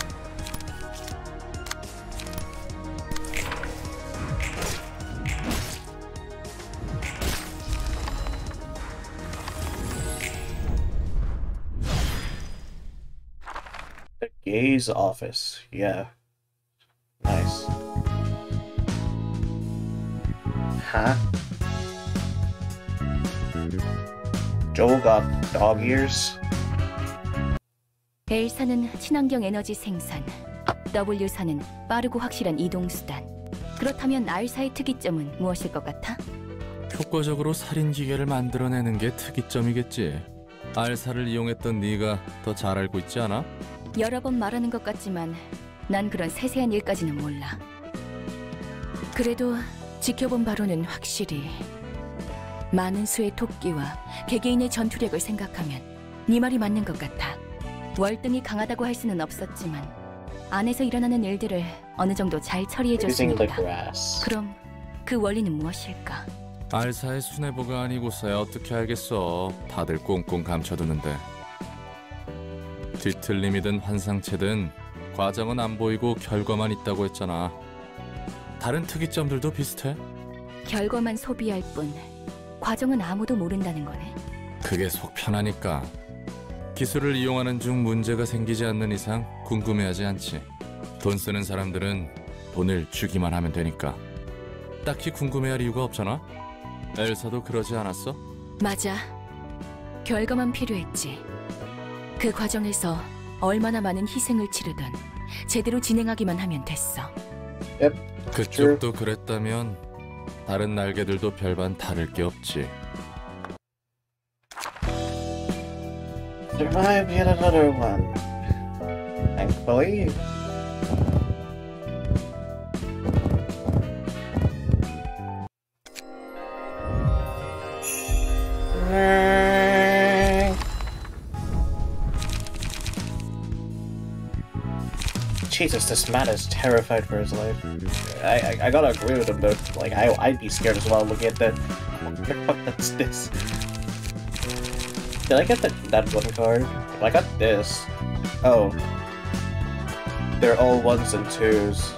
The Gaze Office. Yeah. Nice. Huh? Joel got dog ears. L사는 친환경 에너지 생산, W사는 빠르고 확실한 이동 수단. 그렇다면 R사의 특이점은 무엇일 것 같아? 효과적으로 살인 기계를 만들어내는 게 특이점이겠지. R사를 이용했던 네가 더 잘 알고 있지 않아? 여러 번 말하는 것 같지만 난 그런 세세한 일까지는 몰라. 그래도 지켜본 바로는 확실히 많은 수의 토끼와 개개인의 전투력을 생각하면 네 말이 맞는 것 같아. 월등히 강하다고 할 수는 없었지만 안에서 일어나는 일들을 어느 정도 잘 처리해줬으니까. 그럼 그 원리는 무엇일까? R사의 수뇌부가 아니고서야 어떻게 알겠어. 다들 꽁꽁 감춰두는데. 뒤틀림이든 환상체든 과정은 안 보이고 결과만 있다고 했잖아. 다른 특이점들도 비슷해? 결과만 소비할 뿐 과정은 아무도 모른다는 거네. 그게 속 편하니까. 기술을 이용하는 중 문제가 생기지 않는 이상 궁금해하지 않지. 돈 쓰는 사람들은 돈을 주기만 하면 되니까. 딱히 궁금해할 이유가 없잖아. 엘사도 그러지 않았어? 맞아. 결과만 필요했지. 그 과정에서 얼마나 많은 희생을 치르든 제대로 진행하기만 하면 됐어. 그쪽도 그랬다면 다른 날개들도 별반 다를 게 없지. Survive yet another one. Thankfully. Jesus, this man is terrified for his life. I gotta agree with him though. Like I'd be scared as well looking at that. What the fuck that's this? Did I get that one card? I got this. Oh. They're all 1s and 2s.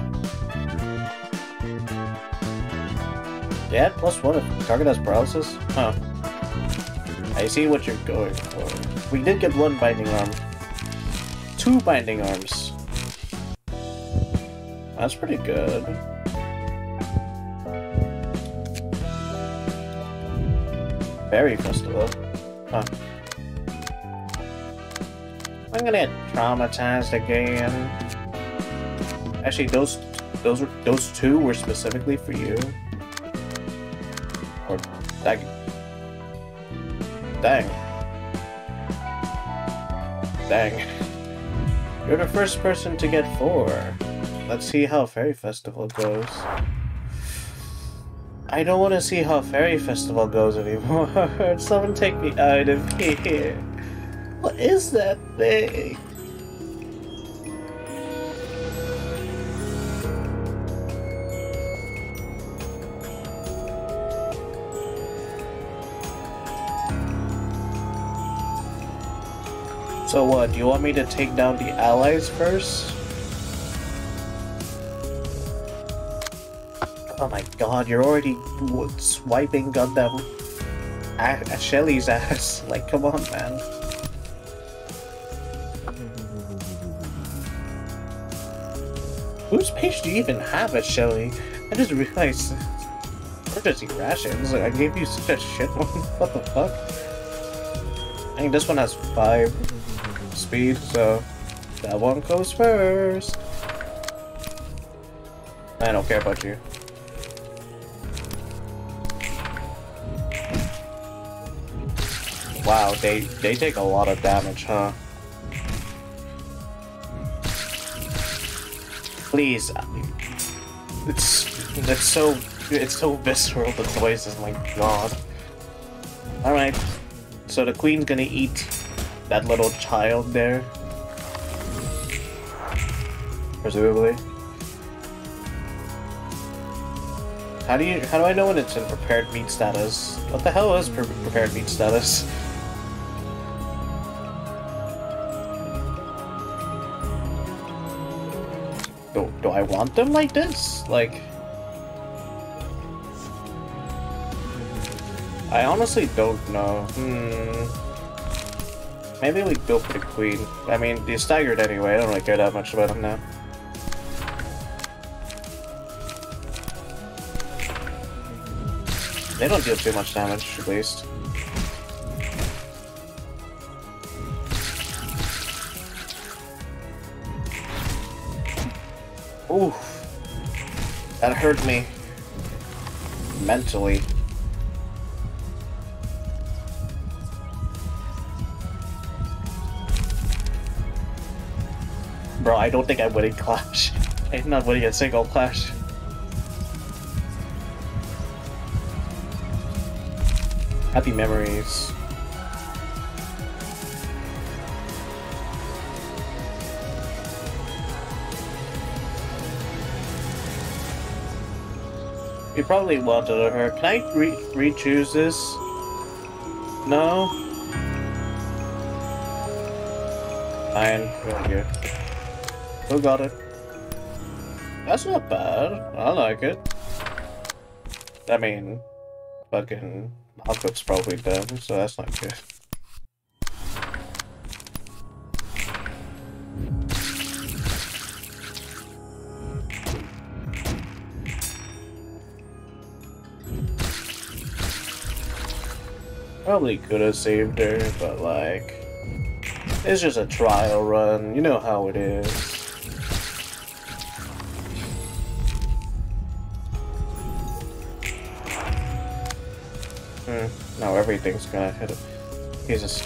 Yeah, +1 if target has paralysis? Huh. I see what you're going for. We did get 1 binding arm. 2 binding arms. That's pretty good. Berry Festival. Huh. I'm gonna get traumatized again. Actually, those 2 were specifically for you. Or dang. Dang. You're the first person to get 4. Let's see how Fairy Festival goes. I don't want to see how Fairy Festival goes anymore. Someone take me out of here. What is that thing? So what, do you want me to take down the allies first? Oh my god, you're already swiping goddamn Shelly's ass. Like, come on, man. Whose page do you even have at Shelly? I just realized emergency rations. Like, I gave you such a shit one. What the fuck? I think this one has 5 speed, so that one goes first. I don't care about you. Wow, they take a lot of damage, huh? Please, it's so visceral, the noises, my god. Alright, so the queen's gonna eat that little child there. Presumably. How do I know when it's in prepared meat status? What the hell is prepared meat status? Do I want them like this? Like, I honestly don't know. Maybe we go for the queen. I mean, they're staggered anyway. I don't really care that much about them now. They don't deal too much damage, at least. Oof. That hurt me. Mentally. Bro, I don't think I'm winning Clash. I'm not winning a single Clash. Happy memories. You probably wanted her. Can I re-choose this? No? Fine, we're good. Who got it? That's not bad. I like it. I mean, fucking Malcolm's probably done, so that's not good. Probably could have saved her, but like, it's just a trial run. You know how it is. Now everything's gonna hit it. Jesus.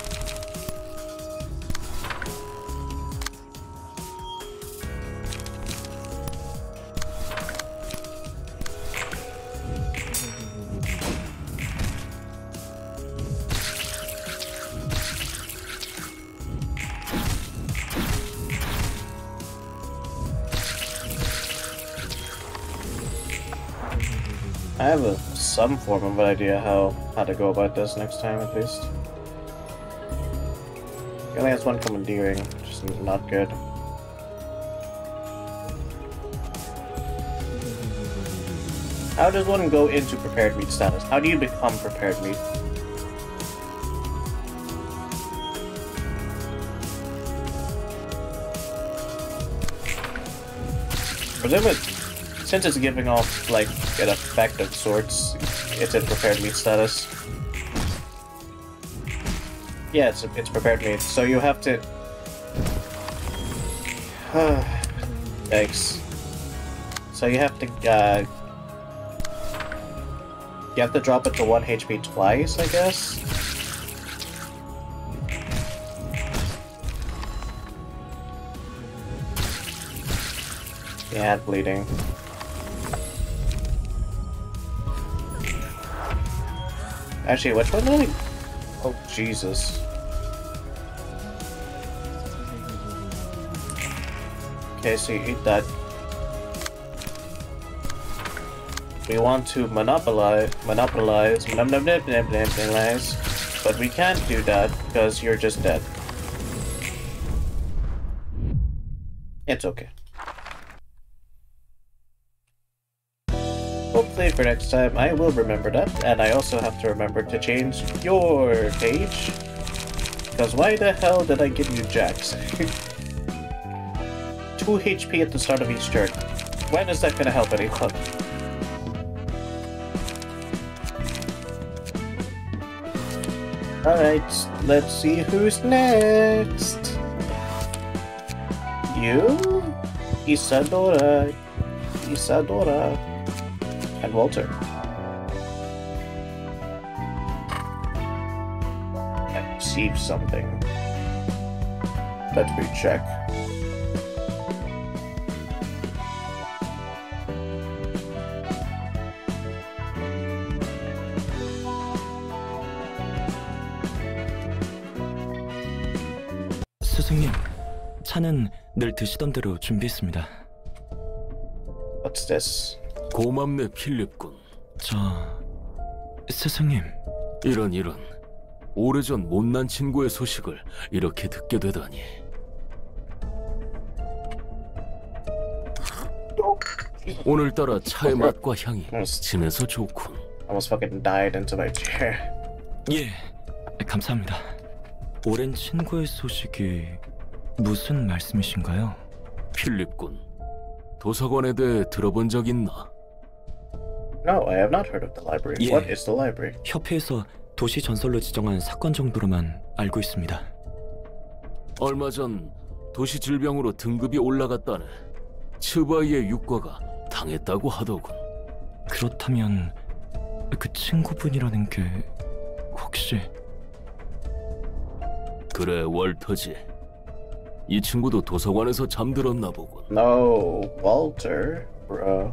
I have some form of idea how to go about this next time, at least. He only has one commandeering, which is not good. How does one go into prepared meat status? How do you become prepared meat? Presumably, since it's giving off, like, an effect of sorts, it's in prepared meat status. Yeah, it's prepared meat, so you have to... Yikes. So you have to, you have to drop it to 1 HP twice, I guess? He had bleeding. Actually, which one did I... Oh, Jesus. Okay, so you eat that. We want to monopolize, but we can't do that because you're just dead. It's okay. Hopefully for next time I will remember that, and I also have to remember to change your page. Because why the hell did I give you Jax? 2 HP at the start of each turn. When is that gonna help anyone? Alright, let's see who's next. You? Isadora, and Walter. I received something. Let me check. 스승님, 차는 늘 드시던 대로 준비했습니다. What's this? 고맙네, 필립군. 스승님. 이런. 오래전 못난 친구의 소식을 이렇게 듣게 되다니. 오늘따라 차의 맛과 향이 진해서 좋군. Almost fucking died into my chair. 예, 감사합니다. 오랜 친구의 소식이 무슨 말씀이신가요? 필립군, 도서관에 대해 들어본 적 있나? No, I have not heard of the library. 예, What is the library? 협회에서 도시 전설로 지정한 사건 정도로만 알고 있습니다. 얼마 전 도시 질병으로 등급이 올라갔다네. 츠바이의 육과가 당했다고 하더군. 그렇다면 그 친구분이라는 게 혹시... 그래, 월터지. 이 친구도 도서관에서 잠들었나 보군. No, Walter, bro.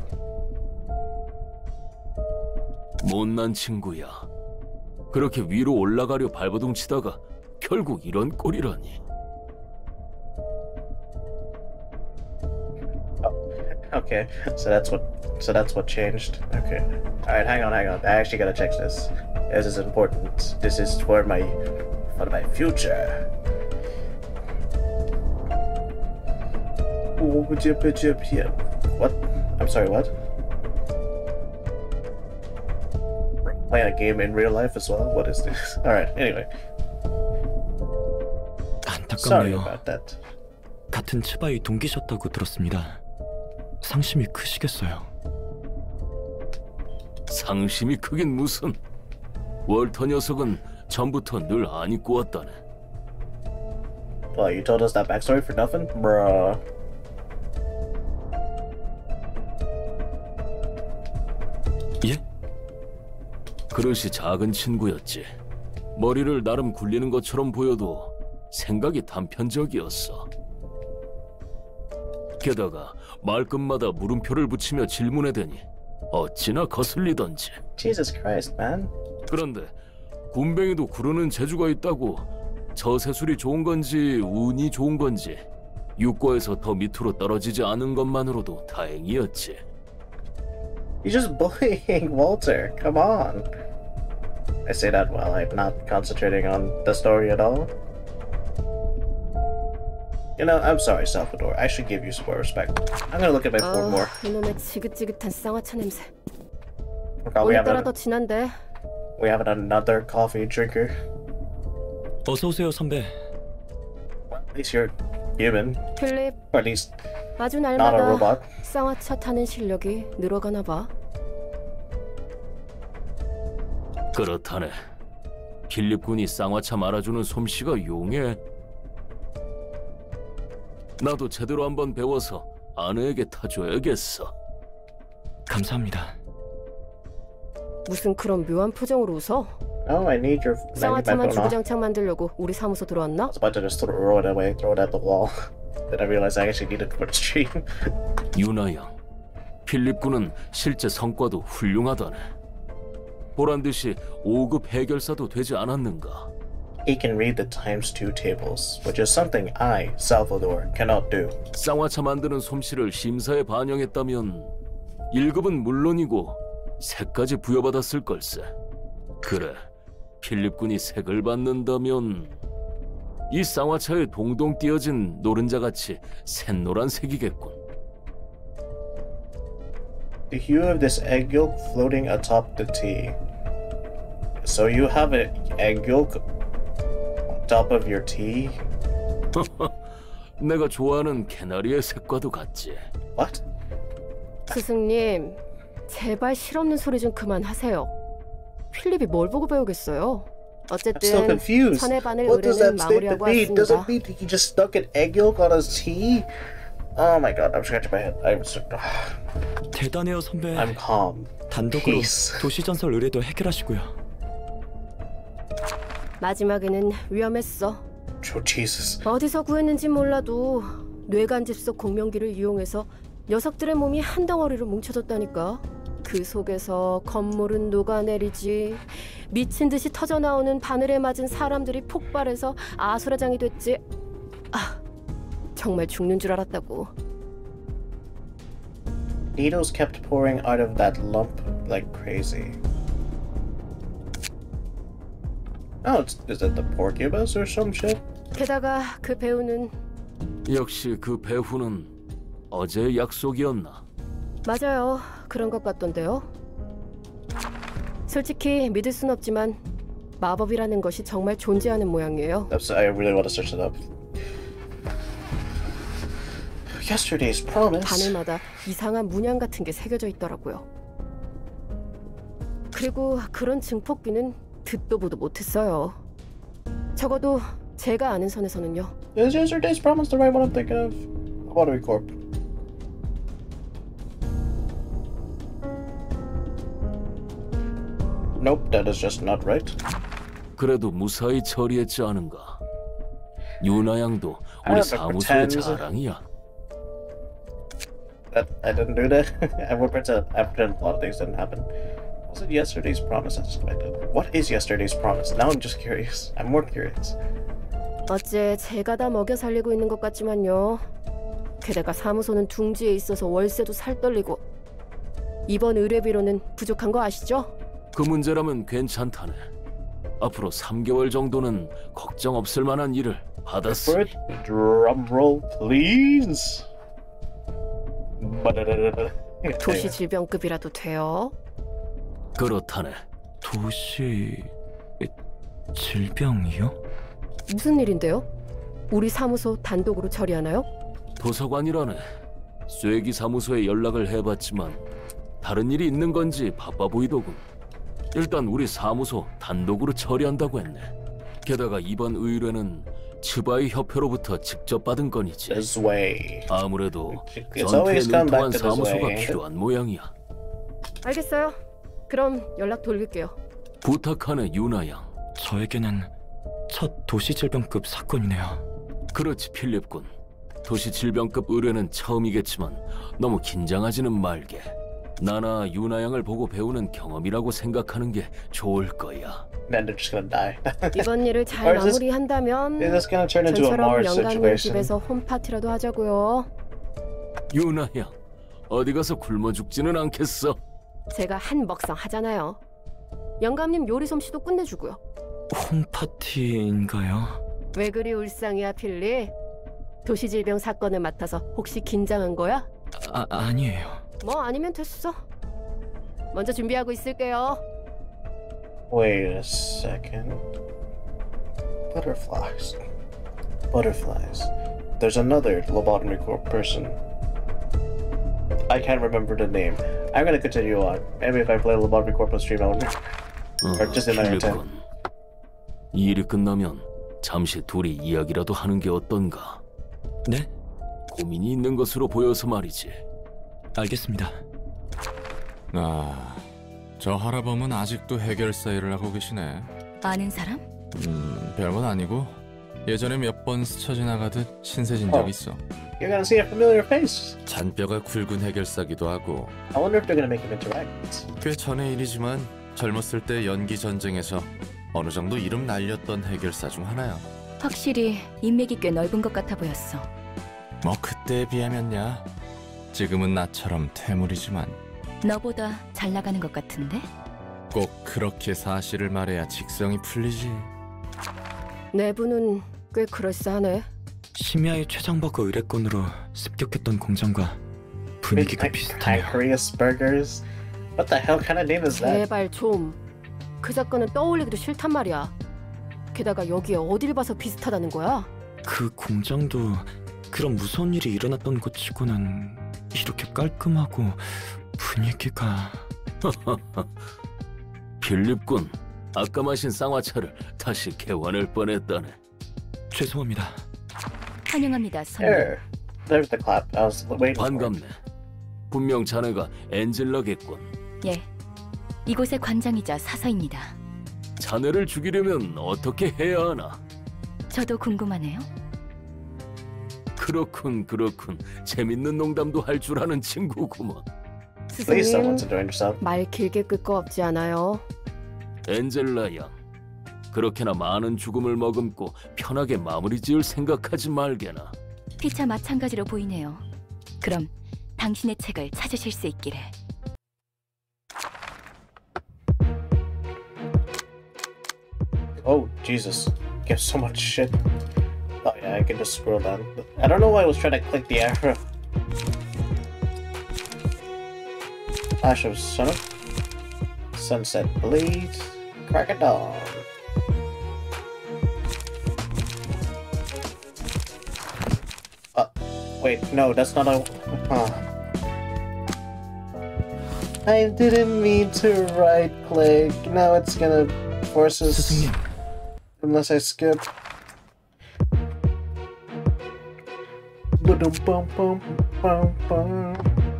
못난 친구야. 그렇게 위로 올라가려 발버둥 치다가 결국 이런 꼴이라니. Okay, so that's what changed. Okay. Alright, hang on. I actually gotta check this. This is important. This is for my future. What? I'm sorry, what? Playing a game in real life as well? What is this? Alright, anyway. Sorry 안타깝네요. about that. 같은 츠바이 동기셨다고 들었습니다. 상심이 크시겠어요. 상심이 크긴 무슨. 월터 녀석은 전부터 늘 안 잊고 왔다네. Well, you told us that backstory for nothing? Bruh. 예? 그릇이 작은 친구였지. 머리를 나름 굴리는 것처럼 보여도 생각이 단편적이었어. 게다가 말끝마다 물음표를 붙이며 질문해대니 어찌나 거슬리던지. Jesus Christ, man. 그런데 군뱅이도 구르는 재주가 있다고. 저세술이 좋은 건지 운이 좋은 건지 육과에서 더 밑으로 떨어지지 않은 것만으로도 다행이었지. You're just bullying Walter. Come on. I say that while I'm not concentrating on the story at all. You know, I'm sorry, Salvador. I should give you some more respect. I'm gonna look at my phone more. 이놈의 지긋지긋한 쌍화차 냄새. Forgot we 오늘따라 더 진한데. have another coffee drinker. 어서 오세요, 선배. At least you're human. 필립. Or at least 아주 not a 날마다 robot. 쌍화차 타는 실력이 늘어가나 봐. 그렇다네. 필립 군이 쌍화차 말아주는 솜씨가 용해. 나도 제대로 한번 배워서 아내에게 타줘야겠어. 감사합니다. 무슨 그런 묘한 표정으로 웃어? Oh, I need 쌍화차만 phone off. 주구장창 만들려고 우리 사무소 들어왔나? I was about to just throw it away, throw it at the wall. that I realized I actually needed for the stream. 유나양, 필립 군은 실제 성과도 훌륭하다네. 보란 듯이 5급 해결사도 되지 않았는가? He can read the ×2 tables, which is something I, Salvador, cannot do. 쌍화차 만드는 솜씨를 심사에 반영했다면 1급은 물론이고 색까지 부여받았을 걸세. 그래, 필립 군이 색을 받는다면 이 쌍화차에 동동 띄어진 노른자같이 샛노란 색이겠군. The hue of this egg yolk floating atop the tea. So you have an egg yolk on top of your tea? 내가 좋아하는 캐나리의 색과도 같지. What? 스승님, 제발 실없는 소리 좀 그만하세요. 필립이 뭘 보고 배우겠어요? I'm so 어쨌든 confused. 천의 반을 What does 의뢰는 that statement 마무리하고 mean? Does it 왔습니다. mean that he just stuck an egg yolk on his tea? Oh my god, I'm scratching my head. 대단해요, 선배. I'm calm. 단독으로 Peace. 도시전설 의뢰도 해결하시고요. 마지막에는 위험했어. Jesus. 어디서 구했는지 몰라도 뇌간집 속 공명기를 이용해서 녀석들의 몸이 한 덩어리로 뭉쳐졌다니까. 그 속에서 건물은 녹아내리지, 미친 듯이 터져나오는 바늘에 맞은 사람들이 폭발해서 아수라장이 됐지. 아, 정말 죽는 줄 알았다고. Needles kept pouring out of that lump like crazy. Oh, is that the porcupine or some shit? 게다가 그 배우는 역시 그 배후는 어제의 약속이었나? 맞아요. 그런 것 같던데요. 솔직히 믿을 순 없지만 마법이라는 것이 정말 존재하는 모양이에요. I really want to search it up. Yesterday's promise. 바늘마다 이상한 문양 같은 게 새겨져 있더라고요. 그리고 그런 증폭기는 듣도 보도 못했어요. 적어도 제가 아는 선에서는요. Is yesterday's promise the right one I'm thinking of? Watery Corp. Nope, that is just not right. 그래도 무사히 처리했지 않은가? 유나양도 I 우리 have to 사무소의 pretend. 자랑이야. I didn't do that. I would pretend. I pretend a lot of things didn't happen. Was it yesterday's promise? That's what I did. What is yesterday's promise? Now I'm just curious. I'm more curious. 어째 제가 다 먹여 살리고 있는 것 같지만요. 게다가 사무소는 둥지에 있어서 월세도 살떨리고 이번 의뢰비로는 부족한 거 아시죠? 그 문제라면 괜찮다네. 앞으로 3개월 정도는 걱정 없을 만한 일을 받았으니. Drum roll, please. 도시 질병급이라도 돼요. 그렇다네. 도시 질병이요? 무슨 일인데요? 우리 사무소 단독으로 처리하나요? 도서관이라네. 쇠기 사무소에 연락을 해봤지만 다른 일이 있는 건지 바빠 보이더군. 일단 우리 사무소 단독으로 처리한다고 했네. 게다가 이번 의뢰는 츠바이 협회로부터 직접 받은 건이지. This way. 아무래도 It's 전투에 always come 능통한 back to this 사무소가 way. 필요한 모양이야. 알겠어요. 그럼 연락 돌릴게요. 부탁하네, 유나양. 저에게는 첫 도시질병급 사건이네요. 그렇지, 필립군. 도시질병급 의뢰는 처음이겠지만 너무 긴장하지는 말게. 나나 유나양을 보고 배우는 경험이라고 생각하는 게 좋을 거야. Then they're just gonna die. 이번 일을 잘 Or is this- 마무리한다면 is this gonna turn into a 전처럼 Mars 영감님 situation? 집에서 홈파티라도 하자고요. 유나양, 어디 가서 굶어 죽지는 않겠어? 제가 한 먹상 하잖아요. 영감님 요리 솜씨도 끝내주고요. 홈파티인가요? 왜 그리 울상이야, 필리? 도시질병 사건을 맡아서 혹시 긴장한 거야? 아니에요. 뭐 아니면 됐어. 먼저 준비하고 있을게요. Wait a second. Butterflies. Butterflies. There's another lobotomy corp person. I can't remember the name. I'm gonna continue on. Maybe if I play lobotomy corp on stream, I wonder. Or just in my own time. 필립군. 이 일이 끝나면 잠시 둘이 이야기라도 하는 게 어떤가? 네? 고민이 있는 것으로 보여서 말이지. 알겠습니다. 저 할아범은 아직도 해결사 일을 하고 계시네. 아는 사람? 별건 아니고 예전에 몇 번 스쳐 지나가듯 신세진 적 있어. You're gonna see a familiar face. 잔뼈가 굵은 해결사기도 하고. I wonder if they're gonna make him interact. 꽤 전의 일이지만 젊었을 때 연기 전쟁에서 어느 정도 이름 날렸던 해결사 중 하나야. 확실히 인맥이 꽤 넓은 것 같아 보였어. 뭐 그때에 비하면야. 지금은 나처럼 퇴물이지만. 너보다 잘 나가는 것 같은데? 꼭 그렇게 사실을 말해야 직성이 풀리지. 내부는 꽤 그럴싸하네. 심야의 최장버거 의뢰건으로 습격했던 공장과 분위기가 비슷하네요. Pancreas Burgers? What the hell kind of name is that? 제발 좀. 그 사건은 떠올리기도 싫단 말이야. 게다가 여기에 어딜 봐서 비슷하다는 거야? 그 공장도 그런 무서운 일이 일어났던 곳치고는 이렇게 깔끔하고 분위기가... 필립군, 아까 마신 쌍화차를 다시 개원할 뻔했다네. 죄송합니다. 환영합니다, 선배. There. There's the clap. I was waiting for it. 반갑네. 분명 자네가 엔젤라겠군. 예, 이곳의 관장이자 사서입니다. 자네를 죽이려면 어떻게 해야 하나? 저도 궁금하네요. 그렇군. 재밌는 농담도 할 줄 아는 친구구먼. Please don't want to join 스승님, yourself. 말 길게 끌 거 없지 않아요? 엔젤라 양, 그렇게나 많은 죽음을 머금고 편하게 마무리 지을 생각하지 말게나. 피차 마찬가지로 보이네요. 그럼 당신의 책을 찾으실 수 있기를. Oh, Jesus. Give so much shit. Oh yeah, I can just scroll down. I don't know why I was trying to click the arrow. Flash of Sun. Sunset Blade. Crack of Dawn. Wait, no, that's not a... I didn't mean to right click. Now it's gonna force us... Unless I skip. Ba-dum-bum-bum-bum-bum.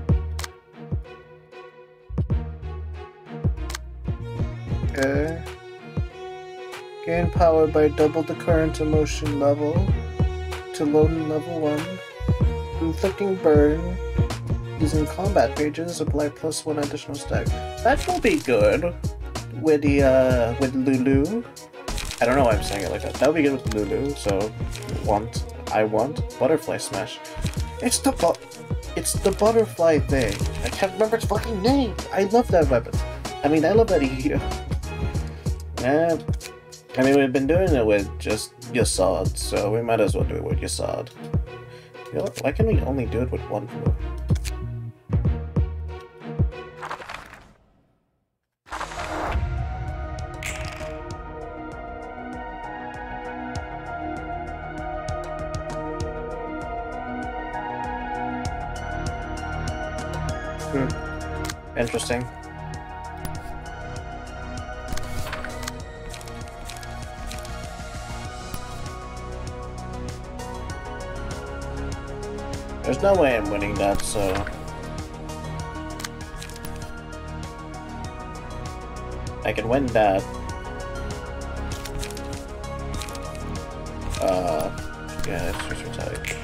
Okay. Gain power by double the current emotion level to loading level 1. Inflicting burn. Using combat pages, apply +1 additional stack. That will be good with the with Lulu. I don't know why I'm saying it like that. That would be good with Lulu. So I want butterfly smash. It's the butterfly thing. I can't remember its fucking name. I love that weapon. I mean, I love that hero. Yeah. I mean, we've been doing it with just Yasad, so we might as well do it with Yasad. You know what? Why can we only do it with one move? Interesting. There's no way I'm winning that, so... I can win that. Yeah, it's just retaliate.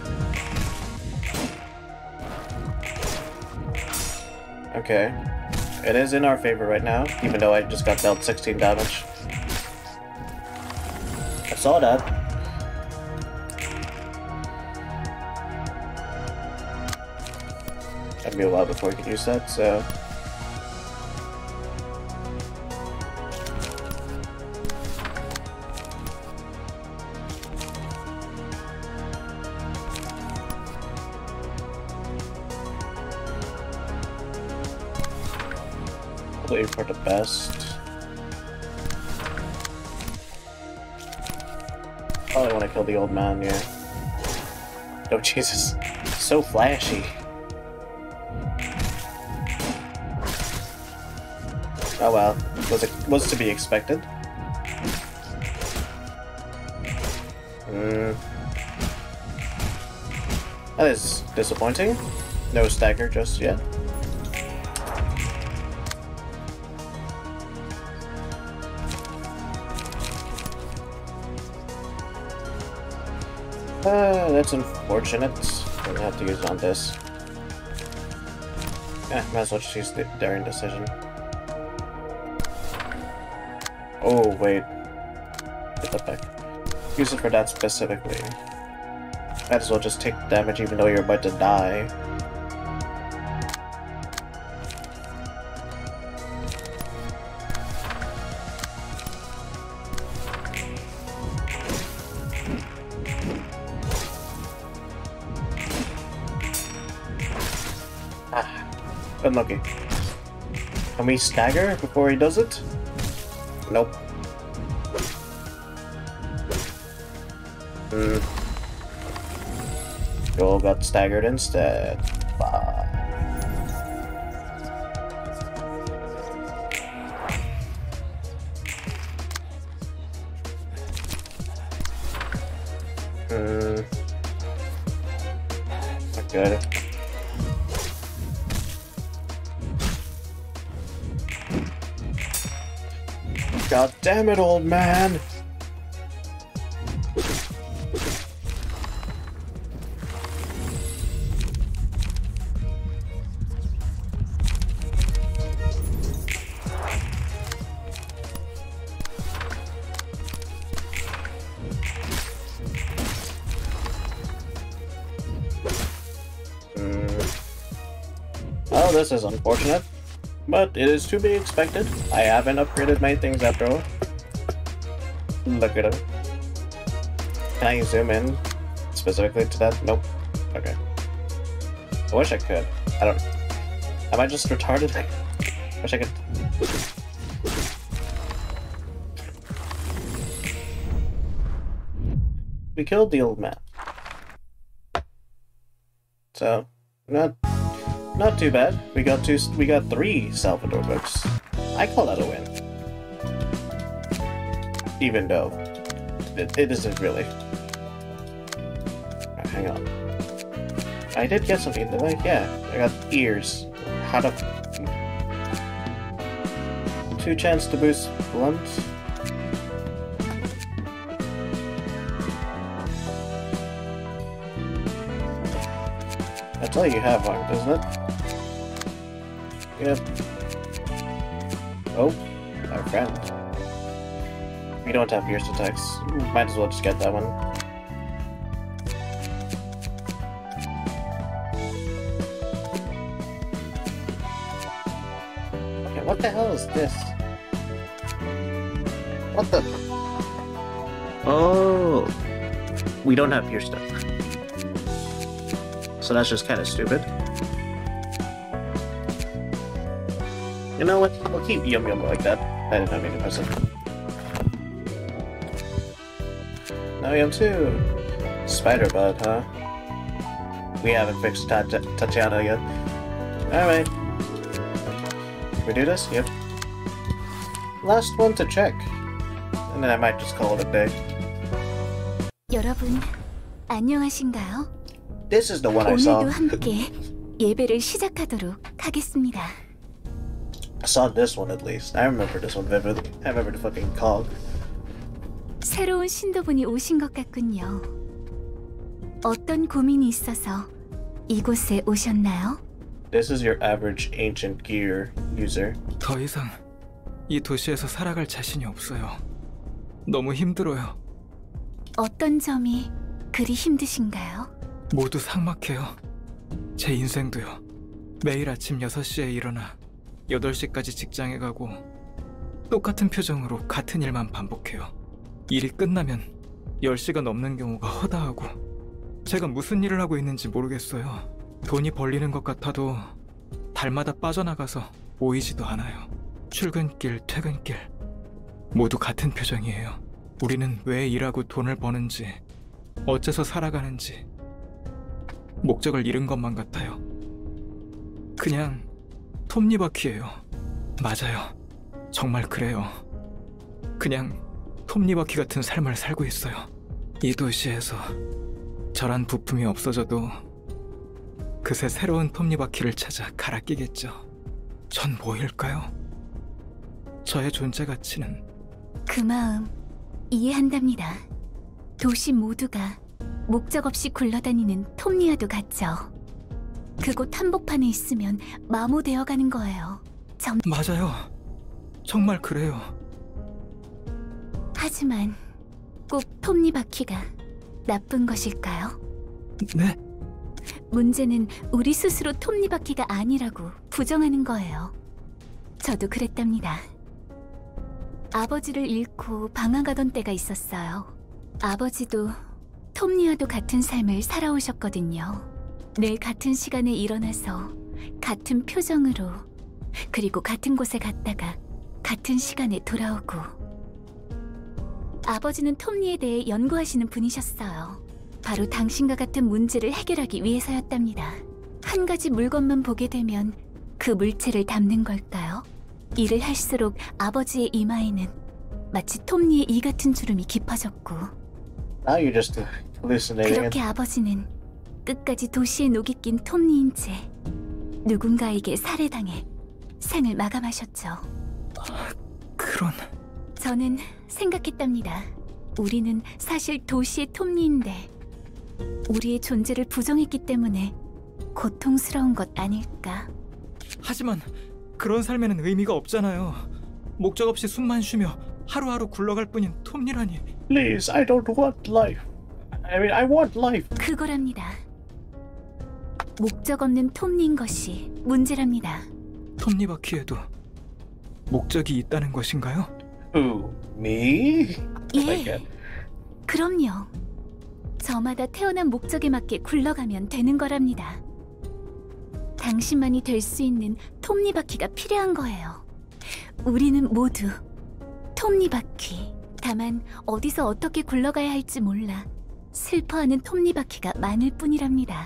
Okay. It is in our favor right now, even though I just got dealt 16 damage. I saw that. It'd be a while before we could use that, so... Wait for the best. Probably want to kill the old man, yeah. Oh Jesus, so flashy. Oh well, was to be expected. That is disappointing. No stagger just yet. That's unfortunate. I'm gonna have to use it on this. Yeah, might as well just use the daring decision. Oh, wait. Get that back. Use it for that specifically. Might as well just take damage even though you're about to die. Unlucky. Can we stagger before he does it? Nope. Joel got staggered instead. Bye. Not good. God damn it, old man! Oh, this is unfortunate. But it is to be expected. I haven't upgraded my things after all. Look at him. Can I zoom in specifically to that? Nope. Okay. I wish I could. I don't... Am I just retarded? Wish I could... We killed the old man. So, not too bad. We got 3 Salvador books. I call that a win. Even though it isn't really. Right, hang on. I did get something, didn't I? Yeah, I got ears. How to 2 chance to boost blunt. That's all you have on it, isn't it? Yep. Oh, our friend. We don't have pierced attacks. Might as well just get that one. Okay, what the hell is this? What the? Oh, we don't have pierced stuff. So that's just kind of stupid. You know what? We'll keep Yum Yum like that. I did not mean to press it. Now Yum 2. Spider Bud, huh? We haven't fixed Tatiana yet. Alright. Can we do this? Yep. Last one to check. And then I might just call it a day. 여러분, 안녕하신가요? This is the one I saw. 오늘도 함께 예배를 시작하도록 하겠습니다. I saw this one at least. I remember this one vividly. I remember the fucking cog. 새로운 신도분이 오신 것 같군요. 어떤 고민이 있어서 이곳에 오셨나요? This is your average ancient gear user. 더 이상 이 도시에서 살아갈 자신이 없어요. 너무 힘들어요. 어떤 점이 그리 힘드신가요? 모두 삭막해요. 제 인생도요. 매일 아침 6시에 일어나 8시까지 직장에 가고 똑같은 표정으로 같은 일만 반복해요. 일이 끝나면 10시가 넘는 경우가 허다하고 제가 무슨 일을 하고 있는지 모르겠어요. 돈이 벌리는 것 같아도 달마다 빠져나가서 보이지도 않아요. 출근길, 퇴근길 모두 같은 표정이에요. 우리는 왜 일하고 돈을 버는지 어째서 살아가는지 목적을 잃은 것만 같아요. 그냥 톱니바퀴예요. 맞아요. 정말 그래요. 그냥 톱니바퀴 같은 삶을 살고 있어요. 이 도시에서 저란 부품이 없어져도 그새 새로운 톱니바퀴를 찾아 갈아 끼겠죠. 전 뭐일까요? 저의 존재 가치는 그 마음 이해한답니다. 도시 모두가 목적 없이 굴러다니는 톱니와도 같죠. 그곳 한복판에 있으면 마모되어 가는 거예요. 맞아요. 정말 그래요. 하지만 꼭 톱니바퀴가 나쁜 것일까요? 네? 문제는 우리 스스로 톱니바퀴가 아니라고 부정하는 거예요. 저도 그랬답니다. 아버지를 잃고 방황하던 때가 있었어요. 아버지도 톱니와도 같은 삶을 살아오셨거든요. 늘 같은 시간에 일어나서 같은 표정으로, 그리고 같은 곳에 갔다가 같은 시간에 돌아오고. 아버지는 톱니에 대해 연구하시는 분이셨어요. 바로 당신과 같은 문제를 해결하기 위해서였답니다. 한 가지 물건만 보게 되면 그 물체를 담는 걸까요? 일을 할수록 아버지의 이마에는 마치 톱니의 이 같은 주름이 깊어졌고, Now you're just hallucinating. 그렇게 아버지는 끝까지 도시에 녹이 낀 톱니인 채 누군가에게 살해당해 생을 마감하셨죠. 그런... 저는 생각했답니다. 우리는 사실 도시의 톱니인데 우리의 존재를 부정했기 때문에 고통스러운 것 아닐까. 하지만 그런 삶에는 의미가 없잖아요. 목적 없이 숨만 쉬며 하루하루 굴러갈 뿐인 톱니라니. Please, I don't want life. I want life. 그거랍니다. 목적 없는 톱니인 것이 문제랍니다. 톱니바퀴에도 목적이 있다는 것인가요? Who? Me? 예. 그럼요. 저마다 태어난 목적에 맞게 굴러가면 되는 거랍니다. 당신만이 될 수 있는 톱니바퀴가 필요한 거예요. 우리는 모두 톱니바퀴. 다만 어디서 어떻게 굴러가야 할지 몰라 슬퍼하는 톱니바퀴가 많을 뿐이랍니다.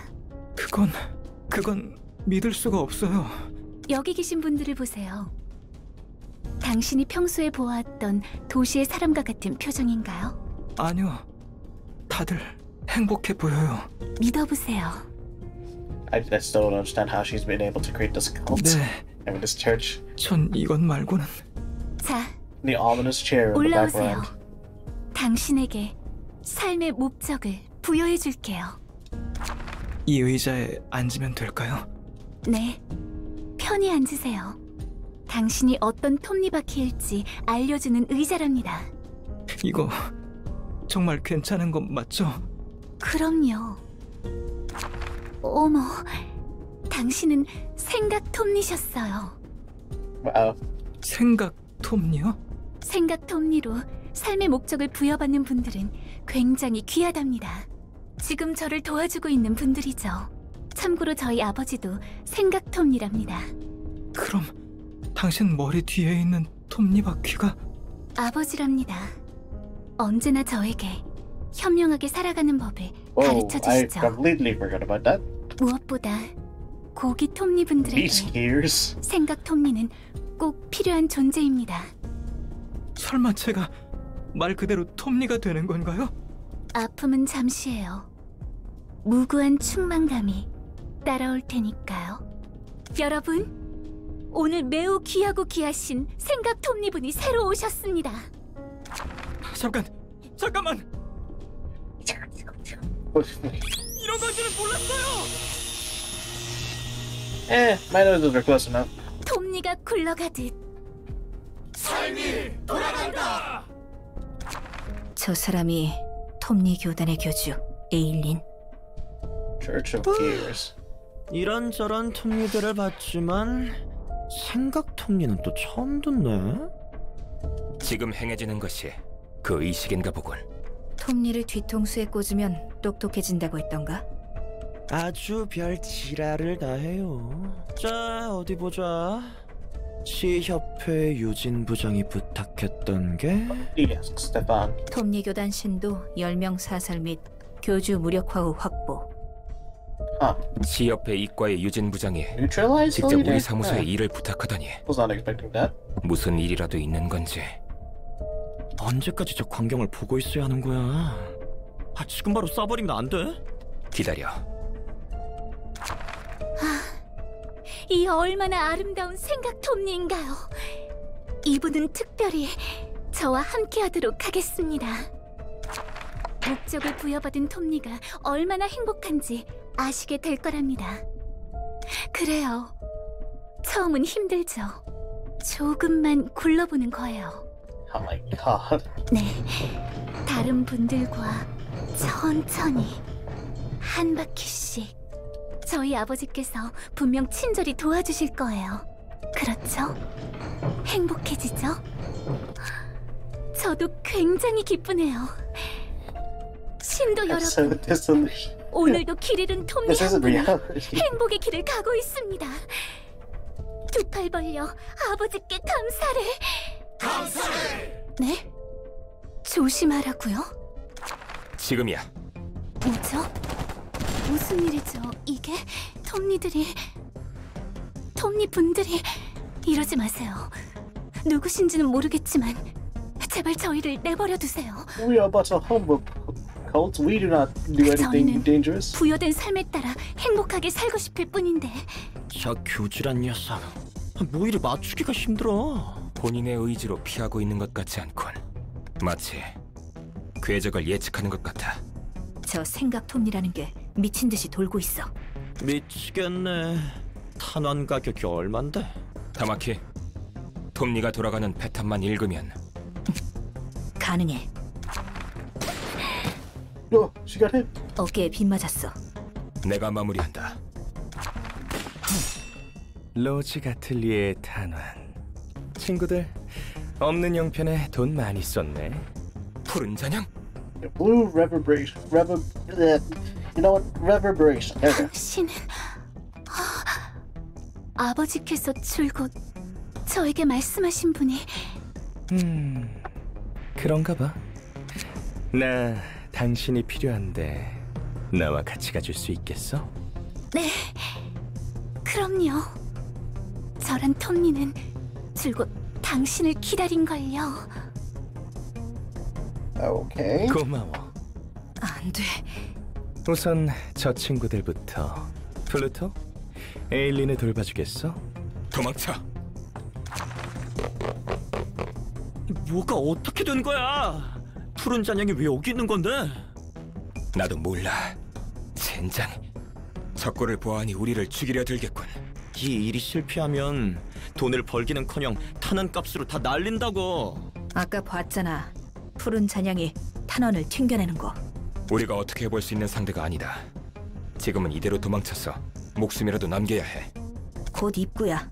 그건 믿을 수가 없어요. 여기 계신 분들을 보세요. 당신이 평소에 보아왔던 도시의 사람과 같은 표정인가요? 아니요. 다들 행복해 보여요. 믿어보세요. I still don't understand how she's been able to create this cult. 네. I mean, this church. 전 이것 말고는... 자, The ominous chair in the 올라오세요. background. 당신에게 삶의 목적을 부여해줄게요. 이 의자에 앉으면 될까요? 네, 편히 앉으세요. 당신이 어떤 톱니바퀴일지 알려주는 의자랍니다. 이거 정말 괜찮은 것 맞죠? 그럼요. 어머, 당신은 생각 톱니셨어요. Wow. 생각 톱니요? 생각 톱니로 삶의 목적을 부여받는 분들은 굉장히 귀하답니다. 지금 저를 도와주고 있는 분들이죠. 참고로 저희 아버지도 생각 톱니랍니다. 그럼 당신 머리 뒤에 있는 톱니바퀴가? 아버지랍니다. 언제나 저에게 현명하게 살아가는 법을 Oh, 가르쳐 I 주시죠. completely forgot about that. 무엇보다 고기 톱니 분들에게 These ears. 생각 톱니는 꼭 필요한 존재입니다. 설마 제가 말 그대로 톱니가 되는 건가요? 아픔은 잠시예요. 무구한 충만감이 따라올 테니까요. 여러분, 오늘 매우 귀하고 귀하신 생각 톱니분이 새로 오셨습니다. 잠깐만! 이런 건지는 몰랐어요. My noses are close enough. 톱니가 굴러가듯 삶이 돌아간다. 저 사람이 톱니 교단의 교주 에일린. Church of Tears. 이런저런 톱니들을 봤지만 생각 톱니는 또 처음 듣네. 지금 행해지는 것이 그 의식인가 보군. 톱니를 뒤통수에 꽂으면 똑똑해진다고 했던가? 아주 별 지랄을 다 해요. 자, 어디 보자. 시협회 유진 부장이 부탁했던 게 스테판. 톱니 교단 신도 10명 사살 및 교주 무력화 후 확보. 시협회 이과의 유진 부장이 직접 우리 사무소에 일을 부탁하다니. Was not expecting that. 무슨 일이라도 있는 건지. 언제까지 저 광경을 보고 있어야 하는 거야? 지금 바로 쏴버리면 안 돼? 기다려. 이 얼마나 아름다운 생각 톱니인가요? 이분은 특별히 저와 함께하도록 하겠습니다. 목적을 부여받은 톱니가 얼마나 행복한지 아시게 될 거랍니다. 그래요. 처음은 힘들죠. 조금만 굴러보는 거예요. Oh my god. 네. 다른 분들과 천천히 한 바퀴씩 저희 아버지께서 분명 친절히 도와주실 거예요. 그렇죠? 행복해지죠? 저도 굉장히 기쁘네요. 신도 여러분, 오늘도 길 잃은 톱니 한 분이 행복의 길을 가고 있습니다. 두 팔 벌려 아버지께 감사를. 네? 조심하라고요? 지금이야. 뭐죠? 무슨 일이죠? 이게 톱니 분들이 이러지 마세요. 누구신지는 모르겠지만 제발 저희를 내버려 두세요. We are but a humble cult. We do not do anything dangerous. 부여된 삶에 따라 행복하게 살고 싶을 뿐인데. 저 교주란 녀석, 뭐 이리 맞추기가 힘들어. 본인의 의지로 피하고 있는 것 같지 않군. 마치 궤적을 예측하는 것 같아. 저 생각 톱니라는 게 미친 듯이 돌고 있어. 미치겠네. 탄환 가격이 얼만데? 타마키, 톱니가 돌아가는 패턴만 읽으면 가능해. she got hit. 어깨에 빗 맞았어. 내가 마무리한다. 로지 가틀리의 탄환. 친구들, 없는 형편에 돈 많이 썼네. 푸른 잔향? Blue reverberation. You know what? Reverberation. 당신은 아버지께서 줄곧 저에게 말씀하신 분이. 그런가 봐. 나 당신이 필요한데 나와 같이 가줄 수 있겠어? 네, 그럼요. 저란 톱니는 줄곧 당신을 기다린걸요. 오케이. 고마워. 안 돼. 우선 저 친구들부터. 플루토, 에일린을 돌봐주겠어? 도망쳐. 뭐가 어떻게 된 거야? 푸른 잔향이 왜 여기 있는 건데? 나도 몰라. 젠장. 적고를 보아하니 우리를 죽이려 들겠군. 이 일이 실패하면 돈을 벌기는커녕 타는 값으로 다 날린다고. 아까 봤잖아. 푸른 잔향이 탄원을 튕겨내는 거. 우리가 어떻게 해볼 수 있는 상대가 아니다. 지금은 이대로 도망쳐서 목숨이라도 남겨야 해. 곧 입구야.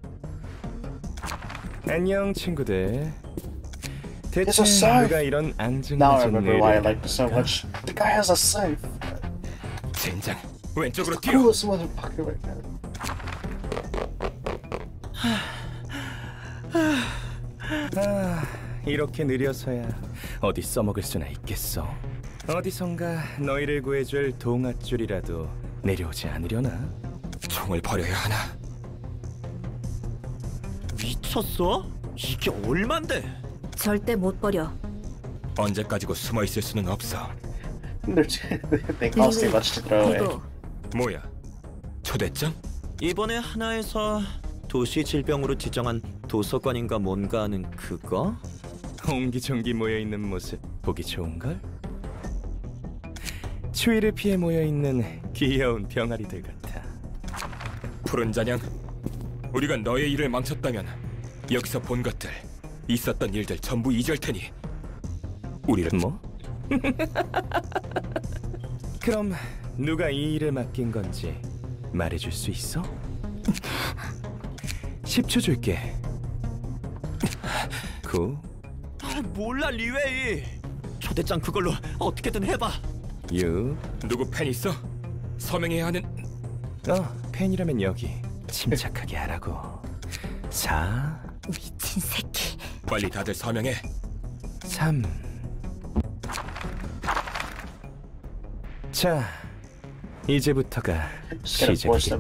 안녕 친구들. It's a 대체 safe. 누가 이런 Now I 앙증맞은 remember why I 일을 liked it so much. The guy has a safe. 젠장. 왼쪽으로 The 뛰어. coolest motherfucker right now. 이렇게 느려서야 어디 써먹을 수나 있겠어. 어디선가 너희를 구해줄 동아줄이라도 내려오지 않으려나? 총을 버려야 하나? 미쳤어? 이게 얼만데? 절대 못 버려. 언제까지고 숨어 있을 수는 없어. They cost too much to throw away. 뭐야? 초대장? 이번에 하나에서 도시 질병으로 지정한 도서관인가 뭔가 하는 그거? 옹기종기 모여있는 모습 보기 좋은걸? 추위를 피해 모여있는 귀여운 병아리들 같아. 푸른 잔향, 우리가 너의 일을 망쳤다면 여기서 본 것들, 있었던 일들 전부 잊을 테니 우리를 뭐? 그럼 누가 이 일을 맡긴 건지 말해줄 수 있어? 10초 줄게. 9. 몰라 리웨이. 초대장 그걸로 어떻게든 해봐. 6. 누구 팬 있어? 서명해야 하는. 팬이라면 여기. 침착하게 하라고. 4. 미친 새끼. 빨리 다들 서명해. 3. 자, 이제부터가 시작이겠지.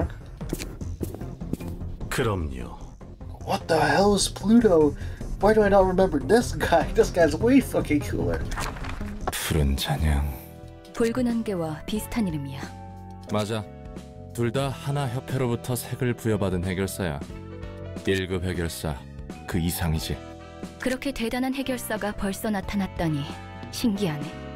그럼요. What the hell is Pluto? Why do I not remember this guy? This guy's way fucking cooler. 푸른 잔향. 붉은 안개와 비슷한 이름이야. 맞아. 둘 다 하나 협회로부터 색을 부여받은 해결사야. 1급 해결사 그 이상이지. 그렇게 대단한 해결사가 벌써 나타났다니 신기하네.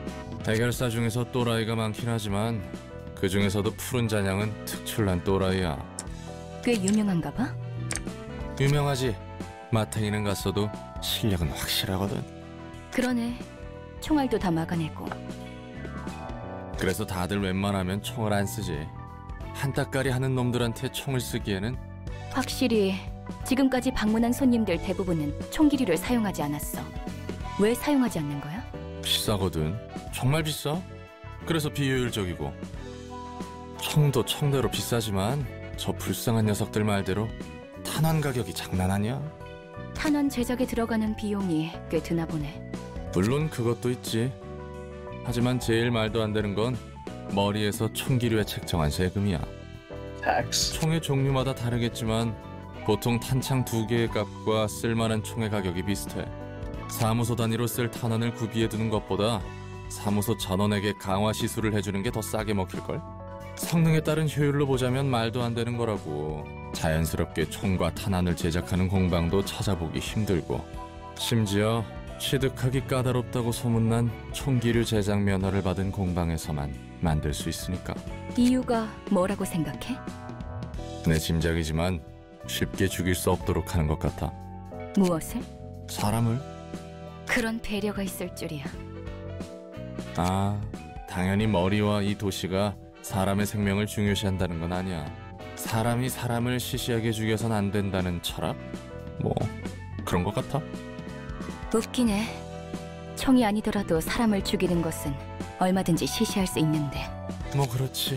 해결사 중에서 또라이가 많긴 하지만 그 중에서도 푸른 잔향은 특출난 또라이야. 꽤 유명한가 봐? 유명하지. 마탱이는 갔어도 실력은 확실하거든. 그러네. 총알도 다 막아내고. 그래서 다들 웬만하면 총을 안 쓰지. 한따까리 하는 놈들한테 총을 쓰기에는. 확실히 지금까지 방문한 손님들 대부분은 총기류를 사용하지 않았어. 왜 사용하지 않는 거야? 비싸거든. 정말 비싸. 그래서 비효율적이고. 총도 총대로 비싸지만 저 불쌍한 녀석들 말대로 탄환 가격이 장난 아니야. 탄환 제작에 들어가는 비용이 꽤 드나 보네. 물론 그것도 있지. 하지만 제일 말도 안 되는 건 머리에서 총기류에 책정한 세금이야. 총의 종류마다 다르겠지만 보통 탄창 2개의 값과 쓸만한 총의 가격이 비슷해. 사무소 단위로 쓸 탄환을 구비해두는 것보다 사무소 전원에게 강화 시술을 해주는 게 더 싸게 먹힐걸? 성능에 따른 효율로 보자면 말도 안 되는 거라고. 자연스럽게 총과 탄환을 제작하는 공방도 찾아보기 힘들고, 심지어 취득하기 까다롭다고 소문난 총기류 제작 면허를 받은 공방에서만 만들 수 있으니까. 이유가 뭐라고 생각해? 내 짐작이지만 쉽게 죽일 수 없도록 하는 것 같아. 무엇을? 사람을? 그런 배려가 있을 줄이야. 아, 당연히 머리와 이 도시가 사람의 생명을 중요시한다는 건 아니야. 사람이 사람을 시시하게 죽여선 안 된다는 철학? 뭐 그런 것 같아? 웃기네. 총이 아니더라도 사람을 죽이는 것은 얼마든지 시시할 수 있는데. 뭐 그렇지.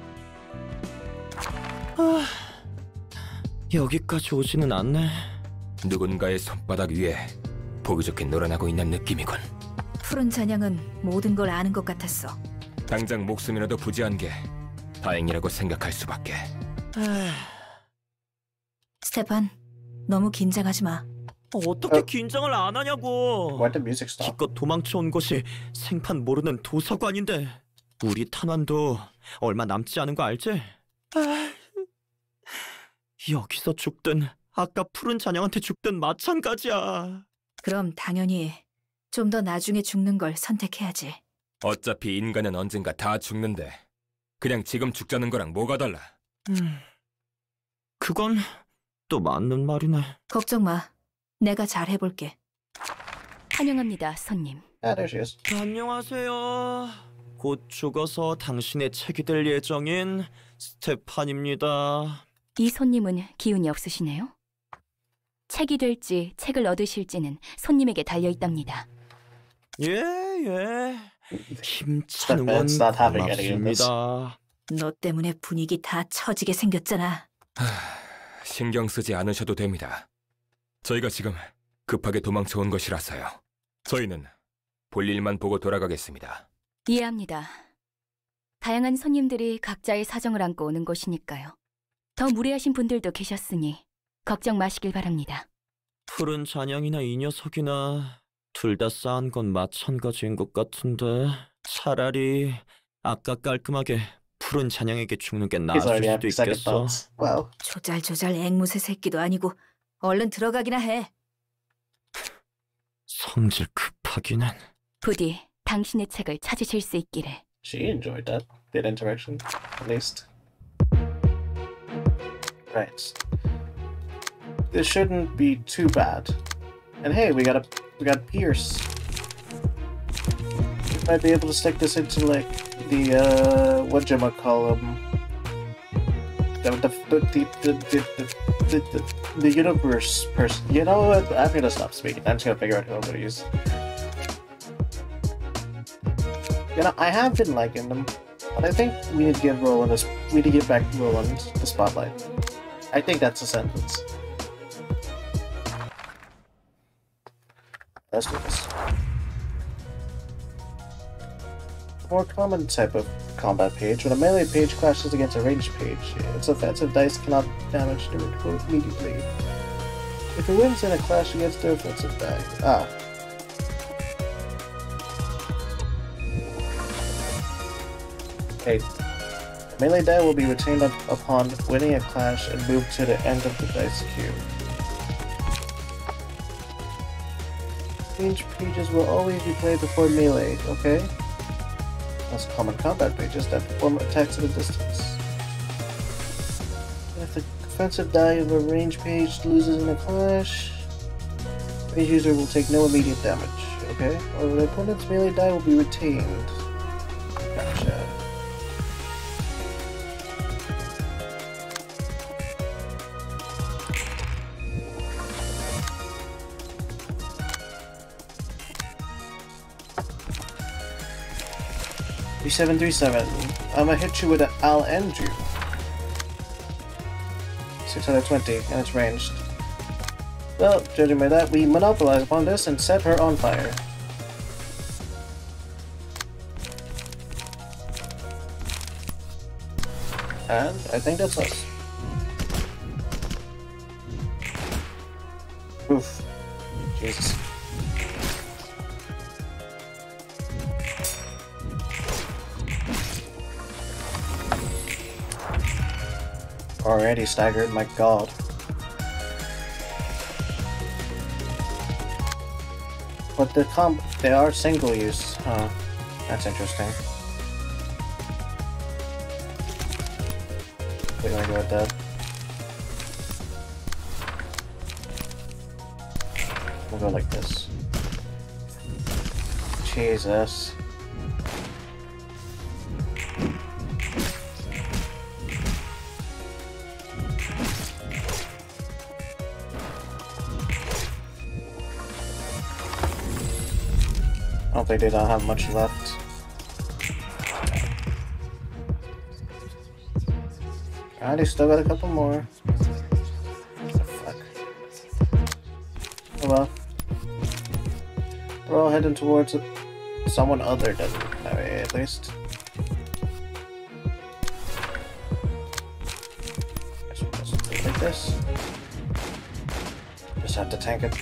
여기까지 오지는 않네. 누군가의 손바닥 위에 보기 좋게 놀아나고 있는 느낌이군. 푸른 잔향은 모든 걸 아는 것 같았어. 당장 목숨이라도 부지한 게 다행이라고 생각할 수밖에. 스테판, 너무 긴장하지 마. 어떻게 긴장을 안 하냐고. 기껏 기껏 도망쳐 온 곳이 생판 모르는 도서관인데. 우리 탄환도 얼마 남지 않은 거 알지? 여기서 죽든 아까 푸른 잔향한테 죽든 마찬가지야. 그럼 당연히 좀 더 나중에 죽는 걸 선택해야지. 어차피 인간은 언젠가 다 죽는데 그냥 지금 죽자는 거랑 뭐가 달라? 그건 또 맞는 말이네. 걱정 마. 내가 잘 해볼게. 환영합니다, 손님. 안녕하세요. 곧 죽어서 당신의 책이 될 예정인 스테판입니다. 이 손님은 기운이 없으시네요. 책이 될지 책을 얻으실지는 손님에게 달려있답니다. 예. 힘찬 응원 고맙습니다. 너 때문에 분위기 다 처지게 생겼잖아. 신경 쓰지 않으셔도 됩니다. 저희가 지금 급하게 도망쳐 온 것이라서요. 저희는 볼 일만 보고 돌아가겠습니다. 이해합니다. 다양한 손님들이 각자의 사정을 안고 오는 곳이니까요. 더 무례하신 분들도 계셨으니 걱정 마시길 바랍니다. 푸른 잔향이나 이 녀석이나 둘 다 싸한 건 마찬가지인 것 같은데 차라리 아까 깔끔하게 푸른 잔향에게 죽는 게 나을 수도 있겠어. 조잘조잘 앵무새 새끼도 아니고 얼른 들어가기나 해. 성질 급하기는. 부디 당신의 책을 찾으실 수 있기를. She enjoyed that interaction, at least. Right. This shouldn't be too bad. And hey, we got Pierce. We might be able to stick this into like the whatchamacallem. The universe person. You know what? I'm gonna stop speaking. I'm just gonna figure out who I'm gonna use. You know, I have been liking them, but I think we need to give Roland this. We need to give back Roland the spotlight. I think that's a sentence. Let's do this. A more common type of combat page. When a melee page clashes against a ranged page, its offensive dice cannot damage the foe immediately. If it wins in a clash against their offensive die. Okay. The melee die will be retained upon winning a clash and moved to the end of the dice queue. Ranged pages will always be played before melee, okay? plus common combat mages that perform attacks at a distance. If the offensive die of a range page loses in a clash, range user will take no immediate damage. Okay, or the opponent's melee die will be retained. Gotcha. $3737. I'ma hit you with an I'll end you. 620, and it's ranged. Well, judging by that, we monopolize upon this and set her on fire. And I think that's us. Oof. Jesus. Already staggered, my god. But they are single use, huh? That's interesting. We're gonna go with that. We'll go like this. Jesus. I don't think they don't have much left. Alright, they still got a couple more. Oh, fuck. Oh well. We're all heading towards someone other than Mary, at least. Guess we'll just do it like this. Just have to tank it.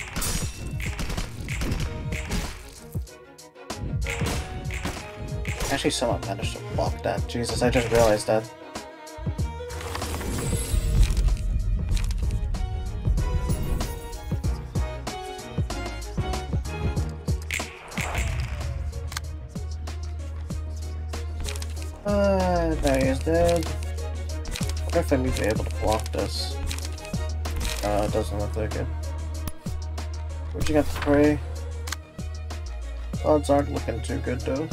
Actually, someone managed to block that. Jesus, I just realized that. There he is dead. I wonder if I would be able to block this. It doesn't look like it. Where'd you get the prey? Odds aren't looking too good though.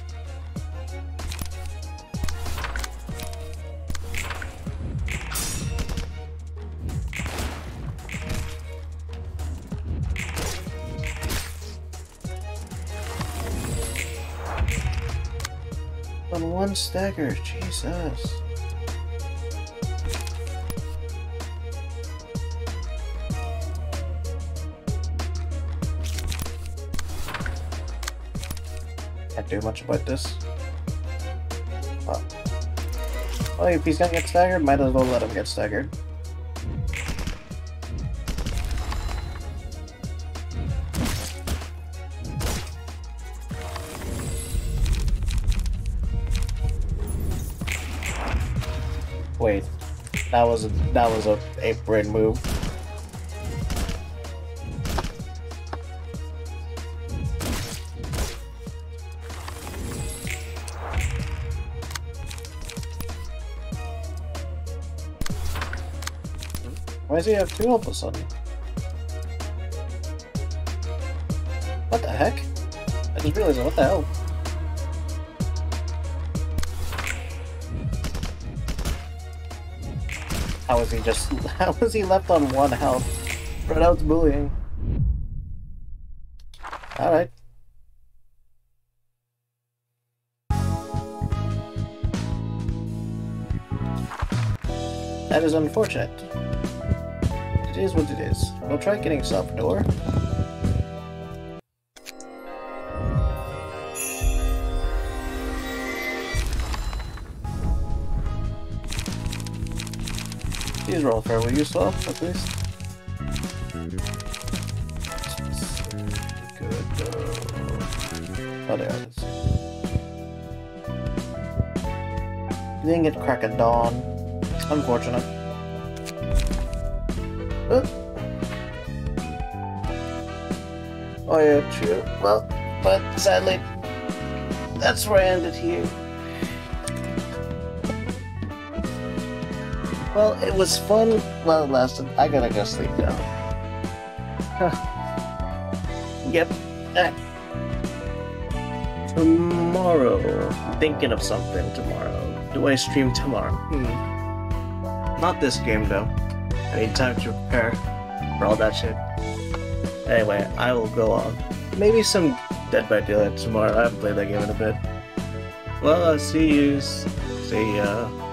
On one stagger, Jesus. Can't do much about this. Oh, if he's gonna get staggered, might as well let him get staggered. Wait, that was a brain move. Why does he have two all of a sudden? What the heck? I just realized, what the hell? How was he left on one health? Spread out's bullying. Alright. That is unfortunate. It is what it is. We'll try getting Salvador. Please roll fairly useful, at least. Good though. Oh, there it is. You didn't get Crack at Dawn. Unfortunate. Oh yeah, true. Well, but sadly, that's where I ended here. Well, it was fun while it lasted. I gotta go sleep now. Yep. Tomorrow. I'm thinking of something tomorrow. Do I stream tomorrow? Not this game though. I need time to prepare for all that shit. Anyway, I will go on. Maybe some Dead by Daylight tomorrow. I haven't played that game in a bit. Well, I'll see you. See ya.